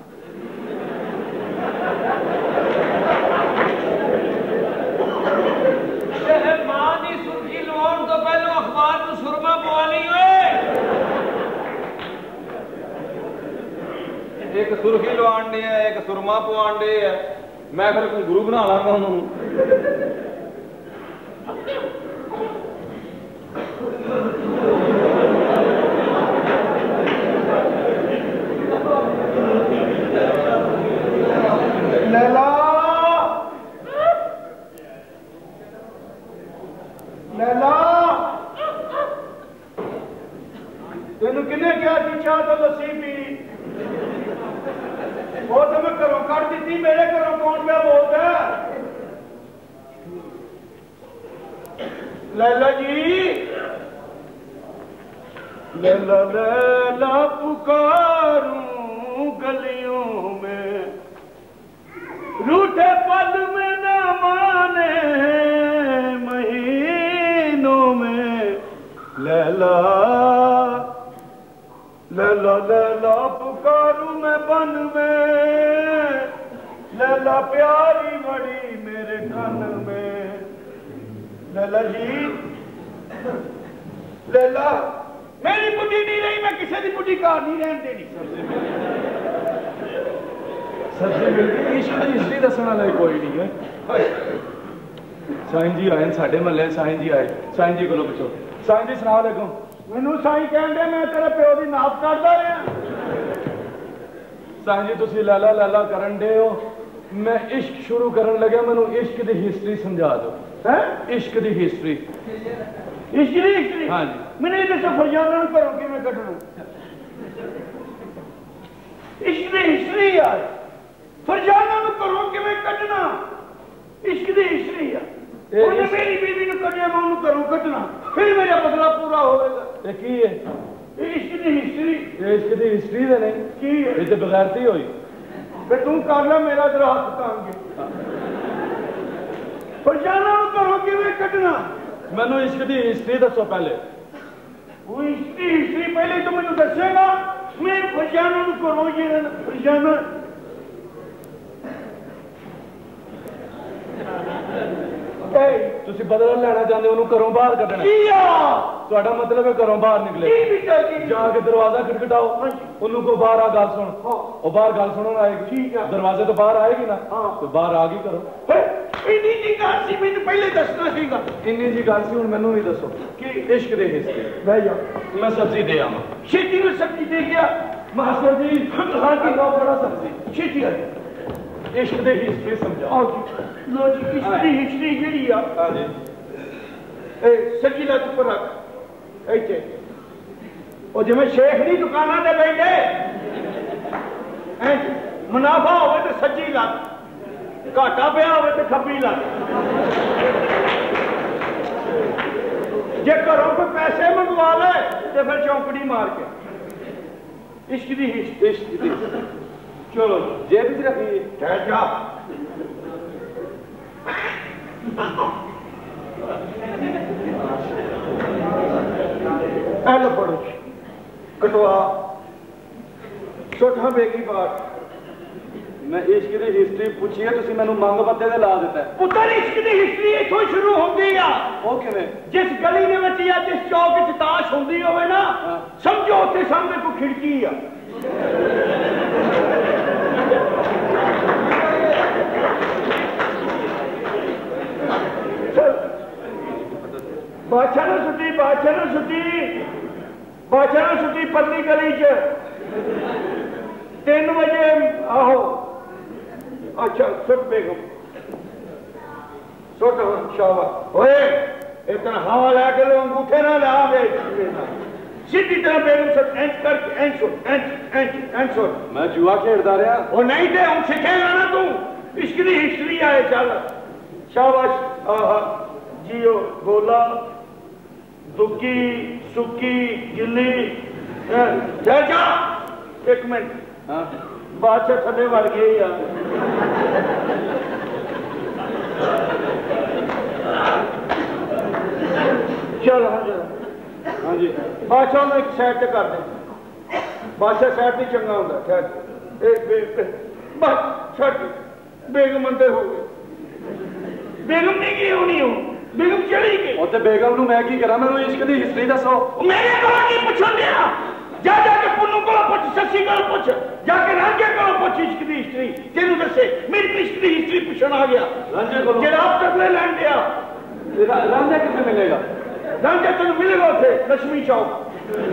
मां की सुर्खी लवाउण तो पहले अखबार को सुरमा पवानी होए। एक सुर्खी लवाण दी है, एक सुरमा पवाण दी है। मैं फिर कोई गुरु बना लांगा उन्होंने। लैला लैला तेन किने क्या चाह तो लस्सी पी वो तो मैं घरों कट दी, मेरे घरों कौन पे बोलता? लैला जी लैला लैला पुकारूं गलियों में, रूठे पल में न माने महीनों में। लैला लैला लैला पुकारूं मैं बन में, लैला प्यारी बड़ी मेरे कान में। लैला जी लैला मेरी बुढ़ी नहीं रही, मैं किसी की बुढ़ी कार नहीं रहने देनी। सब्जी मिलती इश्क की हिस्ट्री दसण वाला कोई नहीं है। साईं जी आए साडे महल्ले, साईं जी आए, साईं जी को पुछो। साईं जी सलाम अलैकुम। मैनू साईं कहंदे मैं तेरे प्यो की नाप करदा रहा। साईं जी तुसी लाला लाला करन दे हो, मैं इश्क शुरू करन लगा, मैनू इश्क की हिस्ट्री समझा दो। है इश्क की हिस्ट्री? हिस्ट्री हाँ जी। मैंने दसो फरजाना करो कि मैं कटना इश्क की हिस्ट्री यार, फरजाना करो कि मैं कटना इश्क की हिस्ट्री है। उन्हें मेरी बीवी ने कटिया, मैं उन्हें करूं कटना, फिर मेरा बदला पूरा होगा। ये की है? इश्क की हिस्ट्री। ये इश्क की हिस्ट्री तो नहीं की है? ये तो बगैरती हुई। फिर तू कर ला मेरा जरा हाथ तांगे। फरजाना करो कि मैं कटना। मैनू इश्क की हिस्ट्री दसो पहले। वो इसकी हिस्ट्री पहले तो मैंने दसेगा, मैं फरजाना करो ये फरजाना। तुसी बदला लेना चाहते हो, घरों बाहर कटना? तुहाडा मतलब है घरों बाहर निकले, जाके दरवाजा खटखटाओ, उन्होंने को बाहर आ गल सुन, वो बाहर गल सुनन आएगी। ठीक है, दरवाजे तो बाहर आएगी ना, तो बाहर आ गई करो। इन्नी जी गल सी मैनू पहले दसना सीगा। इन्नी जी गल सी, हुण मैनू भी दसो कि इश्क दे हिस्से। बह जा, मैं सब्जी दे आवां। छेती में सब्जी दे गया मास्टर जी। हाँ जी, बड़ा सब्जी छेती है। इश्क दी हिस्ट्री समझाओ। लो जी, इश्क दी हिस्ट्री जेड़ी आ, हां जी, ए सच्ची लत पर रख ऐसे। ओ जिवें शेख दी दुकानां ते बैठे हैं, मुनाफा होवे ते सच्ची लत, घाटा पिया होवे ते खब्बी लत। जे घरों कोई पैसे मंगवा ले ते फिर चौंकड़ी मार के। इश्क दी हिस्ट्री, इश्क दी। चलो जेब च रखिए। ठहर जा। एलो पढ़ो कटवा सोठा बेगी बात। मैं इश्क की हिस्ट्री पूछी है, तुसी मैनू मंग पत्ते ते ला दिता है। पुत्तर इश्क की हिस्ट्री इथों शुरू होंदी आ। ओ किवें? जिस गली दे विच या जिस चौक च ताश होंदी होवे ना, समझो उत्थे सामने कोई खिड़की आ। बादशाह ने छुट्टी बादशाह सुटी पतली गली च 3 बजे आहो। अच्छा सुट बेगम सुट शाबाश। ओए इतना हवा लैके लो अंगूठे ना ला दे सीधी तरह बेगम सुट इंच करके इंच सुट इंच सुट। मैं जुआ खेलता रहा वो नहीं दे हम सीखेगा ना तू इश्क दी हिस्ट्री आए चल शाबाश। आहा जियो गोला दुकी सुकी गिल्ली जा 1 मिनट। हाँ बादशाह थले वड़ गए यार। चल हाँ जी बादशाह में एक साइड से कर दे। बादशाह साइड नहीं चंगा होता ठहर बस छट बेगम अंदर हो गए। बेगम नहीं की होनी हो बेगम चली गई। और बेगम नू मैं की करा मैं इश्क दी हिस्ट्री दसो। मेरे को की पूछन दिया जा जाके पुन्नू को पूछ ससी को पूछ जाके रांझे को पूछ इश्क दी हिस्ट्री तेनू दसे मेरी इश्क दी हिस्ट्री पूछन आ गया। रांझे को जनाब टकले लैंड दिया। रांझा किसे मिलेगा? रांझा तेन मिलेगा उसे लक्ष्मी चौक।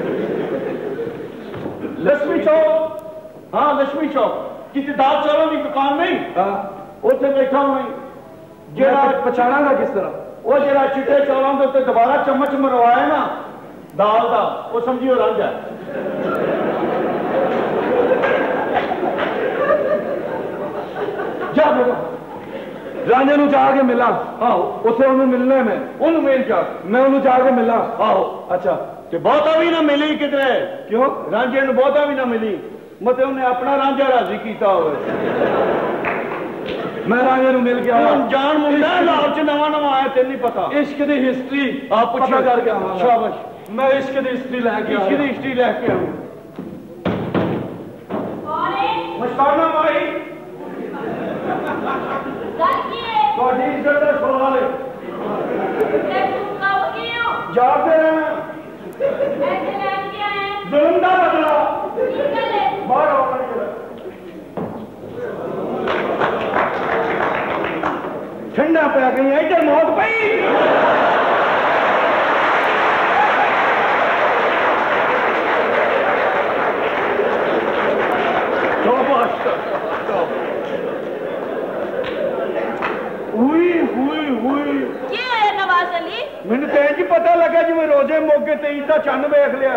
लक्ष्मी चौक हाँ लक्ष्मी चौक किसी दाल चावलों की दुकान नहीं उसे बैठा हूं जरा पछाणा ना किस तरह वो जरा चिट्टे चौलों के उत्ते दोबारा चम्मच मरवाए ना दाल का वो समझियो रांझा। जा बेटा रांझे नू जाके मिला। आहो उसे उन्हें मिलना है मैं मिल जा मैं उन्हें जाके मिला। आहो अच्छा ते बहुता भी ना मिली किधरे क्यों रांझे नू बहुता भी ना मिली मतलब उन्हें अपना रांझा राजी किया हो। मैं रांझे नू मिल गया जान मुंडा लाल च नवा नवा आया तेन नहीं पता इश्क दी हिस्ट्री आप पता करके आवांगा। शाबाश मैं इश्क दी हिस्ट्री लेके इश्क दी हिस्ट्री लेके आऊं। मस्ताना भाई थोड़ी इज्जत का सवाल है जवाब दे रहना जुल्म का बदला बाहर आओ ठंडा पै गई इधर मौत पई। मैंने तो इंज पता लगा जिवें रोजे मौके ते ईद दा चन्न वेख लिया।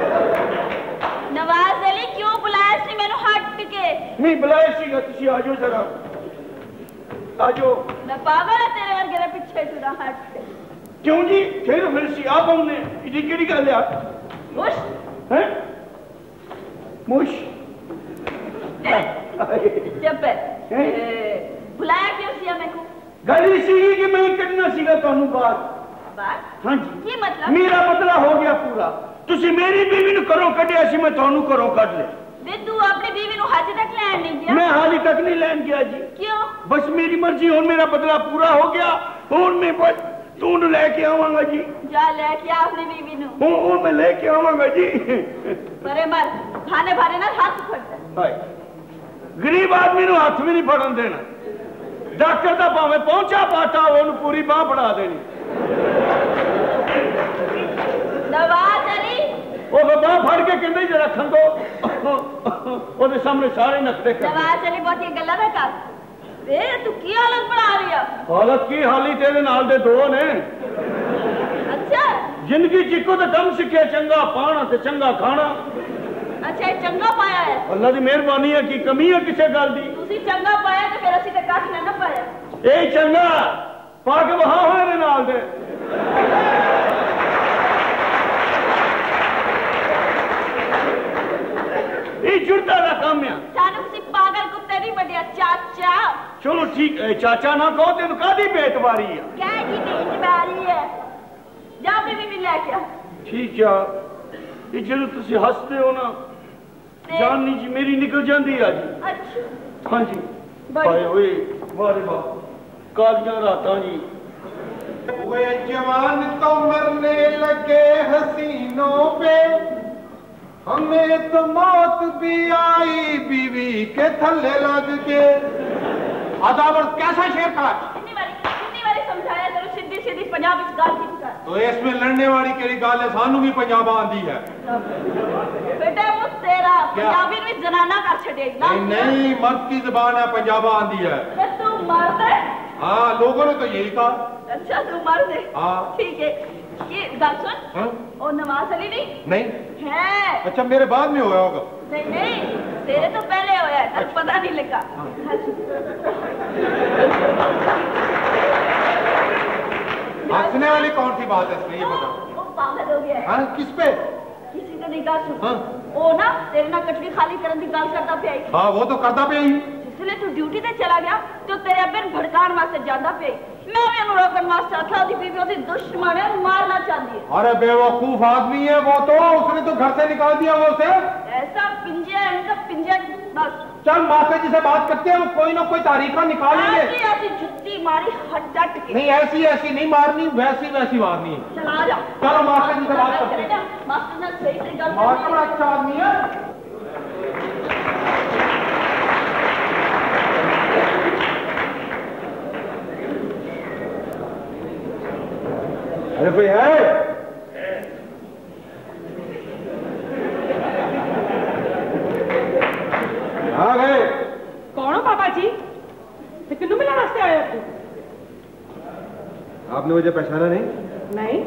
नवाज अली क्यों बुलाया सी मैनू हट के? नहीं बुलाया सीगा तुसी आ जाओ जरा आ जाओ। मैं पागल है तेरे वर्गे दे पीछे टुरा हट के। क्यों जी फिर सी आप हमने इदी केड़ी गल है? मुश हैं मुश चुप बुलाया क्यों सी मेरे को? गल सी कि मैं कटना सीगा तुहानू बात। हाँ जी की मतलब? मेरा बदला हो गया पूरा। तुसी मेरी बीवी नू घरों कढिया सी मैं तुहानू घरों कढ ले। वे तू अपनी बीवी नू हाजे तक लैन नहीं गया? मैं हाले तक नहीं लैन गया जी। क्यों? बस मेरी मर्जी हुन मेरा बदला पूरा हो गया हुन मैं बस तू नू लेके आवांगा जी। जा लेके आ अपनी बीवी नू। हुन मैं लेके आवांगा जी। परे मर खाने भारे ना हाथ फड़ता। हाय गरीब आदमी नू हाथ भी नहीं फड़न देना। डॉक्टर दा भावे पहुंचा पाटा ओनू पूरी बाह बढ़ा देनी। नवाज अली वो बाह फड़ के कहंदे जरा रखन दो ओदे सामने सारे नखरे कर। नवाज अली बहुत गल्ला ना कर वे तू की हालत बना रही है? हालत की हाली तेरे नाल दे दो ने। अच्छा जिंदगी जिको ते दम सिक्खे चंगा पाना ते चंगा खाना। अच्छा चंगा पाया है? अल्लाह दी मेहरबानी है की कमी है किसे गल दी? तुसी चंगा पाया ते फिर असि ते कख ना पाया। ए चंगा पाके वहां होए ने नाल दे। ये जुड़ता दा काम है। सानू किसी पागल कुत्ते नहीं बढ़िया चाचा। चलो ठीक है चाचा ना कहो तेन कादी बेतबारी है? क्या की बेतबारी है? जा बीवी भी लेके आ। ठीक है ये जो तुसी हंसदे हो ना जान नहीं जी मेरी निकल जाती है जी। अच्छा हाँ जी भाई ओए वारे वाह कालियां रातां जी। वे जवान तो मरने लगे हसीनों पे हमें तो मौत भी आई बीवी के थल्ले लग के। अदावत कैसा शेर था? कितनी बारी समझाया करो सीधी सीधी पंजाबी गाल की कर। तो इसमें लड़ने वाली केड़ी गल है? सानू भी पंजाब आंदी है बेटे वो तेरा पंजाबी में जनाना कर छड़े ना। नहीं, मर्द की जुबान है, पंजाबा आंदी है। तू मर्द है? हाँ, लोगों ने तो यही कहा। अच्छा तू मर्द है? हाँ ठीक है। ये गल सुन, और नवाज अली नहीं है? अच्छा, मेरे बाद में होया होगा। नहीं नहीं, तेरे तो पहले होया है, तेरे पता नहीं लगा। हंसने वाली कौन सी बात है इसमें, ये बता। वो पागल हो गया है। हाँ, किस पे? किसी का नहीं गल सुन। वो ना तेरे ना कटड़ी खाली करने की गल करता पे आई। हाँ, वो तो करता पे ही। जिसले तू ड्यूटी ते चला गया तो तेरे अब्बे ने भड़कान वास्ते जांदा पे। मैं भी उन्हें रोकन वास्ते आखा, ओदी बीवी ओदी दुश्मन है, मारना चाहती है। अरे बेवकूफ आदमी है वो, तो उसने तो घर से निकाल दिया वो उसे। ऐसा पिंजे है इनका, पिंजे बस। चल माता जी से बात करते हैं, वो कोई ना कोई तारीखा निकालेंगे। ऐसी ऐसी जुत्ती मारी हट के। नहीं, ऐसी ऐसी नहीं मारनी, वैसी वैसी मारनी है। चला जा। चलो माता जी से बात करते हैं। मास्टर ने सही से गल मास्टर बड़ा अच्छा आदमी है। अरे कोई है? आ गए। कौन हो पापा जी? किन्नू मिलने वास्ते आए हो? आपने मुझे पहचाना नहीं? नहीं।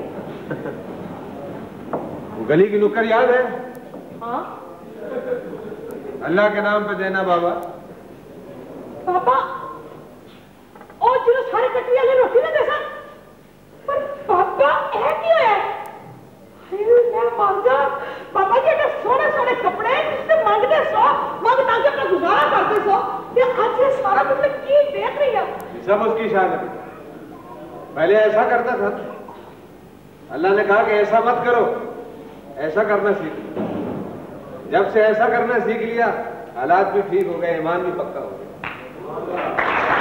गली की नुक्कड़ याद है? हाँ। अल्लाह के नाम पे देना बाबा। पापा ओ जो सारे कटरी वाले रोटी ना देसा, पर पापा है क्यों है? मैं मांगा पापा जी के सोने सोने कपड़े जिससे मांगते सो मांग ताकि अपना गुजारा करते सो, ये आज ये सारा कुछ की देख रही है। सब उसकी शान है। पहले ऐसा करता था, अल्लाह ने कहा कि ऐसा मत करो, ऐसा करना सीख। जब से ऐसा करना सीख लिया, हालात भी ठीक हो गए, ईमान भी पक्का हो गया।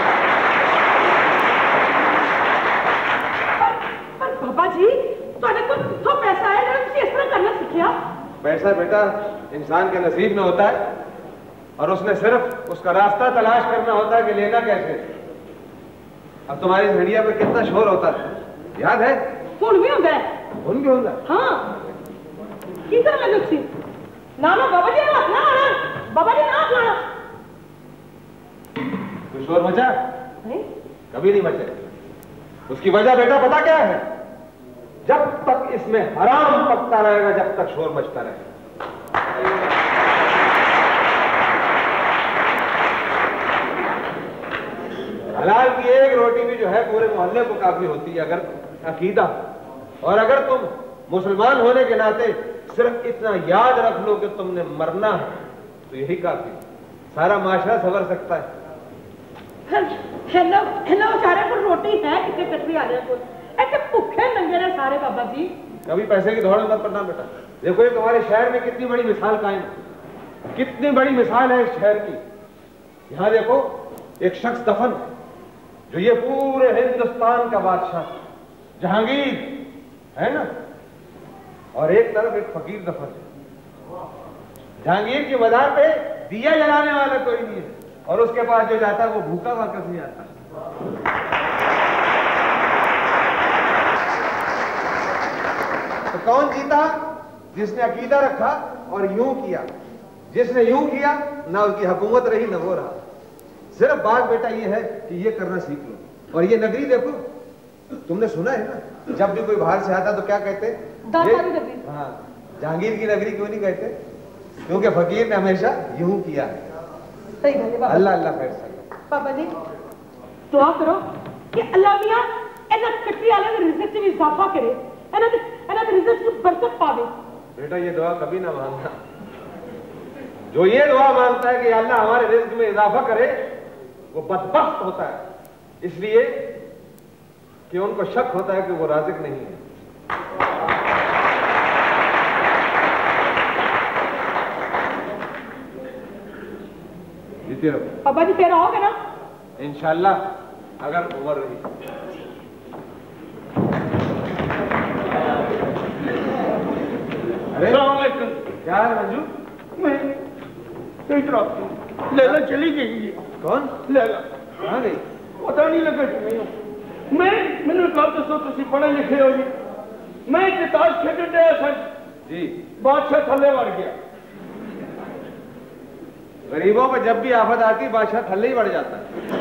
पर पापा जी तुम्हारे को तो पैसा है ना, तुझे इस तरह करना सीखिया? पैसा बेटा इंसान के नसीब में होता है, और उसने सिर्फ उसका रास्ता तलाश करना होता है कि लेना कैसे। अब तुम्हारी झंडिया पे कितना शोर होता है, याद है? फोन भी होता है। फोन भी होता है? हाँ। किधर लगे उसी? ना ना बाबा जी ना ना बाबा जी ना ना। कोई शोर मचा? नहीं। कभी नहीं मचे। उसकी वजह बेटा पता क्या है? जब तक इसमें हराम पकता रहेगा, जब तक शोर मचता रहेगा। हलाल की एक रोटी भी जो है पूरे मोहल्ले को काफी होती है, अगर अकीदा। और अगर तुम मुसलमान होने के नाते सिर्फ इतना याद रख लो कि तुमने मरना है, तो यही काफी, सारा माशरा संवर सकता है। हेलो हेलो, सारे को रोटी है कितने कटरी आ जाए को ऐसे भूखे नंगे ने सारे बाबा जी। कभी पैसे की दौड़ में मत पड़ना बेटा। देखो ये तुम्हारे शहर में कितनी बड़ी मिसाल कायम है, कितनी बड़ी मिसाल है इस शहर की। यहां देखो एक शख्स दफन, जो ये पूरे हिंदुस्तान का बादशाह जहांगीर है ना, और एक तरफ एक फकीर दफन है। जहांगीर की मजार पे दिया जलाने वाला कोई नहीं है, और उसके पास जो जाता है वो भूखा वापस नहीं आता। तो कौन जीता? जिसने अकीदा रखा और यूं किया। जिसने यूं किया, ना उसकी हुकूमत रही ना वो रहा। सिर्फ बात बेटा ये है कि ये करना सीख लो। और ये नगरी देखो, तुमने सुना है ना, जब भी कोई बाहर से आता तो क्या कहते? हाँ, जहांगीर की नगरी क्यों नहीं कहते? क्योंकि फकीर ने हमेशा यूं किया है। सही है बाबा। अल्लाह अल्लाह फैसला। पापा जी दुआ करो कि अल्लाह मियां ऐसा कटरी वाले के रिज़्क़ में इजाफा करे, एना रिज़्क़ की बरकत पावे। बेटा ये दुआ कभी ना मांगना। जो ये दुआ मांगता है कि अल्लाह हमारे रिज़्क़ में इजाफा करे, वो बदबख्त होता है, इसलिए कि उनको शक होता है कि वो राज़िक नहीं है। जीते रहो। पापा जी फिर आओगे ना? इंशाल्लाह, अगर उम्र रही। अरे क्या है मंजू? मैं इधर आती, लैला चली गई है। कौन? लैला कहाँ गई? पता नहीं लगा। मैंने कहा दसो तुम पढ़े लिखे हो जी, मैं इतने ताश खेलने गया सर जी बादशाह थल्ले बढ़ गया। गरीबों पर जब भी आफत आती बादशाह थल्ले ही बढ़ जाता है।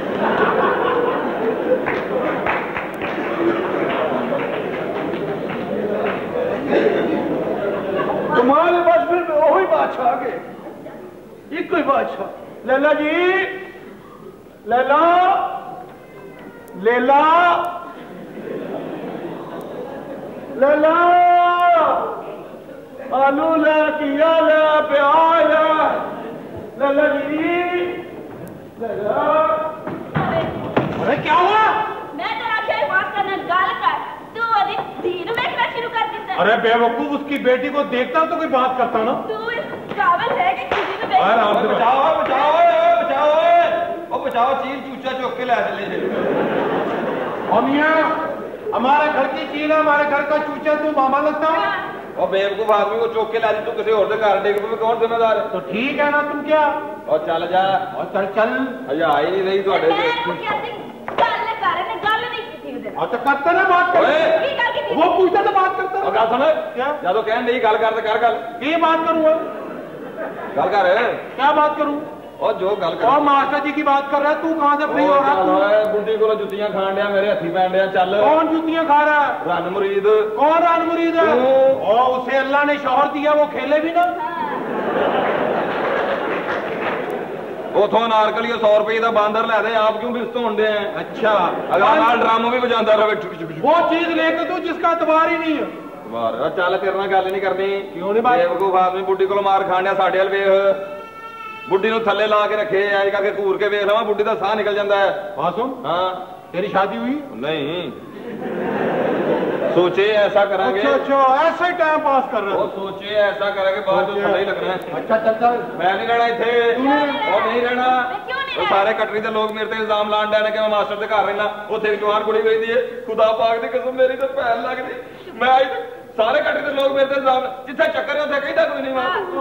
तुम्हारे पास फिर वही बादशाह आ गए, एक कोई बादशाह। लैला जी, लैला लैला लैला, आलू ला किया ला प्याया, लैला जी लैला। अरे क्या हुआ? मैं तेरा क्या बात करना गाल कर, तू अधिक धीरे में करना शुरू कर देता है। अरे बेवकूफ, उसकी बेटी को देखता तो कोई बात करता ना। तू इस काबिल है कि किसी ने अरे आप बेटी बचाओ बचाओ बचाओ ओ बचाओ, चील चूचा चौक के ला चले। अमिया, हमारे घर की चील है, हमारे घर का चूचा तू मामा लगता है। और बेवकूफ आदमी को चौक के ला दी, तू किसी और घर डेग पे कौन जिम्मेदार है? तो ठीक है ना, तुम क्या और चल जा, और चल चल। हजा आई नहीं रही मैं कहती गल कर ने गल नहीं की थी उधर। और तो करता ना बात कर, की करके थी वो पूछता तो बात करता और गल सुन क्या? ਜਦੋਂ ਕਹਿਣ ਨਹੀਂ ਗੱਲ ਕਰ ਤੇ ਕਰ ਗੱਲ ये बात करूँ, ਗੱਲ कर क्या बात करूँ? और जो गल कर और मास्टर जी की बात कर रहा है, तू कहाँ से फ्री हो रहा है? बुढ़ी को जुतियां खान दिया, मेरे हथी पैन दिया, चल कौन जुतियां खा रहा है? रन मुरीद कौन रान मुरीद है? और उसे अल्लाह ने शौहर दिया, वो खेले भी ना। उथों नारकली 100 रुपए का बांदर लै दे, आप क्यों बिस्त होंगे हैं? अच्छा, अगला नाल ड्रामो भी बजाता रहे। वो चीज लेके तू जिसका एतबार ही नहीं है। चल तेरे नाल गल नहीं करनी, क्यों नहीं बात? बेवकूफ आदमी बुढ़ी को मार खान दिया, साडे वाल वेख, बुढ़ी नु थल्ले ला के रखे, ऐ करके घूर के वेख लवा, बुढ़ी का साह निकल जाता है। हाँ सुन, हाँ तेरी शादी हुई? नहीं, सोचे ऐसा करांगे। अच्छा अच्छा, ऐसे टाइम पास कर रहे वो हो। सोचे ऐसा करेंगे, बाद में थल्ले ही लगना है। अच्छा चल चल, मैं नहीं रहना इथे, और नहीं रहना। क्यों नहीं वो सारे कटरी के लोग मेरे ते इल्जाम लाण डे ने कि मैं मास्टर के घर रहना, उत्थे एक जवान कुड़ी गई है, खुदा पाक दी कसम मेरी तो पैर लगदी। मैं आई सारे कटरी के लोग मेरे ते इल्जाम, जिथे चक्कर है उत्थे कहदा कोई नहीं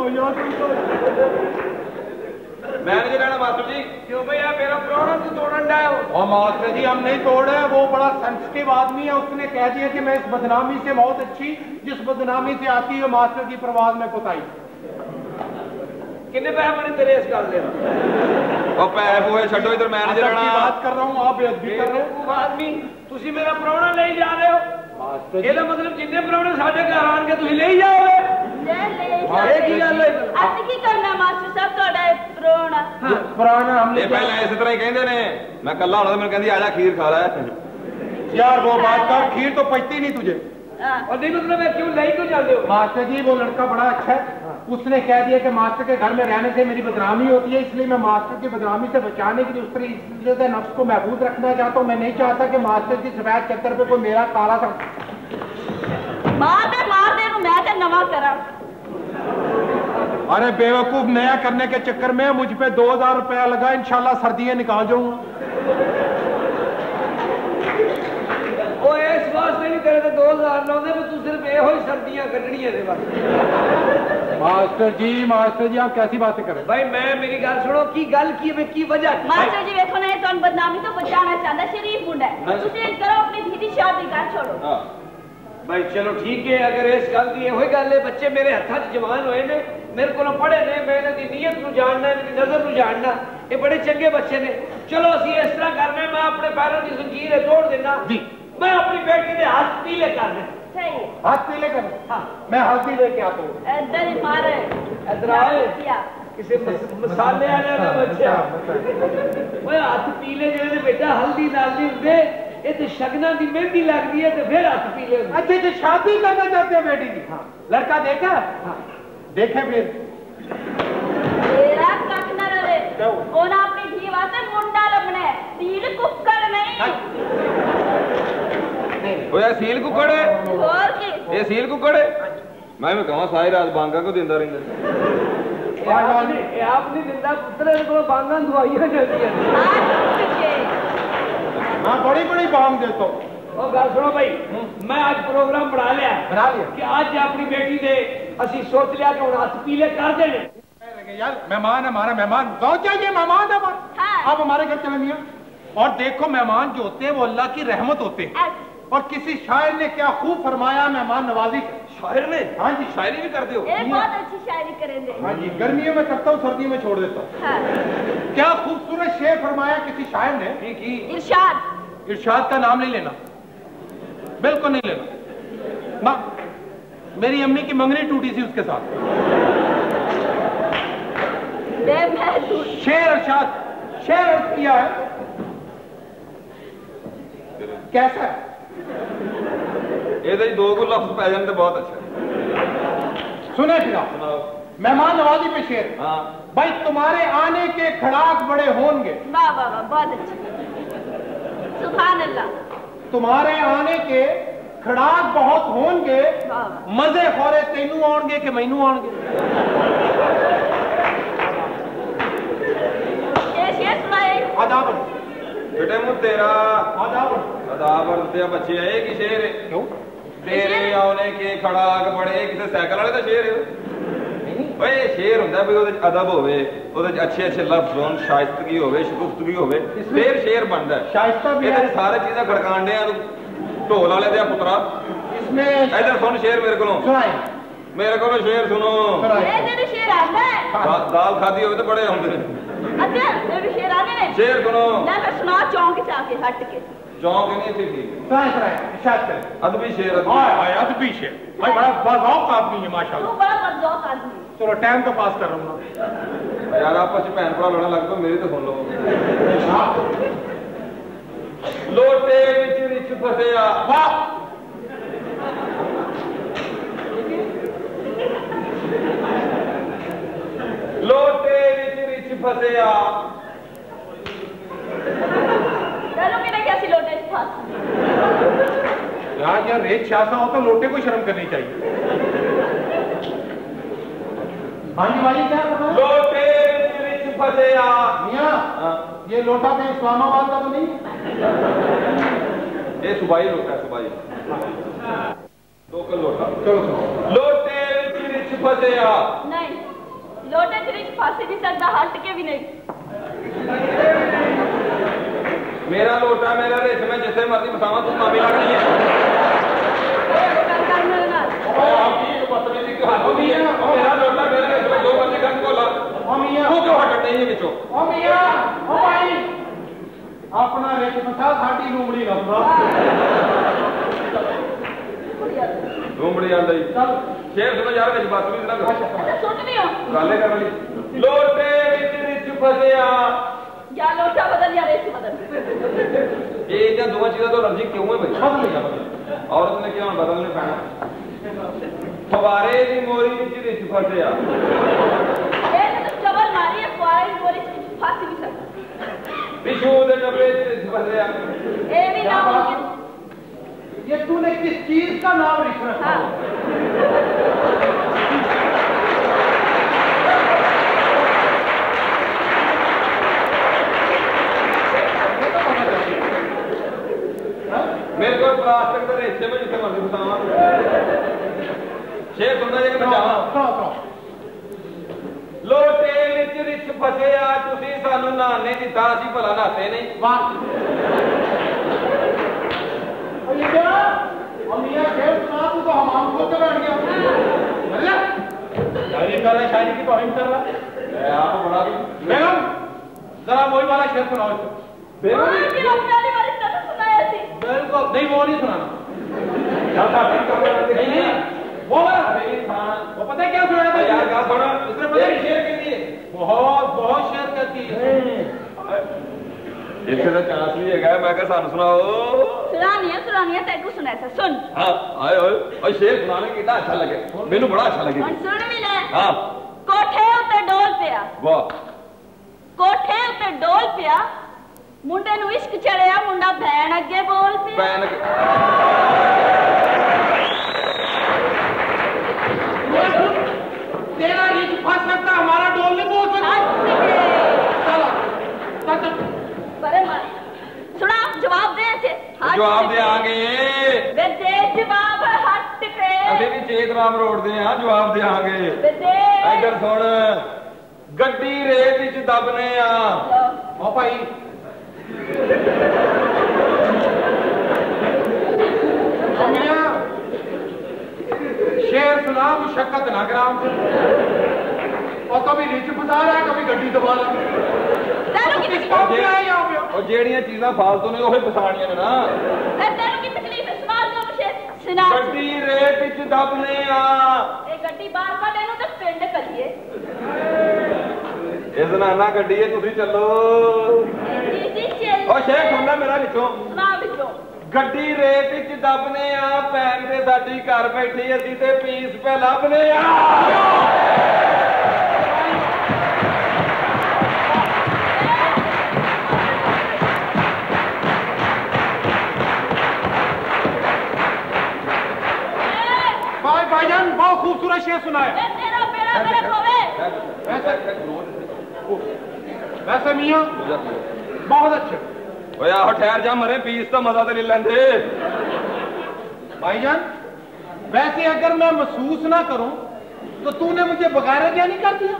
मैं नहीं रहना मास्टर जी। क्यों भैया, मेरा प्रोग्राम तो तोड़न डायो। और मास्टर जी हम नहीं तोड़े, वो बड़ा सेंसिटिव आदमी है, उसने कह दिया कि मैं इस बदनामी से बहुत अच्छी, जिस बदनामी से आती है मास्टर की परवाज में कुताई। कितने पैसे बने तेरे इस गल दे? और पैसे पूए छड्डो, इधर मैं नहीं रहना। बात कर रहा हूँ, आप बेइज्जती कर रहे हो। आदमी तुसी मेरा प्रोग्राम ले जा रहे हो, मास्टर जी, ਇਹਦਾ ਮਤਲਬ ਜਿੰਨੇ ਪ੍ਰਾਹੁਣੇ ਸਾਡੇ ਘਰ ਆਣ ਕੇ ਤੁਸੀਂ ਲਈ ਜਾਓਗੇ। ले की गल है? अब की करना मास्टर साहब ਤੁਹਾਡਾ प्रोना? पुराना हमने ਇਹ ਪਹਿਲਾਂ ਇਸੇ ਤਰ੍ਹਾਂ ਹੀ ਕਹਿੰਦੇ ਨੇ, ਮੈਂ ਕੱਲਾ ਹੋਣਾ ਤਾਂ ਮੈਨੂੰ ਕਹਿੰਦੀ ਆ ਜਾ ਖੀਰ ਖਾ ਲੈ। यार वो बात कर, खीर तो पचती नहीं तुझे। और नहीं मतलब मैं क्यों नहीं क्यों जाते हो? मास्टर जी वो लड़का बड़ा अच्छा है, उसने कह दिया कि मास्टर के घर में रहने से मेरी बदनामी होती है, इसलिए मैं मास्टर की बदनामी से बचाने के लिए उस तरह से नफ्स को महफूज रखना चाहता हूँ। मैं नहीं चाहता कि मास्टर की सफेद चक्कर पे कोई मेरा काला सा मार दे मैं ते नवा करा। अरे बेवकूफ, नया करने के चक्कर में मुझ पे 2000 रुपया लगा, इंशाल्लाह सर्दियां निकाल जाऊंगा। वो इस वास्ते नहीं तेरे 2000 लाउंदे, पर तू सिर्फ ये ही सर्दियां कढणियां दे बस। मास्टर जी आप कैसी बातें करें? भाई मैं मेरी गल सुनो, की गल की वजह मास्टर जी देखो ना, ये बदनामी तो बचाना चाहता, शरीफ मुंडा है, तुसी करो अपनी दीदी शादी कर छोड़ो। हाँ भाई चलो ठीक है, अगर इस गल की यही गल है, बच्चे मेरे हथा च जवान होए ने, मेरे को पढ़े ने, मैं इन्हां दी नीयत नूं जानना, इन्हां दी नजर नूं जानना, ये बड़े चंगे बच्चे ने। चलो असीं इस तरह करने, मैं अपने पैरों की जंजीर तोड़ देना जी, मैं अपनी बेटी के हाथ पीले करने। सही हाथ पीले कर? हाँ, मैं हल्दी लेके आता हूँ। इधर ही मारे, इधर आओ, किसी मसाले वाले का बच्चा ओए हाथ पीले जेड़े बेटा हल्दी नाल नहीं हुंदे, ये तो शगना दी मेहंदी लगदी है, तो फिर हाथ पीले। अच्छा तो शादी करना चाहते हो बेटी की? हाँ। लड़का देखा? हाँ। देखे फिर तेरा कक न रहे, ओना अपनी धी वास्ते मुंडा लबना है, सील कुक्कड़ नहीं। ओए सील कुक्कड़ है? और की ये सील कुक्कड़ है? मैं कहां सारी रात बांगा को दिंदा रहिंदा। आपने दिंदा पुत्र को बांगा दवाइयां चलती है। हाँ बड़ी बड़ी बांग देता हूँ। और गल सुनो भाई, मैं आज प्रोग्राम बना लिया कि आज अपनी बेटी दे असी सोच लिया कि हुण हाथ पीले कर देने। यार मेहमान है हमारा, मेहमान गाँव चाहिए, मेहमान है हमारा। हाँ। आप हमारे घर चले मियां। और देखो मेहमान जो होते हैं वो अल्लाह की रहमत होते हैं, और किसी शायर ने क्या खूब फरमाया मेहमान नवाजी का। शायर ने? हाँ जी। शायरी भी करते हो? बहुत अच्छी शायरी करेंगे। हाँ जी, गर्मियों में करता हूँ, सर्दियों में छोड़ देता हूँ। हाँ। क्या खूबसूरत शेर फरमाया किसी शायर ने। की इरशाद। इरशाद का नाम नहीं लेना, बिल्कुल नहीं लेना। माँ, मेरी अम्मी की मंगनी टूटी थी उसके साथ। शेर इरशाद, शेर अर्ज किया है। कैसा है? ये दो को लफ्ज पै जाने तो बहुत अच्छा। सुने फिर आप। सुनाओ। मेहमान नवाजी पे शेर। हाँ। भाई तुम्हारे आने के खड़ाक बड़े होंगे। वाह वाह वाह, बहुत अच्छा। सुभान अल्लाह। तुम्हारे आने के खड़ाक बहुत होंगे, मजे खोरे तेनू आउणगे कि मैनू आउणगे। ये शेर सुनाए। आदाब बेटे मुझ तेरा आदाब बच्चे एक ही शेर है। क्यों? तेरे आने के खड़ाक बड़े किसी साइकिल वाले का शेर है। शेर होंगे भी अदब होवे, अच्छे अच्छे लफ्ज होन, शाइस्तगी होवे, शगुफ्तगी होवे, फिर शेर बनता है। शाइस्ता भी है। सारे चीजें खड़कांडे ढोल वाले दे पुत्रा। इसमें इधर सुन शेर मेरे को। मेरे को शेर सुनो। शेर आता है। दाल खादी हो तो बड़े होंगे। अच्छा, मेरे शेर आने ने। शेर सुनो। मैं सुना चौंक जाके हट के। चौंक नहीं थी ठीक। अदबी शेर। अदबी शेर। भाई बड़ा बाज़ौक़ आदमी है माशाल्लाह। तू बड़ा बाज़ौक़ आदमी। चलो टाइम तो पास कर रहा हूँ ना। यार आपस में भैन भरा लड़ने लग पो, मेरी तो सुन लो। लोटे विच रिच फसिया। वाह। लोटे विच रिच फसिया। चलो मैंने कैसी लोटे फंस। यार रेत शासा हो तो लोटे को शर्म करनी चाहिए। हाँ जी भाई, क्या पता? लोटे विच रिच फसिया। मियाँ, ये लोटा पे इस्लामाबाद का तो नहीं? ये सुबाई लोटा है, सुबाई। लोकल लोटा। चलो लोटे विच रिच फसिया। नहीं, लोटे रिच फांसी भी सकता, हट के भी नहीं। मेरा लोटा मेरा रिच, मैं जिसे मर्जी बसावा, तू मामी लग रही है। मेरा लोटा मेरा रिच में दो बंदे खट बोला। तू क्यों हट नहीं है बिचो? अपना रिच बसा, साडी लूमड़ी लंबा। लूमड़ी आंदा ही। शेर सुनो यार, विच बदतमीज ना करो। सुन नहीं हो? गाले कर वाली। लोटे विच रिच फसिया। या लोटा बदल या रेत बदल। ये इन दोनों चीजों तो एलर्जी क्यों है भाई? औरत ने क्या बदलने पैना? फवारे दी मोरी विच रिच फसिया। ये तो चबल मारी है, फवारे दी मोरी विच फांसी भी सकता। पिछू दे डबे विच रिच फसिया। ये भी ना मुमकिन। ये तूने किस चीज का नाम लिखा है? हाँ। मेरे को प्लास्टिक का रेचे में जिसे मर्जी बतावा। शेर सुनना चाहिए बचावा। लोटे विच रिच फसिया, तुसी सानू नहाने दिता, असीं भला नहाते नहीं। वाह। मियाँ शेर सुना, तू तो हमाम खोल के बैठ गया। शायरी कर रहा, शायरी की तौहीन कर रहा। आप बड़ा बेगम, जरा वही वाला शेर सुनाओ। बिल्कुल नहीं, वो नहीं सुनाना। नहीं, वो पता है क्या सुनाया था यार? क्या सुना? इसने पता है शेर कहती है, बहुत शेर कहती है। इसे तो चांस नहीं है, मैं क्या सानू सुनाओ। सुनानी है तेरे को सुना ऐसा सुन। हाँ, आए और शेर सुनाने कितना अच्छा लगे, मैनू बड़ा अच्छा लगे। सुन भी ले। हाँ। कोठे उत्ते डोल पिया। वाह। कोठे उत्ते डोल पिया, मुंडे नू इश्क चढ़िया, मुंडा भैन अगे बोल पिया। भैन तेरा रिच फंस सकता, हमारा डोल नहीं बोल सुना, जवाब दे। जवाब दे आगे। दे जवाब हट पे। अभी भी चेतराम रोड दे हाँ, जवाब दे आगे। इधर सुन, गड्डी रेत विच दबने आ। भाई ना मुशक्कत ना कराम और कभी रिच फसा रहा है कभी गड्डी दबा रहा है और जेड़ियां चीज़ां फालतू ने ओही फसाणियां ने ना तेनू की तकलीफ है सवाल दो मुझे सुना गड्डी रेत विच दबने आ ए गड्डी बाहर का देनो ते पिंड करिए ये जनाना गड्डी है तुसी चलो जी चल ओ शेख सुनना मेरा विचों सुना विचों गड्डी रेत विच दबने आ भैन दे साडी घर बैठी असी ते पीस पे लभने आ भाईजान बहुत खूबसूरत शेर सुनाया तेरा बेड़ा मेरे कोवे वैसे मियां बहुत अच्छे ओए आहो ठहर जा मरे पीस तो मजा तो ले लेंदे भाईजान वैसे अगर मैं महसूस ना करूं तो तूने मुझे बगैर क्या नहीं कर दिया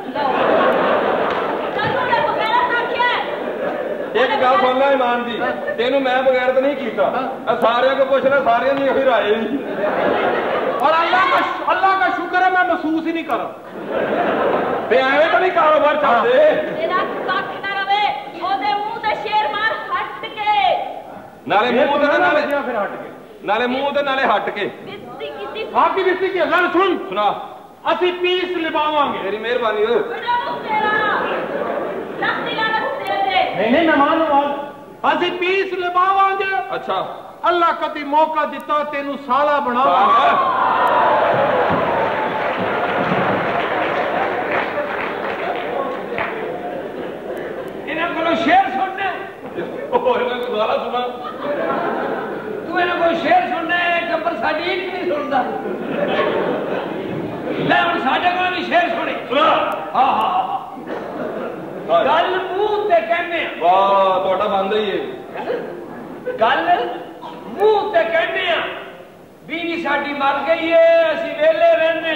एक गल सुन ला ईमान दी तेनू मैं बगैर तो नहीं कीता सारे को पूछ ले सारे दी यही राय और अल्लाह का शुक्र है मैं महसूस ही नहीं कर रहा ते एवें तो नहीं कारोबार चलदे तेरा कख ना रवे ओदे मुंह ते शेर मार हट के नाले मुंह ते नाले फिर हट के नाले मुंह ते नाले हट के बिस्ती किसी आपकी बिस्ती की गल सुना असि पीस लिबावांगे तेरी मेहरबानी हो बेड़ा तेरा लखती लानत तेरे दे नहीं मेहमान नवाज असि पीस लिबावांगे अच्छा अल्लाह कदी मौका दिता तेनू साला बना इन्हें को शेर सुनने गाला सुना तू इन्हें को शेर सुनने टब्बर साडी एक नहीं सुनता ले हम साडे को भी शेर सुने सुना हाँ हाँ हाँ गल मुंह ते कहने वाह तोड़ा बंद ही है गल मुंह ते कहने बीवी साडी मर गई है असी वेले रहने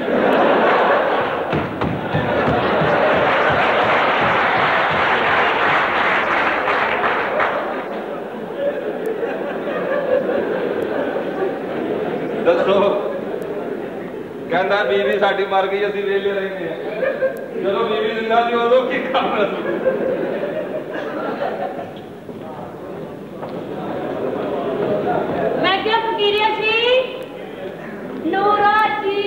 दसो कहता बीवी साडी मर गई असी वेले रहने चलो बीवी जिंदा थी उदो की काम मैं क्या फकीरिया जी नूरा जी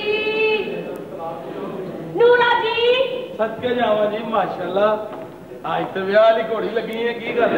सदके जावा जी माशाल्लाह आज तो ब्याह वाली घोड़ी लगी है की कर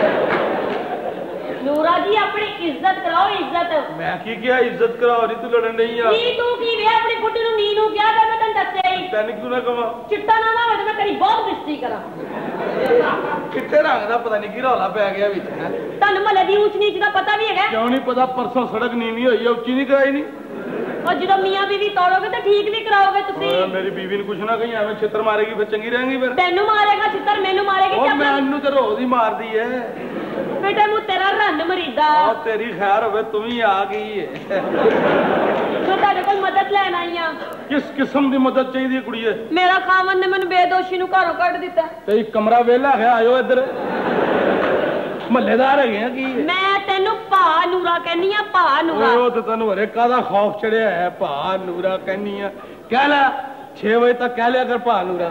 नूरा जी अपनी इज्जत कराओ इज्जत मैं की क्या इज्जत कराओ री तू लड़न नहीं आ नी तू की वे अपनी बुੱਢੀ ਨੂੰ ਨੀ ਨੂੰ ਕਿਹਾ ਮੈਂ ਤੈਨੂੰ ਦੱਸਿਆ ਹੀ ਤੈਨੂੰ ਕਿਉਂ ਨਾ ਕਵਾਂ ਚਿੱਟਾ ਨਾ ਨਾ ਹੋਵੇ ਮੈਂ ਤੇਰੀ ਬਹੁਤ ਬਿਸਤੀ ਕਰਾਂ ਕਿੱਥੇ ਰੰਗ ਦਾ ਪਤਾ ਨਹੀਂ ਕੀ ਰੌਲਾ ਪੈ ਗਿਆ ਵਿੱਚ ਹੈ ਤੁਹਾਨੂੰ ਮਹੱਲੇ ਦੀ ਊਚ ਨੀਚ ਦਾ ਪਤਾ ਵੀ ਹੈਗਾ ਕਿਉਂ ਨਹੀਂ ਪਤਾ ਪਰਸੋਂ ਸੜਕ ਨੀਵੀਂ ਹੋਈ ਹੈ ਉੱਚੀ ਨਹੀਂ ਕਰਾਈ ਨਹੀਂ और जो मियां बीवी तोड़ोगे तो ठीक नहीं कराओगे तुसी मेरी बीवी ने कुछ ना कहीं एवं छितर मारेगी फिर चंगी रहेंगी फिर तेनू मारेगा छितर मैनू मारेगी और मैनू तो रोज ही मार दी है बेटा मु तेरा रन मरीदा और तेरी खैर होवे तुम ही आ गई है मैं तेरे कोल मदद लेन आई हां किस किस्म दी मदद चाहिए कुड़िए मेरा खावन ने मैनू बेदोशी नु घरों कढ दिता ते कमरा वेला है आयो इधर महल्लेदार है की मैं तेनू भा नूरा कहनी आ भा नूरा ओ तो तन्नू हरे कादा खौफ चढ़िया है भा नूरा कहनी है कह ले 6 बजे तक कह लिया कर भा नूरा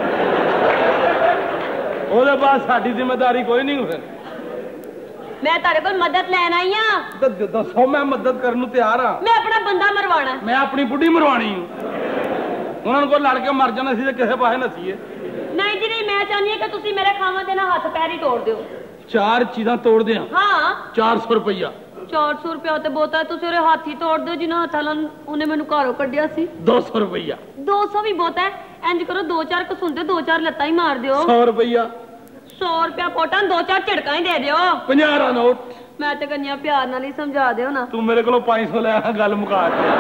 ओदे बाद साडी जिम्मेदारी कोई नहीं हुए मैं तेरे कोल मदद लेन आई हां तो दसो मैं मदद करने को तैयार हां मैं अपना बंदा मरवाना मैं अपनी बुढ़ी मरवानी उन्होंने को लड़ के मर जाना सी ते किसे पासे नसीए नहीं जी नहीं मैं चाहनी है कि तुसी मेरे खावन दे ना हाथ पैर ही तोड़ दियो 4 चीज़ां तोड़ दे हां 400 रुपया 400 रुपया ते बोता है तुसी ओरे हाथी तोड़ दो जिन्ना हथां उन्हें मैनू घरों कढिया सी 200 रुपया 200 भी बहुत है इंज करो 2-4 कसुंदे 2-4 लत्ता ही मार दियो 100 रुपया 100 रुपया पोटा 2-4 झटका ही दे दियो 50 दा नोट मैं ते कन्या प्यार नाल ही समझा दियो ना तू मेरे को 500 ले आ गल मुका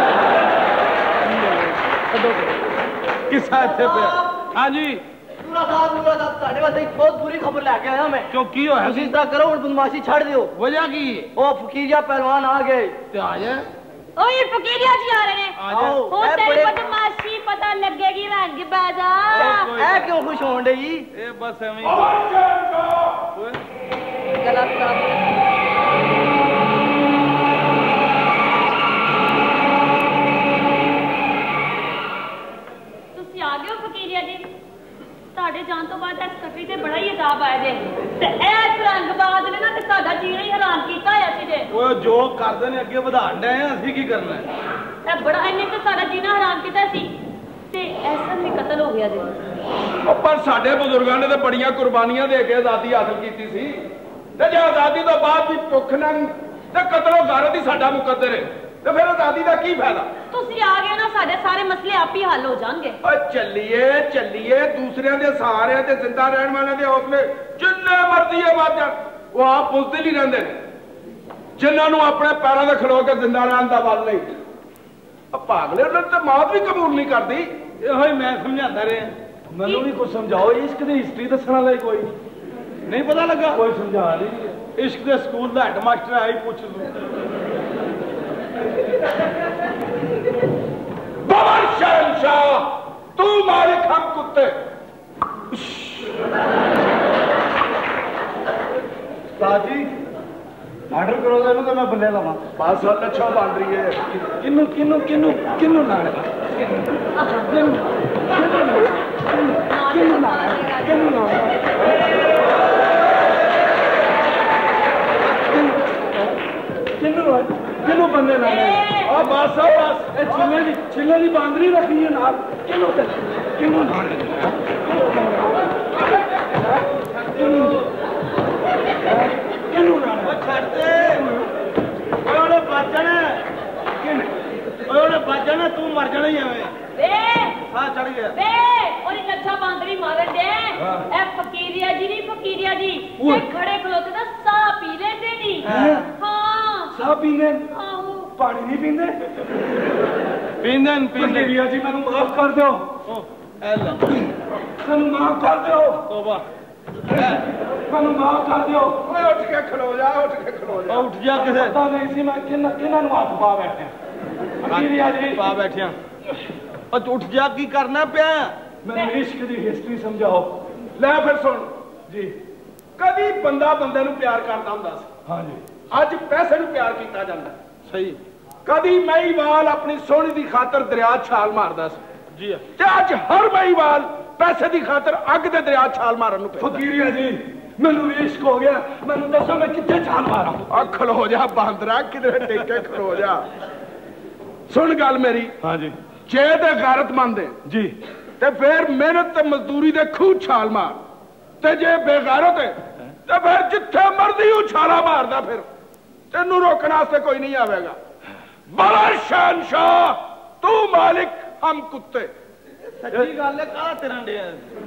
किसा इत्थे पे हां जी नूरा साहब ਤੁਹਾਡੇ ਵਾਸਤੇ ਇੱਕ ਬਹੁਤ ਬੁਰੀ ਖਬਰ ਲੈ ਕੇ ਆਇਆ ਮੈਂ क्यों की होया ਤੁਸੀਂ ਤਾਂ ਕਰੋ ਹੁਣ ਬਦਮਾਸ਼ੀ ਛੱਡ ਦਿਓ वजह की ਉਹ ਫਕੀਰੀਆ ਪਹਿਲਵਾਨ ਆ ਗਏ ते आ जाए ओए फकीरिया जी आ रहे हैं आ जाए ओ तेरी बदमाशी पता लगेगी रंग बाजा ਇਹ ਕਿਉਂ ਖੁਸ਼ ਹੋਣ ਡਈ ए बस एवें गलत काम ਕਰਦੇ ਨੇ ਅੱਗੇ ਵਧਾਣ ਡਏ ਆ, ਅਸੀਂ ਕੀ ਕਰਨਾ ਹੈ? ਇਹ ਬੜਾ ਇਹਨੇ ਤਾਂ ਸਾਡਾ ਜੀਣਾ ਹਰਾਮ ਕੀਤਾ ਸੀ ਤੇ ਐਸਨ ਵੀ ਕਤਲ ਹੋ ਗਿਆ ਜੀ। ਪਰ ਸਾਡੇ ਬਜ਼ੁਰਗਾਂ ਨੇ ਤਾਂ ਬੜੀਆਂ ਕੁਰਬਾਨੀਆਂ ਦੇ ਕੇ ਆਜ਼ਾਦੀ ਹਾਸਲ ਕੀਤੀ ਸੀ ਤੇ ਜੇ ਆਜ਼ਾਦੀ ਤੋਂ ਬਾਅਦ ਵੀ ਭੁੱਖ ਨੰਗ ਤੇ ਕਤਲੋ ਗਾਰਤ ਹੀ ਸਾਡਾ ਮੁਕੱਦਰ ਹੈ ਤੇ ਫਿਰ ਆਜ਼ਾਦੀ ਦਾ ਕੀ ਫਾਇਦਾ? ਤੁਸੀਂ ਆ ਗਏ ਨਾ, ਸਾਡੇ ਸਾਰੇ ਮਸਲੇ ਆਪ ਹੀ ਹੱਲ ਹੋ ਜਾਣਗੇ। ਓਏ ਚੱਲੀਏ ਦੂਸਰਿਆਂ ਦੇ ਸਹਾਰਿਆਂ ਤੇ ਜ਼ਿੰਦਾ ਰਹਿਣ ਵਾਲਿਆਂ ਦੇ ਹੌਸਲੇ ਜਿੰਨੇ ਮਰਜ਼ੀ ਵੱਧ ਜਾਣ, ਉਹ ਆਪ ਪੁੱਛਦੇ ਨਹੀਂ ਰਹਿੰਦੇ ਨੇ ਜਿਨ੍ਹਾਂ ਨੂੰ ਆਪਣੇ ਪੈਰਾਂ ਤੇ ਖਲੋ ਕੇ ਜ਼ਿੰਦਾ ਰਹਿਣ ਦਾ ਵੱਲ ਨਹੀਂ। ਭਾਗਲੇ ਉਹਨਾਂ ਤੇ ਮੌਤ ਵੀ ਕਬੂਲ ਨਹੀਂ ਕਰਦੀ। ਇਹੋ ਹੀ ਮੈਂ ਸਮਝਾਉਂਦਾ ਰਿਹਾ, ਮੈਨੂੰ ਵੀ ਕੁਝ ਸਮਝਾਓ। ਇਸ਼ਕ ਦੀ ਹਿਸਟਰੀ ਦੱਸਣ ਲਈ ਕੋਈ ਨਹੀਂ ਪਤਾ ਲੱਗਾ, ਕੋਈ ਸਮਝਾ ਨਹੀਂ। ਇਸ਼ਕ ਦੇ ਸਕੂਲ ਦਾ ਹੈਡ ਮਾਸਟਰ ਆਈ ਪੁੱਛ ਲੂ। बाबर शहंशाह तू मालिक हम कुत्ते। जी आर्डर करो तो मैं बल्ले लवा बस अच्छा बन रही है। किन्नू किन्नू किन्नू किन्नू लाने किन्नू बंदे लाने बस छिले की बांदरी रखी है नाल किन्नू किन्नू बचना तू मर जाना ही चढ़ गया बांदरी मारन दे फकीरिया जी नहीं फकीरिया जी खड़े खलोते ना सा पी लेते नहीं। हाँ सा पीने पानी नहीं पींदे पींदे जी मैं माफ कर दो माफ कर दो मैं माफ कर दो। उठ के खलो जा उठ जा किसे पता नहीं सी मैं किन्ना हाथ पा बैठे पा बैठे उठ जा की करना पिया मैं इश्क की हिस्ट्री समझाओ। ले फिर सुन जी कभी बंदा बंदे नूं प्यार करता हुंदा सी। हाँ जी अज पैसे नूं प्यार किया जाता सही। कभी महीवाल अपनी सोहनी की खातर दरिया छाल मारदा सी जी ते अज हर महीवाल पैसे की खातर अग दे दरिया छाल मारन नूं फकीरिया जी मैनू इश्क हो गया मैनू दसो मैं कित्थे छाल मारा। खलो जा बांदरा किधरे टेके खलो जा। सुन गल मेरी। हाँ जी जे ते गैरतमंद है जी ते फिर मेहनत ते मजदूरी दे खूह छाल मार ते जे बेगैरत है ते फिर जिथे मर्जी उछाला मारदा फिर तेनू रोकने वास्ते कोई नहीं आवेगा। बड़ा शहंशाह तू मालिक हम कुत्ते। सच्ची गल है कहा तेरा डे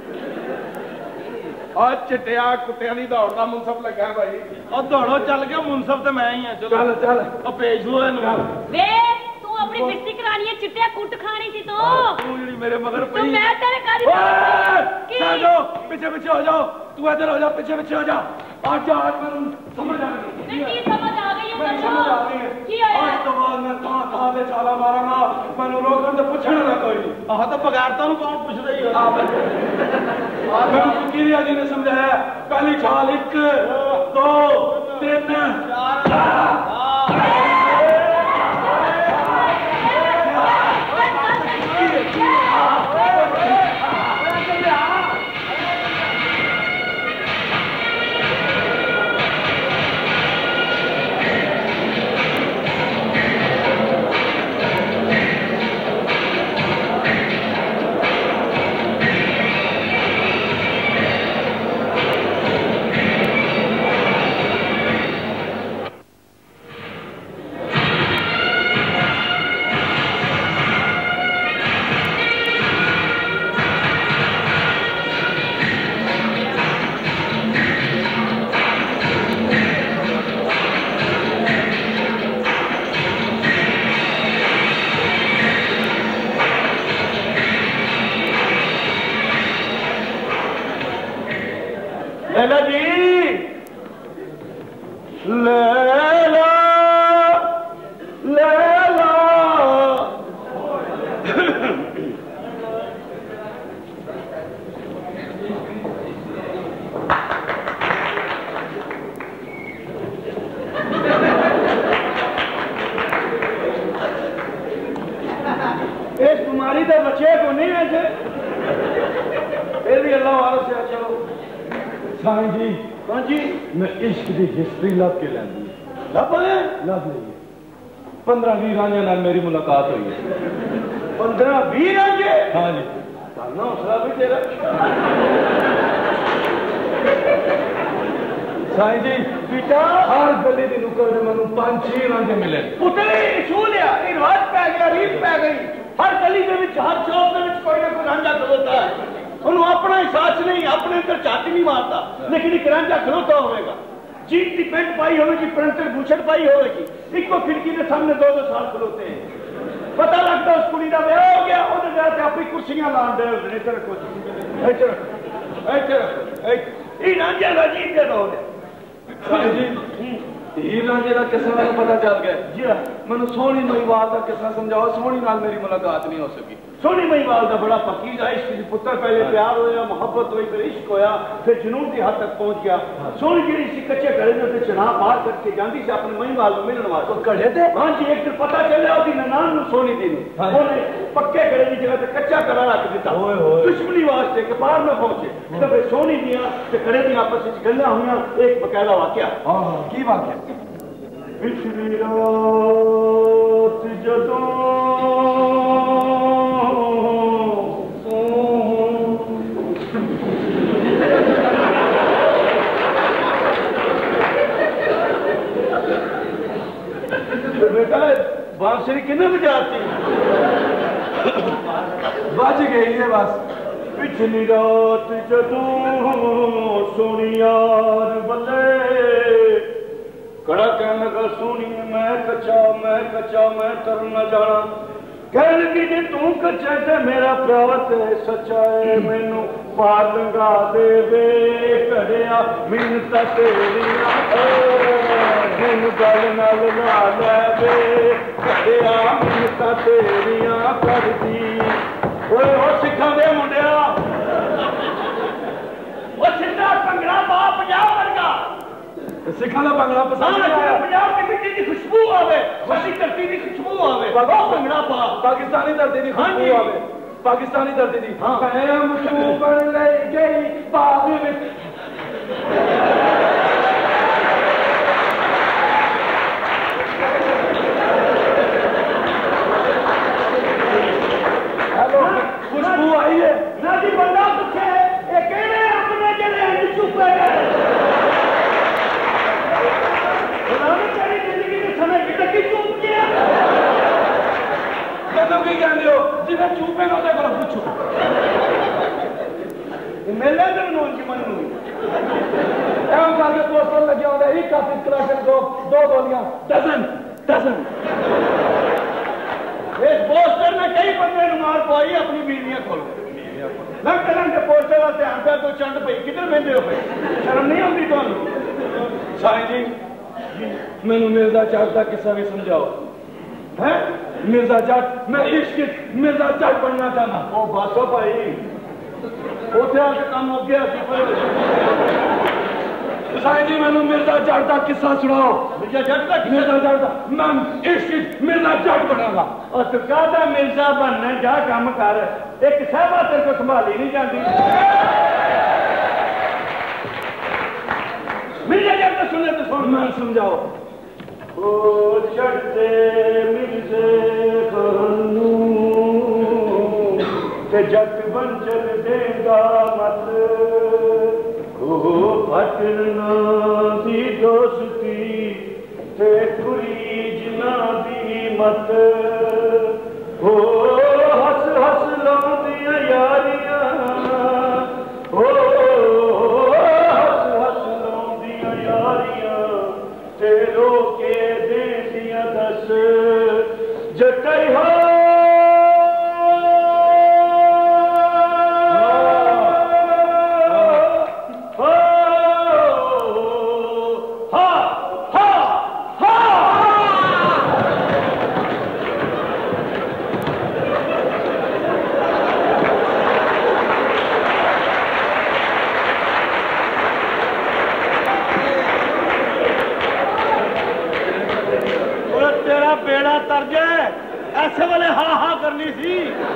और चिट्टिया कुत्तियां दी दौड़ दा मुनसफ लगा भाई और दौड़ो चल गया मुनसफ ते मैं ही हां। चलो चल और भेज दो इहनू वे तू अपनी बिस्ती करानी है चिट्टिया कुट खानी थी तू जेडी मेरे मगर पई मैं तेरे कारी जाओ पीछे पीछे हो जाओ तू इधर हो जा पीछे पीछे हो जा आज जा आज मैं समझ आ गई की समझ आ गई है समझ आ गई है की आया आज तो बाद मैं कहां पे छाला मारांगा मैनू रोकन ते पूछना ना कोई आह तो बगैरता नु कौन पूछदा ही आप मैनू फकीरिया जी ने समझाया पहली छाल 1 2 3 4 लैला जी लैला लैला इस बीमारी के बच्चे को नहीं वैसे फिर भी अल्लाह वालों से चलो साईं जी। हाँ जी मैं इश्क की हिस्ट्री लभ के लैंदी लभ लभ ली है 15-20 रांझे नाल मेरी मुलाकात हुई है 15-20 रांझे? हाँ जी हौसला भी तेरा साईं जी बेटा हर गली की नुक्कड़ में मैंने 5-6 रांझे मिले पुतले इसूल है रिवाज पै गया रीत पै गई हर गली के विच हर चौक के विच कोई ना कोई रांझा खलोता है उन्होंने अपना एहसास नहीं अपने अंदर छाती नहीं मारता लेकिन एक रांझा खलोता होगा जीन की पेंट पाई होगी प्रिंटेड भूषण पाई होगी इको खिड़की के सामने 2-2 साल खलोते हैं पता लगता उस कुड़ी का ब्याह हो गया उन्हें जाके अपनी कुर्सियां लान दे इधर रखो रांझे का जीत के दो जी हीर रांझे का किस्सा मैंने पता चल गया जी मैंने सोहनी महिवाल का किस्सा समझाओ सोहनी नाल मेरी मुलाकात नहीं हो सकी सोहनी महिवाल का बड़ा फकीर है इश्क पुत्र पहले प्यार होया मोहब्बत हुई फिर इश्क होया फिर जुनून की हद तक पहुंच गया सोहनी जी सी कच्चे घड़े में चनाब पार करके जाती से अपने महिवाल को मिलने वास्ते घड़े थे हाँ जी एक दिन पता चलिया उसकी ननान सोहनी दी उन्हें पक्के घड़े की जगह से कच्चा घड़ा रख दिता दुश्मनी वास्ते कि पार में पहुंचे तो फिर सोहनी दियां घड़े दी आपस में गल्लां हुई एक बकायदा वाकया की वाकया पिछली रात जदों बेटा बांसुरी किन्ने बजाती बज गई है बस पिछली रात जदों सोनी यार बल्ले कड़ा कहने लगा सोनी मैं कच्चा मैं तर न जाना कह लगी जे तू कच्चा ते मेरा प्यार ते सच्चा है मैनू पार लंघा देवे घड़िया मिन्नतां तेरियां मैनू गल नाल ला लै घड़िया मिन्नतां तेरियां करदी ओए ओ सिखां दे मुंडिया ओ सिद्धा भंगड़ा पा पंजाब वर्गा सिखा का भंगड़ा पसंद आया पंजाब की मिट्टी की खुशबू आवे वसी धरती की खुशबू आवे बाबा भंगड़ा पा पाकिस्तानी धरती की खुशबू आवे पाकिस्तानी धरती की कायम तू बन ले गई बाग में हेलो खुशबू आई है ना जी बंदा पूछे ये केड़े अपने जले चुप है की कहते हो जिन्हें चूपे ना को पूछो मेले की मन एवं करके पोस्टर लगे होते ही काफी कराकर दो गोलियां डजन इस पोस्टर में कई बंदे मार पाई अपनी बीवियां खोल लंघ पोस्टर का ध्यान कर तो चंड पई किधर बहते हो शर्म नहीं आती तुहानू साईं जी मैनू मिर्जा जट का किस्सा भी समझाओ है मिर्जा जट मैं इश्क मिर्जा जट बनना चाहना ओ बासो भाई उसे आके काम हो गया साईं जी मैनू मिर्जा जट का किस्सा सुनाओ मिर्जा जट का मैं इश्क मिर्जा जट बनागा और तू कहता मिर्जा बनना जा काम कर एक सहबा तेरे को संभाली नहीं जाती मिर्जा जट का सुने तो सुन मैं समझाओ ओ चढ़ते मिर्जे खानू ते जट बंचल देगा मत ओ पटना दी दोस्ती ते कुरीज ना दी मत ओ हस हस लाउंदियां यारियां ओ हस हस लाउंदियां यारियां ते रोके दे दिया दस जटई हो बेड़ा तरजे ऐसे वाले हा हा करनी सी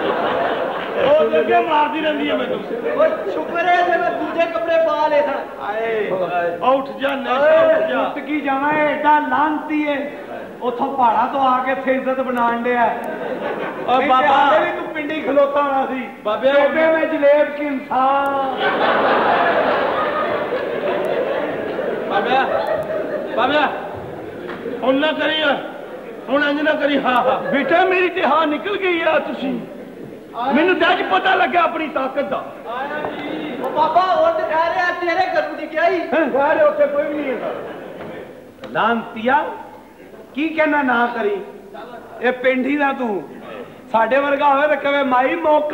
मारती रहती है मैनू शुक्र है मैं दूजे कपड़े पा ले उठ जा की जाना है एडा लानती है उथों पहाड़ा तो आके इत्थे इज्जत बनान दिया और बाबा भी तू पिंडी खलोता होना सी बाबे में जलेब की इंसान बाबा बाबा हुन ना करी हुन इंज ना करी हाँ हाँ बेटा मेरी ते हाँ निकल गई है तुसी मैनू तो अज पता लगा अपनी ताकत का बाबा वो तो कह रहे हैं तेरे घर में क्या ही यार उत्थे कोई भी नहीं है लांतिया की कहना ना करी ये पिंड ही ना तू साडे वर्गा होवे तो कहे माई मुक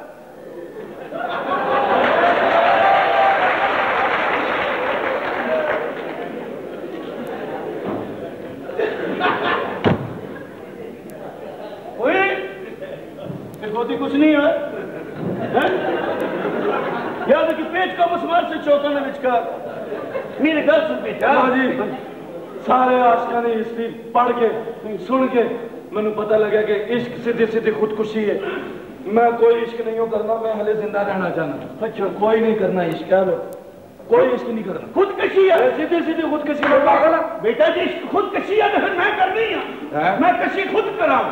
कुछ नहीं है याद कि पेच का मुसमार से चौका ने विचकार मेरे घर सुन बेटा जी सारे आशिकां ने हिस्ट्री पढ़ के सुन के मैंने पता लगा कि इश्क सीधी सीधी खुदकुशी है मैं कोई इश्क नहीं करना मैं हले जिंदा रहना चाहना अच्छा कोई नहीं करना इश्क है कोई इश्क नहीं करना खुदकशी है सीधी सीधी खुदकशी पागल बेटा जी इश्क खुदकशी है तो फिर मैं करनी है मैं कशी खुद कराऊं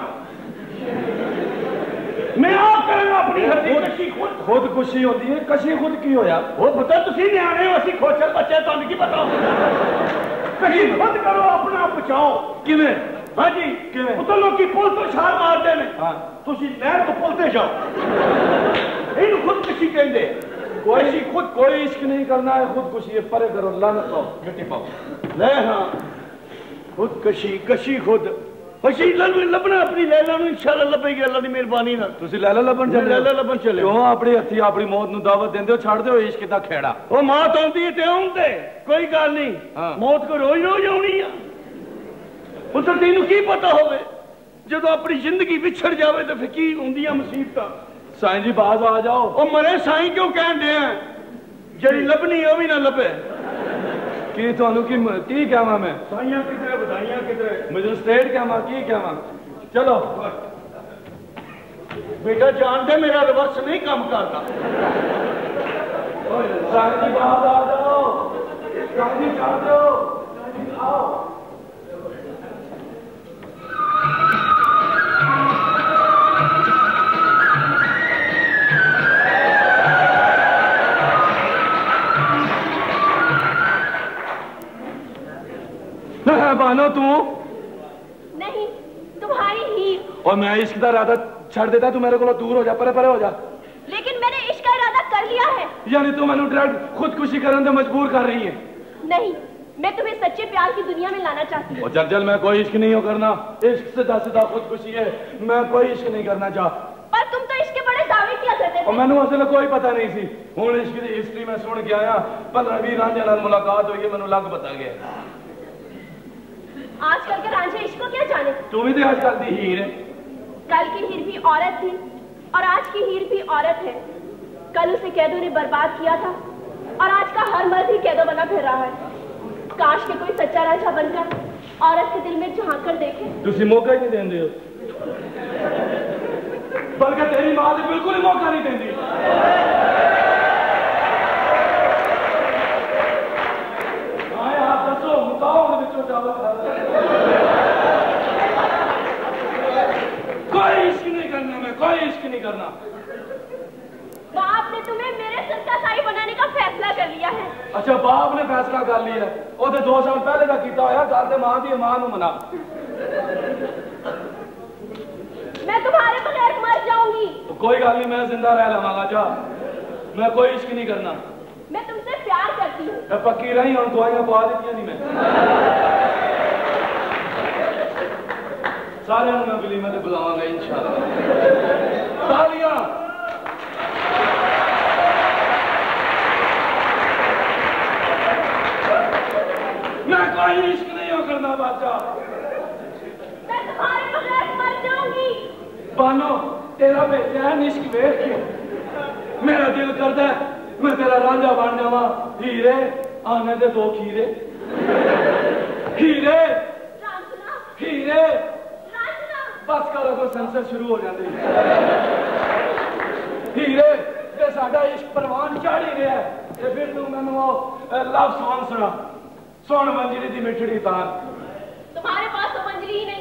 मैं आप करूंगा अपनी हड्डी कशी खुद खुशी होती है कशी खुद की होया वो पता तुसी न्याणे हो असि खोचर बच्चे तुहानू की पता कशी खुद करो अपना बचाओ किवें हाँ जी किवें तो लोग पुल तो छाल मारते हैं हाँ तुसी नहर तो पुल ते जाओ इन्हू खुदकशी कहंदे कोई इश्क नहीं करना है खुदकुशी है परे करो लानत पाओ मिट्टी पाओ ले हाँ खुदकशी कशी खुद लभना अपनी लैला इंशाल्लाह लभेगी अल्लाह की मेहरबानी नाल तुसी लैला लभन चले लैला लभन चले क्यों अपनी हथी अपनी मौत नु दावत देंदे हो छाड़ दो इश्क दा खेड़ा ओ मौत आउंदी है ते आउंदे कोई गल नहीं मौत को रोज रोज आउणी है पुत्र तैनू की पता होवे जदों अपनी जिंदगी विछड़ जावे तो फिर की होंदियां मुसीबतां साईं जी बाज आ जाओ ओ मरे साईं क्यों कहन दे जेड़ी लभनी है भी ना लभे की थानू की कहवा मैं साइयां किधरे बधाइयां किधरे मजिस्ट्रेट कहवा की कहवा चलो बेटा जानते मेरा रिवर्स नहीं काम करता साईं जी बाज आ जाओ साईं जी आ जाओ आओ बानो तू नहीं तुम्हारी ही और मैं इश्क का इरादा छड़ देता तू मेरे को दूर हो जा परे परे हो जा लेकिन मैंने इश्क का इरादा कर लिया है यानी तू मैंने डायरेक्ट खुदकुशी करने से मजबूर कर रही है नहीं मैं तुम्हें सच्चे प्यार की दुनिया में लाना चाहती हूँ चल चल मैं कोई इश्क नहीं हो करना इश्क सीधा सीधा खुदकुशी है मैं कोई इश्क नहीं करना चाह पर तुम तो इसके बड़े दावे किया करते थे और मैंने असल कोई पता नहीं सी हूं इश्क की हिस्ट्री में सुन के आया 15-20 रांझे नाल मुलाकात हुई है मैंने लग पता गया आजकल के रांझे इश्क को क्या जाने तू भी तो आजकल दी हीर है कल की हीर भी औरत थी और आज की हीर भी औरत है कल उसे कैदों ने बर्बाद किया था और आज का हर मर्द ही कैदों बना फिर रहा है काश के कोई सच्चा राजा बनकर औरत के दिल में झांक कर देखे तुसी मौका ही नहीं देंदे हो बल्कि तेरी मां तो बिल्कुल ही मौका नहीं देंदी आए आप दसो मुकाओ विचों चावल खा कोई इश्क नहीं करना मैं कोई इश्क नहीं करना बाप ने तुम्हें मेरे सिर का साई बनाने का फैसला कर लिया है अच्छा बाप ने फैसला कर लिया है वो तो 2 साल पहले का कीता होया गल ते मां दी मां नूं मना मैं तुम्हारे बगैर मर जाऊंगी तो कोई गल नहीं मैं जिंदा रह लवांगा जा मैं कोई इश्क नहीं करना मैं तुमसे प्यार करती हूँ पक्की रही और दुआइयां पवा दी नहीं मैं सारे मैं बिली में बुलावांगा इंशाल्लाह तालियां मैं कोई इश्क नहीं हो करना बादशाह मैं तुम्हारे बगैर मर जाऊंगी बानो तेरा बेचैन इश्क वेख के मेरा दिल करता है मैं तेरा रांझा बन जावा हीरे आने दे 2 खीरे हीरे हीरे बस करो को संसद शुरू हो जाती हीरे ते साडा इश्क परवान चढ़ ही रहा है ते फिर तू मैनू लव सॉन्ग सुना सुन मंजरी दी मिठड़ी तान तुम्हारे पास तो मंजरी ही नहीं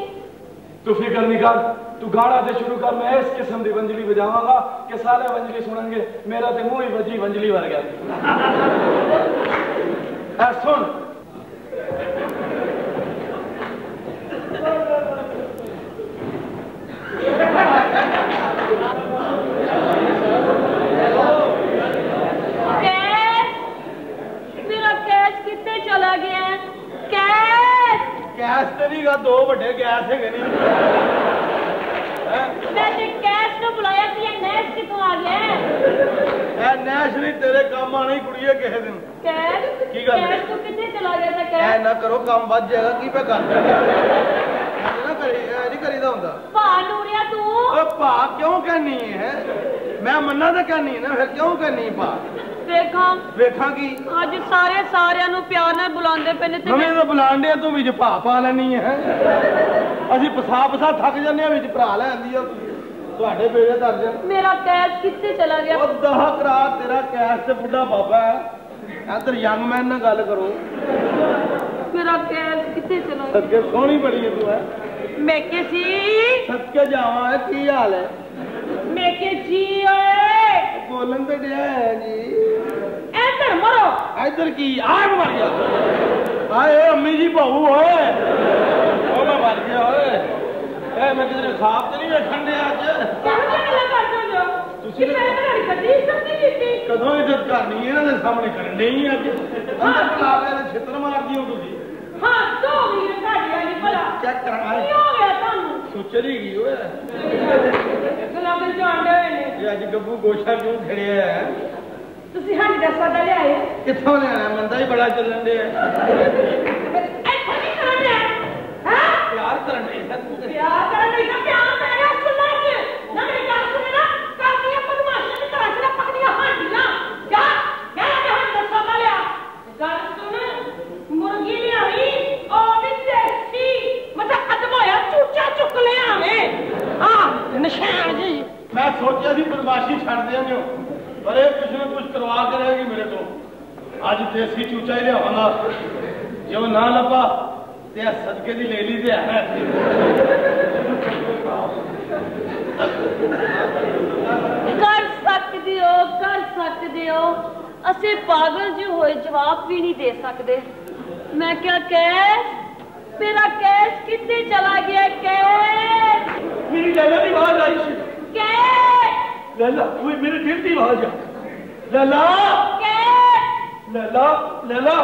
तू फिक्र नहीं कर, तू गाड़ा से शुरू कर, मैं इस किस्म की वंजली बजावांगा कि सारे वंजली सुनेंगे, मेरा तो मुंह ही वजी वंजली भर गया। सुन मेरा कैश कितने चला गया है? गैस तो नहीं गा, दो बड़े गैस है नहीं। मैंने कैश को बुलाया कि ये नैश कितों आ गया है? नैश नहीं तेरे काम आनी कुड़िए किसी दिन। कैश की गल है? कैश तो कितने चला गया था? ऐ कैश ना करो, काम बच जाएगा की पे कर ना करी, नहीं करीदा हुंदा। भा नूरिया तू भा क्यों कहनी है? मैं मन्ना तो कहनी है ना, फिर क्यों कहनी भा? देखा वेखा की आज सारे सारिਆਂ ਨੂੰ ਪਿਆਰ ਨਾਲ ਬੁਲਾਉਂਦੇ ਪਏ ਨੇ ਤੇ ਨਵੇਂ ਤਾਂ ਬੁਲਾਉਂਦੇ ਤੂੰ ਵਿੱਚ ਭਾ ਪਾ ਲੈਣੀ ਹੈ। ਅਸੀਂ ਪਸਾ ਥੱਕ ਜਾਂਦੇ ਆ, ਵਿੱਚ ਭਰਾ ਲੈ ਆਂਦੀ ਆ ਤੁਹਾਡੇ ਬੇੜੇ ਦਰਜਨ। ਮੇਰਾ ਕੈਸ਼ ਕਿੱਥੇ ਚਲਾ ਗਿਆ? ਉਹ 10 ਕਰਾ ਤੇਰਾ ਕੈਸ਼ ਤੇ ਬੁੱਢਾ ਬਾਬਾ ਹੈ। ਇੱਧਰ ਯੰਗ ਮੈਨ ਨਾਲ ਗੱਲ ਕਰੋ। ਮੇਰਾ ਕੈਸ਼ ਕਿੱਥੇ ਚਲਾ ਗਿਆ? ਸਦਕੇ ਸੋਹਣੀ ਬੜੀ ਹੈ ਤੂੰ ਹੈ। ਮੈਂ ਕਿ ਜੀ ਸਦਕੇ ਜਾਵਾਂ, ਕੀ ਹਾਲ ਹੈ? ਮੈਂ ਕਿ ਜੀ ਓਏ ਬੋਲਣ ਤੇ ਡਿਆ ਹੈ ਜੀ। ਇੱਧਰ ਮਰੋ। ਇੱਧਰ ਕੀ ਆਹ ਮਰ ਗਿਆ। ਆਏ ਅੰਮੀ ਜੀ ਭਾਊ ਓਏ, ਉਹ ਮੈਂ ਮਰ ਗਿਆ ਓਏ। ਇਹ ਮੈਂ ਕਿਧਰੇ ਖਾਬ ਤੇ ਨਹੀਂ ਵੇਖਣ ਡਿਆ ਅੱਜ। ਕਿਹੋ ਜਿਹੀ ਗੱਲਾਂ ਕਰਦੇ ਹੋ ਤੁਸੀਂ? ਮੈਂ ਤੁਹਾਡੀ ਕਦੀ ਇੱਜ਼ਤ ਨਹੀਂ ਕੀਤੀ। ਕਦੋਂ ਇੱਜ਼ਤ ਕਰਨੀ ਇਹਨਾਂ ਦੇ ਸਾਹਮਣੇ ਕਰਨ ਨਹੀਂ ਅੱਜ। ਅੰਦਰ ਬੁਲਾ ਕੇ ਛਿੱਤਰ ਮਾਰਦੀ ਹੋ ਤੁਸੀਂ। ਹਾਂ ਦੋ ਵੀਰ ਤੁਹਾਡੀ ਆਈ ਭਲਾ ਚੈੱਕ ਕਰਾਂਗਾ। ਕੀ ਹੋ ਗਿਆ ਤੁਹਾਨੂੰ? ਸੁਚਰੀ ਗਈ ਓਏ। ਗੱਲਾਂ ਵਿੱਚ ਜਾਣਦੇ ਹੋਏ ਨੇ ਇਹ ਅੱਜ ਗੱਬੂ ਗੋਸ਼ਾ ਕਿਉਂ ਖੜਿਆ ਹੈ? ਤੁਸੀਂ ਹੱਡੀ ਦਾ ਸੌਦਾ ਲਿਆਏ? ਕਿੱਥੋਂ ਲਿਆਇਆ? ਮੰਦਾ ਹੀ ਬੜਾ ਚੱਲਣ ਡਿਆ। ਇੱਥੇ ਨਹੀਂ ਕਰਨ ਡਿਆ? ਹਾਂ ਪਿਆਰ ਕਰਨ ਡਿਆ ਤੂੰ ਤੇ। ਪਿਆਰ ਕਰਨ ਨਹੀਂ ਤਾਂ ਪਿਆਰ ਕਰੇਗਾ ਚੁੱਲ੍ਹਾ 'ਚ। ਨਾ ਮੇਰੀ ਗੱਲ ਸੁਣੇ ਨਾ, ਕਰਦੀਆਂ ਬਦਮਾਸ਼ੀਆਂ ਦੀ ਘਰਾਂ 'ਚ ਨਾ ਪੱਕਦੀਆਂ ਹਾਂਡੀਆਂ। ਜਾ ਜਾ ਕੇ ਹੱਡੀ ਦਾ ਸੌਦਾ ਲਿਆ। ਗੱਲ ਸੁਣ, ਮੁਰਗੀ ਲਿਆਵੀਂ, ਉਹ ਵੀ ਦੇਸੀ, ਮਤਲਬ ਖਤਮ ਹੋਇਆ ਚੂਚਾ ਚੁੱਕ ਲਿਆਵੇਂ। ਹਾਂ ਨਿਸ਼ਾਨ ਜੀ। ਮੈਂ ਸੋਚਿਆ ਸੀ ਬਦਮਾਸ਼ੀ ਛੱਡ ਦਿਆਂਗੇ, ਪਰ ਇਹ ਕੁਛ ਨਾ ਕੁਛ ਕਰਵਾ ਕੇ ਰਹੇਗੀ ਮੇਰੇ ਤੋਂ। ਅੱਜ ਦੇਸੀ ਚੂਚਾ ਹੀ ਲਿਆਵਾਂਗਾ। ਜੇ ਉਹ ਨਾ ਲੱਭਾ ਤੇ ਆ ਸਦਕੇ ਦੀ ਲੈ ਲਈ ਤੇ ਹੈ। ਕਰ ਸਕਦੇ ਹੋ। ਅਸੀਂ ਪਾਗਲ ਜਿਹੇ ਹੋਏ ਜਵਾਬ ਵੀ ਨਹੀਂ ਦੇ ਸਕਦੇ। ਮੈਂ ਕਿਹਾ ਕੈਸ਼, ਮੇਰਾ ਕੈਸ਼ ਕਿੱਥੇ ਚਲਾ ਗਿਆ? ਕੈਸ਼ ਮੇਰੀ ਲੈਲਾ ਦੀ ਆਵਾਜ਼ ਆਈ ਸੀ। ਕੈਸ਼ ਲੈਲਾ, ਉਹ ਮੇਰੇ ਦਿਲ ਦੀ ਆਵਾਜ਼ ਆ। ਲੈਲਾ ਕੈਸ਼ ਲੈਲਾ ਲੈਲਾ।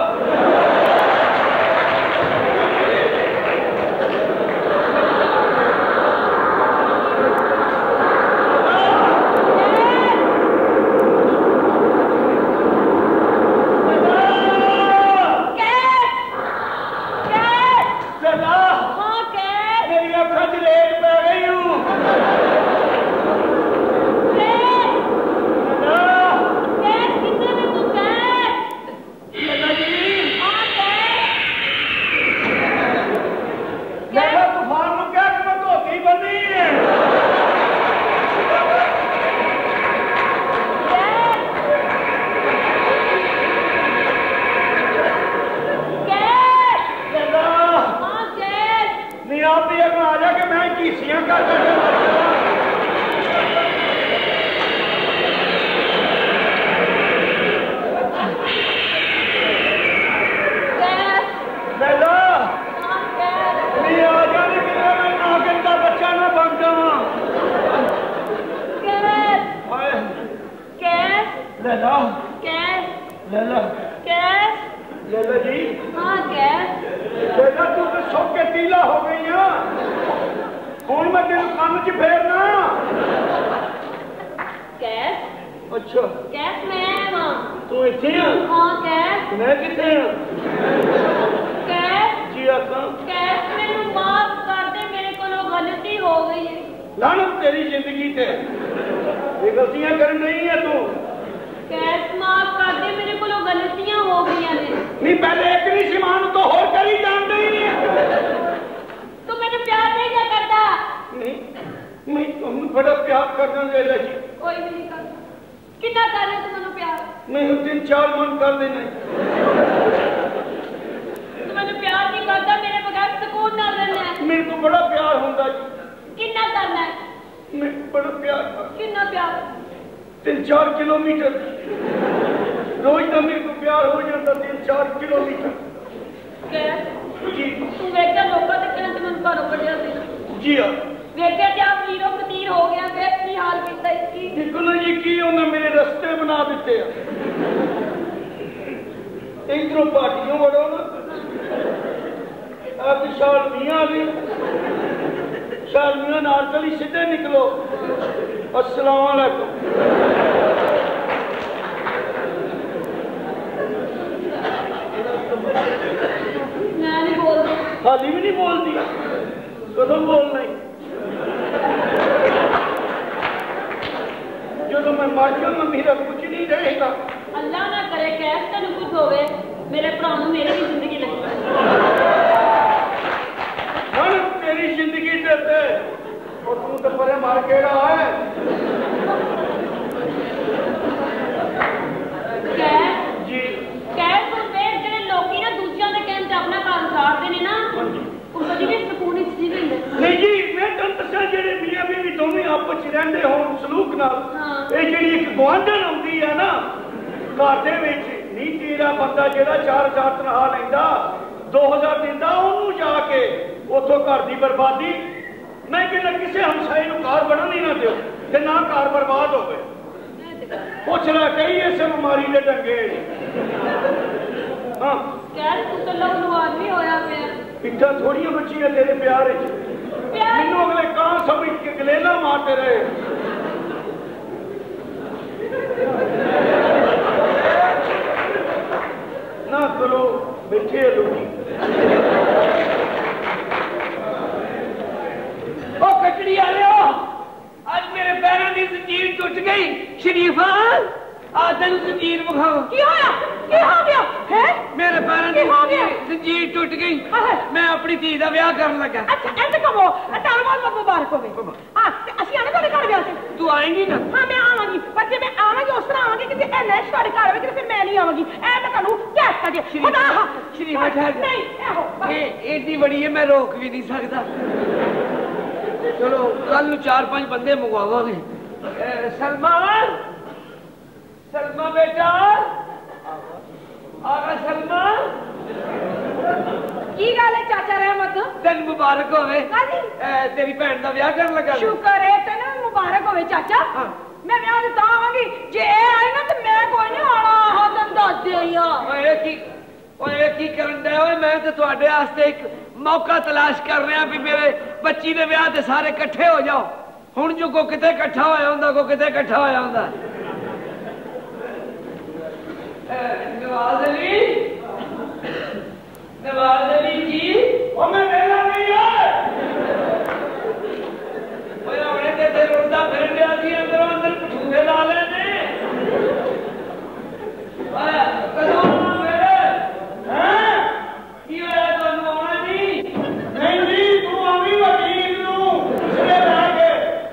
ਮੈਨੂੰ ਪਿਆਰ ਨਹੀਂ ਕਰਦਾ, ਮੇਰੇ ਬਗੈਰ ਸਕੂਨ ਨਾਲ ਰਹਿਣਾ। ਮੈਨੂੰ ਬੜਾ ਪਿਆਰ ਹੁੰਦਾ ਜੀ। मैं बड़ा प्यार था। कितना प्यार? 3-4 किलोमीटर रोज का मेरे को प्यार हो जाता। 3-4 किलोमीटर। जी तू वेख्या लोका ते कहते मैं घरों कढ़िया सी। जी हाँ वेख्या ते आप मीरो फकीर हो गया वे की हाल कीता इसकी। देखो ना जी की उन्हें मेरे रास्ते बना दिते हैं। इधरों पार्टियों बढ़ो ना आप शाल मियाँ भी शाल मियाँ नारकली सीधे निकलो। अस्सलाम वालेकुम। मैं नहीं बोलती। हाली भी नहीं बोलती कदों बोलना ही जो मैं मर जाऊंगा मेरा कुछ नहीं रहेगा। अल्लाह ना करे कैस तेन कुछ होवे मेरे भरा नूं मेरी भी जिंदगी लगी। तेरी जिंदगी देते और तू तो परे मार केड़ा है। कैस जी कैस तू देख जेडे लोकी ना दूसरियां दे कहण ते अपना घर उजाड़दे ने ना तू कदी भी सुकून विच नहीं रहिंदे। नहीं जी मैं तुम दसा जेडे मियां बीवी दोवें आपस च रहिंदे होण सलूक नाल ਇਹ ਜਿਹੜੀ ਇੱਕ ਗਵਾਂਢਣ ਆਉਂਦੀ ਹੈ ਨਾ ਘਰ ਦੇ ਵਿੱਚ ਨਹੀਂ ਤੇਰਾ ਬੰਦਾ ਜਿਹੜਾ 4,000 ਤਨਖਾਹ ਲੈਂਦਾ 2,000 ਦਿੰਦਾ ਉਹਨੂੰ ਜਾ ਕੇ ਉੱਥੋਂ ਘਰ ਦੀ ਬਰਬਾਦੀ। ਮੈਂ ਕਹਿੰਦਾ ਕਿਸੇ ਹਮਸਾਏ ਨੂੰ ਘਰ ਬਣਨ ਹੀ ਨਾ ਦਿਓ ਤੇ ਨਾ ਘਰ ਬਰਬਾਦ ਹੋਵੇ। ਪੁੱਛ ਲੈ ਕਈ ਇਸੇ ਬਿਮਾਰੀ ਦੇ ਡੰਗੇ। ਹਾਂ कैस तू तो लहू आदमी होया पिया। ਇੱਟਾਂ ਥੋੜੀਆਂ ਬੱਚੀਆਂ ਤੇਰੇ ਪਿਆਰ ਵਿੱਚ ਮੈਨੂੰ ਅਗਲੇ ਕਾਂ ਸਮਝ ਕੇ ਗਲੇਲਾ ਮਾਰਦੇ ਰਹੇ। ना करो बैठे लोगी। ओ कचड़ी आ रहे हो आज मेरे पैरों की जंजीर टूट गई। शरीफा आ तेन जंजीर विखाओ। की होया? की हो गया है? मेरे पैरों की जंजीर टूट गई। मैं अपनी धी का ब्याह करन लगा। अच्छा ऐसे कहो तार बहुत मुबारक होवे। हां ਅਸੀਂ ਆਣੇ ਤੁਹਾਡੇ ਘਰ ਵਿਆਹ ਤੇ। तू आएगी ना? हाँ मैं आवांगी पर जे मैं आवांगी उस तरह आवांगी कि जे ए नैश ਤੁਹਾਡੇ ਘਰ ਆਵੇਗੀ फिर मैं नहीं आवांगी। ए मैं ਤੁਹਾਨੂੰ ਕਹਿ ਤਾ जे खुदा शरीफा ठहर नहीं एहो ये एडी बड़ी है मैं रोक भी नहीं सकता। चलो कल 4-5 बंदे मंगवावांगे। सलमान सलमा बेटा आगा सलमा की गल है चाचा रहमत? दिन मुबारक होवे। काजी तेरी भैन का ब्याह करन लगा। शुक्र है तेन मुबारक होवे चाचा। मैं ब्याह ते तां आवांगी जे ए आए ना ते मैं कोई नहीं आना। हां तन दस दे या ओए की करन दे ओए मैं ते ਤੁਹਾਡੇ ਵਾਸਤੇ ਇੱਕ मौका तलाश कर रहा भी मेरे बच्ची दे ब्याह ते सारे इकट्ठे हो जाओ। हुण जो को किते इकट्ठा होया हुंदा को किते इकट्ठा होया हुंदा। नवाज अली जी ओ मैं वेला नहीं है। ओए अपने ते रोंदा फिरन दिया सी अंदर अंदर पठूरे ला लेने। आया कदों मेरे हैं की होया ਤੁਹਾਨੂੰ ਆਉਣਾ नहीं? नहीं जी तू आवी वकील नूं इसने ला के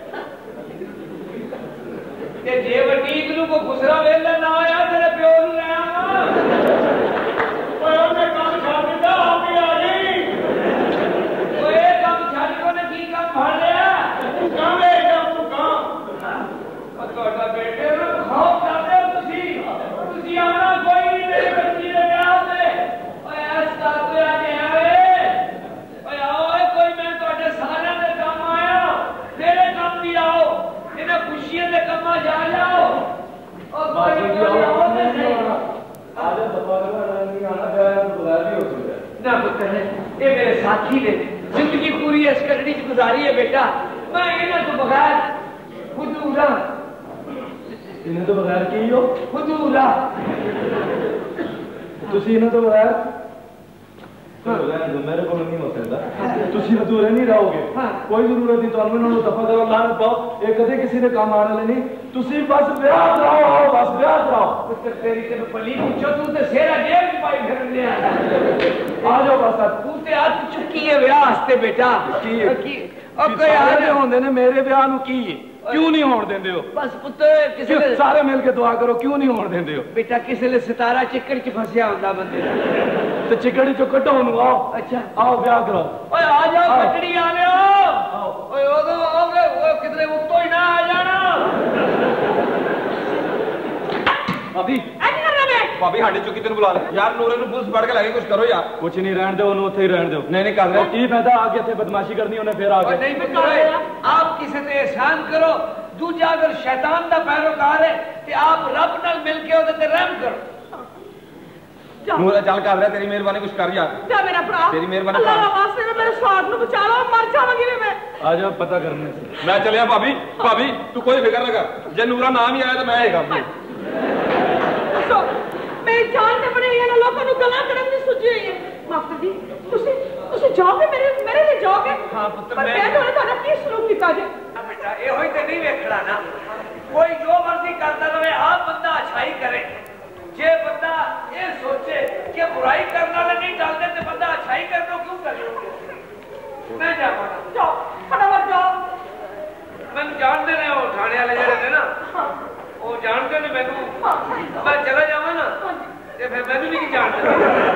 ते जे वकील ਨੂੰ को खुसरा वेला ना आया तेरे प्यो ਨੂੰ ले आवा। ओए ਉਹਨੇ ਕੰਮ ਛੱਡ ਦਿੱਤਾ आप ही आ गई। ओए ਕੰਮ ਛੱਡ ਕੋ ਨੇ ਕੀ ਕੰਮ ਫੜ ਲਿਆ? तू कहां ले जा तू कहां ਉਹ ਤੁਹਾਡਾ ਬੇਟੇ ਨੂੰ ਖੌਫ ਕਰਦੇ ਹੋ ਤੁਸੀਂ ਆਉਣਾ ਕੋਈ ਨਹੀਂ ਮੇਰੀ ਬੱਚੀ ਦੇ ਵਿਆਹ ਤੇ। ਓਏ ਐਸ ਦਾ ਕੋਈ ਆ ਕੇ ਆਵੇ। ਓਏ ਆਓ ਓਏ ਕੋਈ ਮੈਂ ਤੁਹਾਡੇ ਸਾਰਿਆਂ ਦੇ ਕੰਮ ਆਇਆ ਮੇਰੇ ਕੰਮ ਵੀ ਆਓ ਇਹਨਾਂ ਖੁਸ਼ੀਆਂ ਦੇ ਕੰਮਾਂ ਜਾ ਜਾਓ। ਉਹ ਕੋਈ ਆਓ ਤੇ ਸਹੀ आज दोबारा नहीं आना जाए तो बुला भी हो सकता है ना पुत्र है ये मेरे साथी ने जिंदगी पूरी इस कटड़ी च गुजारी है बेटा। मैं इन्हें तो बगैर खुदूरा इन्हें तो बगैर की हो खुदूरा तुसी इन्हें तो बगैर मेरे को नहीं हो सकता तुसी अधूरे नहीं रहोगे। कोई जरूरत नहीं ਤੁਹਾਨੂੰ ਇਹਨਾਂ ਨੂੰ ਦਫਾ ਕਰੋ ਲਾਨਤ ਪਾਓ ਇਹ ਕਦੇ ਕਿਸੇ ਦੇ ਕੰਮ ਆਣ ਵਾਲੇ ਨਹੀਂ। ਤੁਸੀਂ ਬਸ ਵਿਆਹ ਕਰਾਓ ਆਓ ਬਸ ਵਿਆਹ ਕਰਾਓ। पुत्र तेरी ते पली पूछो तू ते सेरा जेब च पाई फिरन लिया। आ जाओ बस तू ते हाथ चुकी है ब्याह वास्ते बेटा। की और कोई आ ਸਾਰੇ ਹੁੰਦੇ ਨੇ ਮੇਰੇ ਵਿਆਹ ਨੂੰ ਕੀ क्यों नहीं होने देंदे हो? बस पुत्र किसी ने सारे मिल के दुआ करो क्यों नहीं होने देंदे हो? बेटा किसी ने सितारा चिकड़ च फंसिया होंदा बंदे दा तो चिकड़ी चो कटो ओनू आओ। अच्छा आओ ब्याह करो। ओए आ जाओ कटड़ी आ लियो। ओए ओदो आओगे वो किधरे उत्तो ही भाभी हांडी चुकी तेन बुला ले यार नूरे नु पुलिस फड़ के लगे कुछ करो यार कुछ नहीं रहने दो उन्हें उत्थे ही रहने दो नहीं कर रहे की फायदा आगे थे बदमाशी करनी उन्हें फिर आगे नहीं बिकरे आप किसी ते एहसान करो दूजा अगर शैतान दा पैरोकार है ते आप रब नाल मिल के ओदे ते रहम करो नूरा चल कर रहा तेरी मेहरबानी कुछ कर यार जा मेरा भरा तेरी मेहरबानी अल्लाह दा वास्ते मेरे स्वाद नु बचा लो मर जावांगी मैं आ जाओ पता करने से मैं चलिया भाभी भाभी तू कोई फिक्र ना कर जे नूरा नाम ही आया तो मैं आएगा सो मेरी जान ते बड़ी है ना लोगों नु गला करन दी सुझी हुई है माफ कर दी तुसी जाओगे मेरे लिए जाओगे हां पुत्र मैं ਤੁਹਾਡਾ ਕੀ ਸਲੂਕ ਕੀਤਾ ਜੇ बेटा ਇਹੋ ਹੀ ਤੇ नहीं वेखਣਾ ना कोई जो मर्जी करता रहे आप बंदा अच्छाई करे जे बंदा ये सोचे कि बुराई करने वाले नहीं डालते तो बंदा अच्छाई करने क्यों करे मैं जाऊंगा जाओ फटाफट जाओ मैं जानते ने वो थाने वाले जेड़े ने ना वो जानते ने मैनू मैं चला जावा ना ते फिर मैनू भी नहीं जानते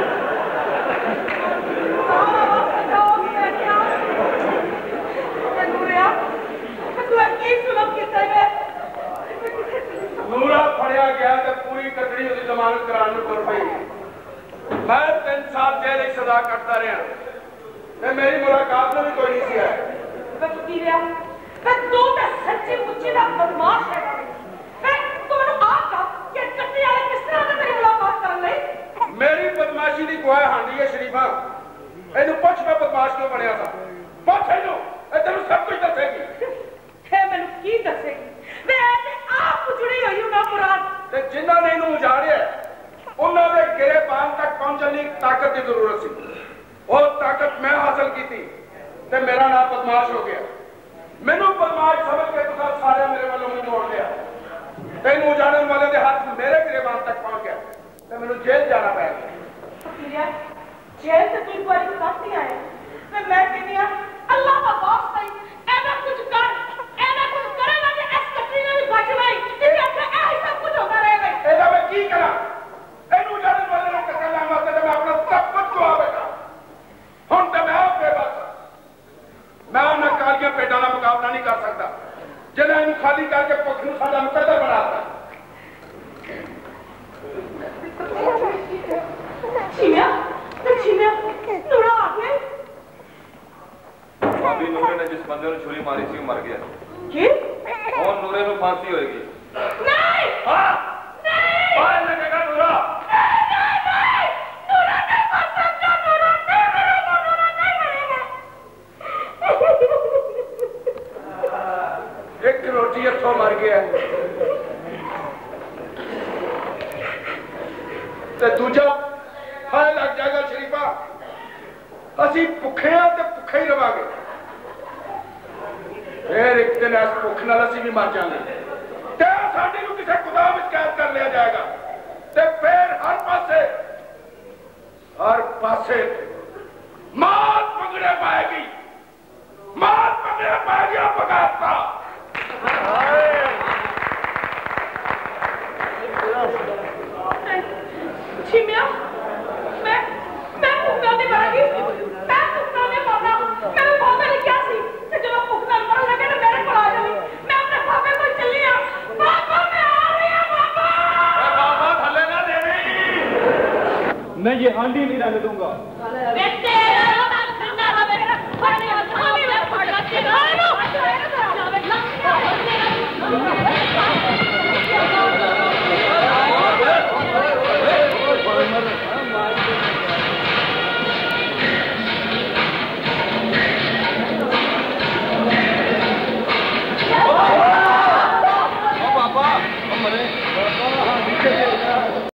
नूरा फड़िया गया तो पूरी कटड़ी उसकी जमानत कराने तुर पई मैं 3 साल जेल की सजा कटता रहा मेरी मुलाकात में भी कोई नहीं सी है तू तो सच्ची मुच्ची दा बदमाश है मैं तुम्हें आखा कि कट्टी वाले किस तरह से तेरी मुलाकात कर ले मेरी बदमाशी की गुआह हांडी है शरीफा इन्हू पुछ मैं बदमाश क्यों बनया था पुछ इन्हू तेन सब कुछ दसेगी थे मैनू की दसेगी वे ऐसे आप जुड़ी हुई हूं ना पुरान ते जिन्हां ने इन्हू उजाड़िया उन्हां दे गिरेबान तक पहुंचने की ताकत की जरूरत सी वो ताकत मैं हासिल की थी ते मेरा नाम बदमाश हो गया मैनू बदमाश समझ के तुसा सारे मेरे वालों मुंह मोड़ लिया तेन उजाड़न वाले दे हाथ मेरे गिरेबान तक पहुंच गया ते मैनू जेल जाना पड़ा जेल से तू एक बार साथ नहीं आया मैं कहनी अल्लाह का वास्ता ऐसा कुछ कर ऐसा कुछ करेगा कि इस कटरी में भी बच गई तेरी अच्छा ऐसा सब कुछ होता रहेगा ऐसा मैं की करा एनू जाने वाले लोग कह रहा वास्ते मैं अपना सब कुछ गवा बैठा हुन तो मैं बेबस मैं उन कालियां पेटां दा मुकाबला नहीं कर सकता जिन्हें इन्हू खाली करके भुख नू साडा मुकद्दर बनाता छिमिया नूरा आ गया भाभी नूरे ने जिस बंदे ने छुरी मारी थी वो मर गया की और नूरे को फांसी होएगी नहीं हां नहीं बाहर लगेगा नूरा नहीं नूरा नहीं मर सकता नूरा नहीं मरेगा एक रोटी हथों मर गया ते दूजा हाय लग जाएगा शरीफा असी भुखे हाँ ते भुखे ही रवांगे फिर एक दिन इस भुख नाल असी भी मर जाएंगे ते साडे नूं किसी खुदा विच कैद कर लिया जाएगा ते फिर हर पासे मौत मंगने पाएगी मौत मंगने पाएगी बगाता छिमिया मैं भुखना नहीं मरांगी मैं भुखना नहीं मरना मेरे बाबे ने क्या सी कि जब मैं भुखना मरने लगे ना मेरे को आ जाओ मैं अपने बाबे को चली आ बाबा मैं आ रही हूं बाबा बाबा थल्ले ना देवी मैं ये हांडी नहीं रहने दूंगा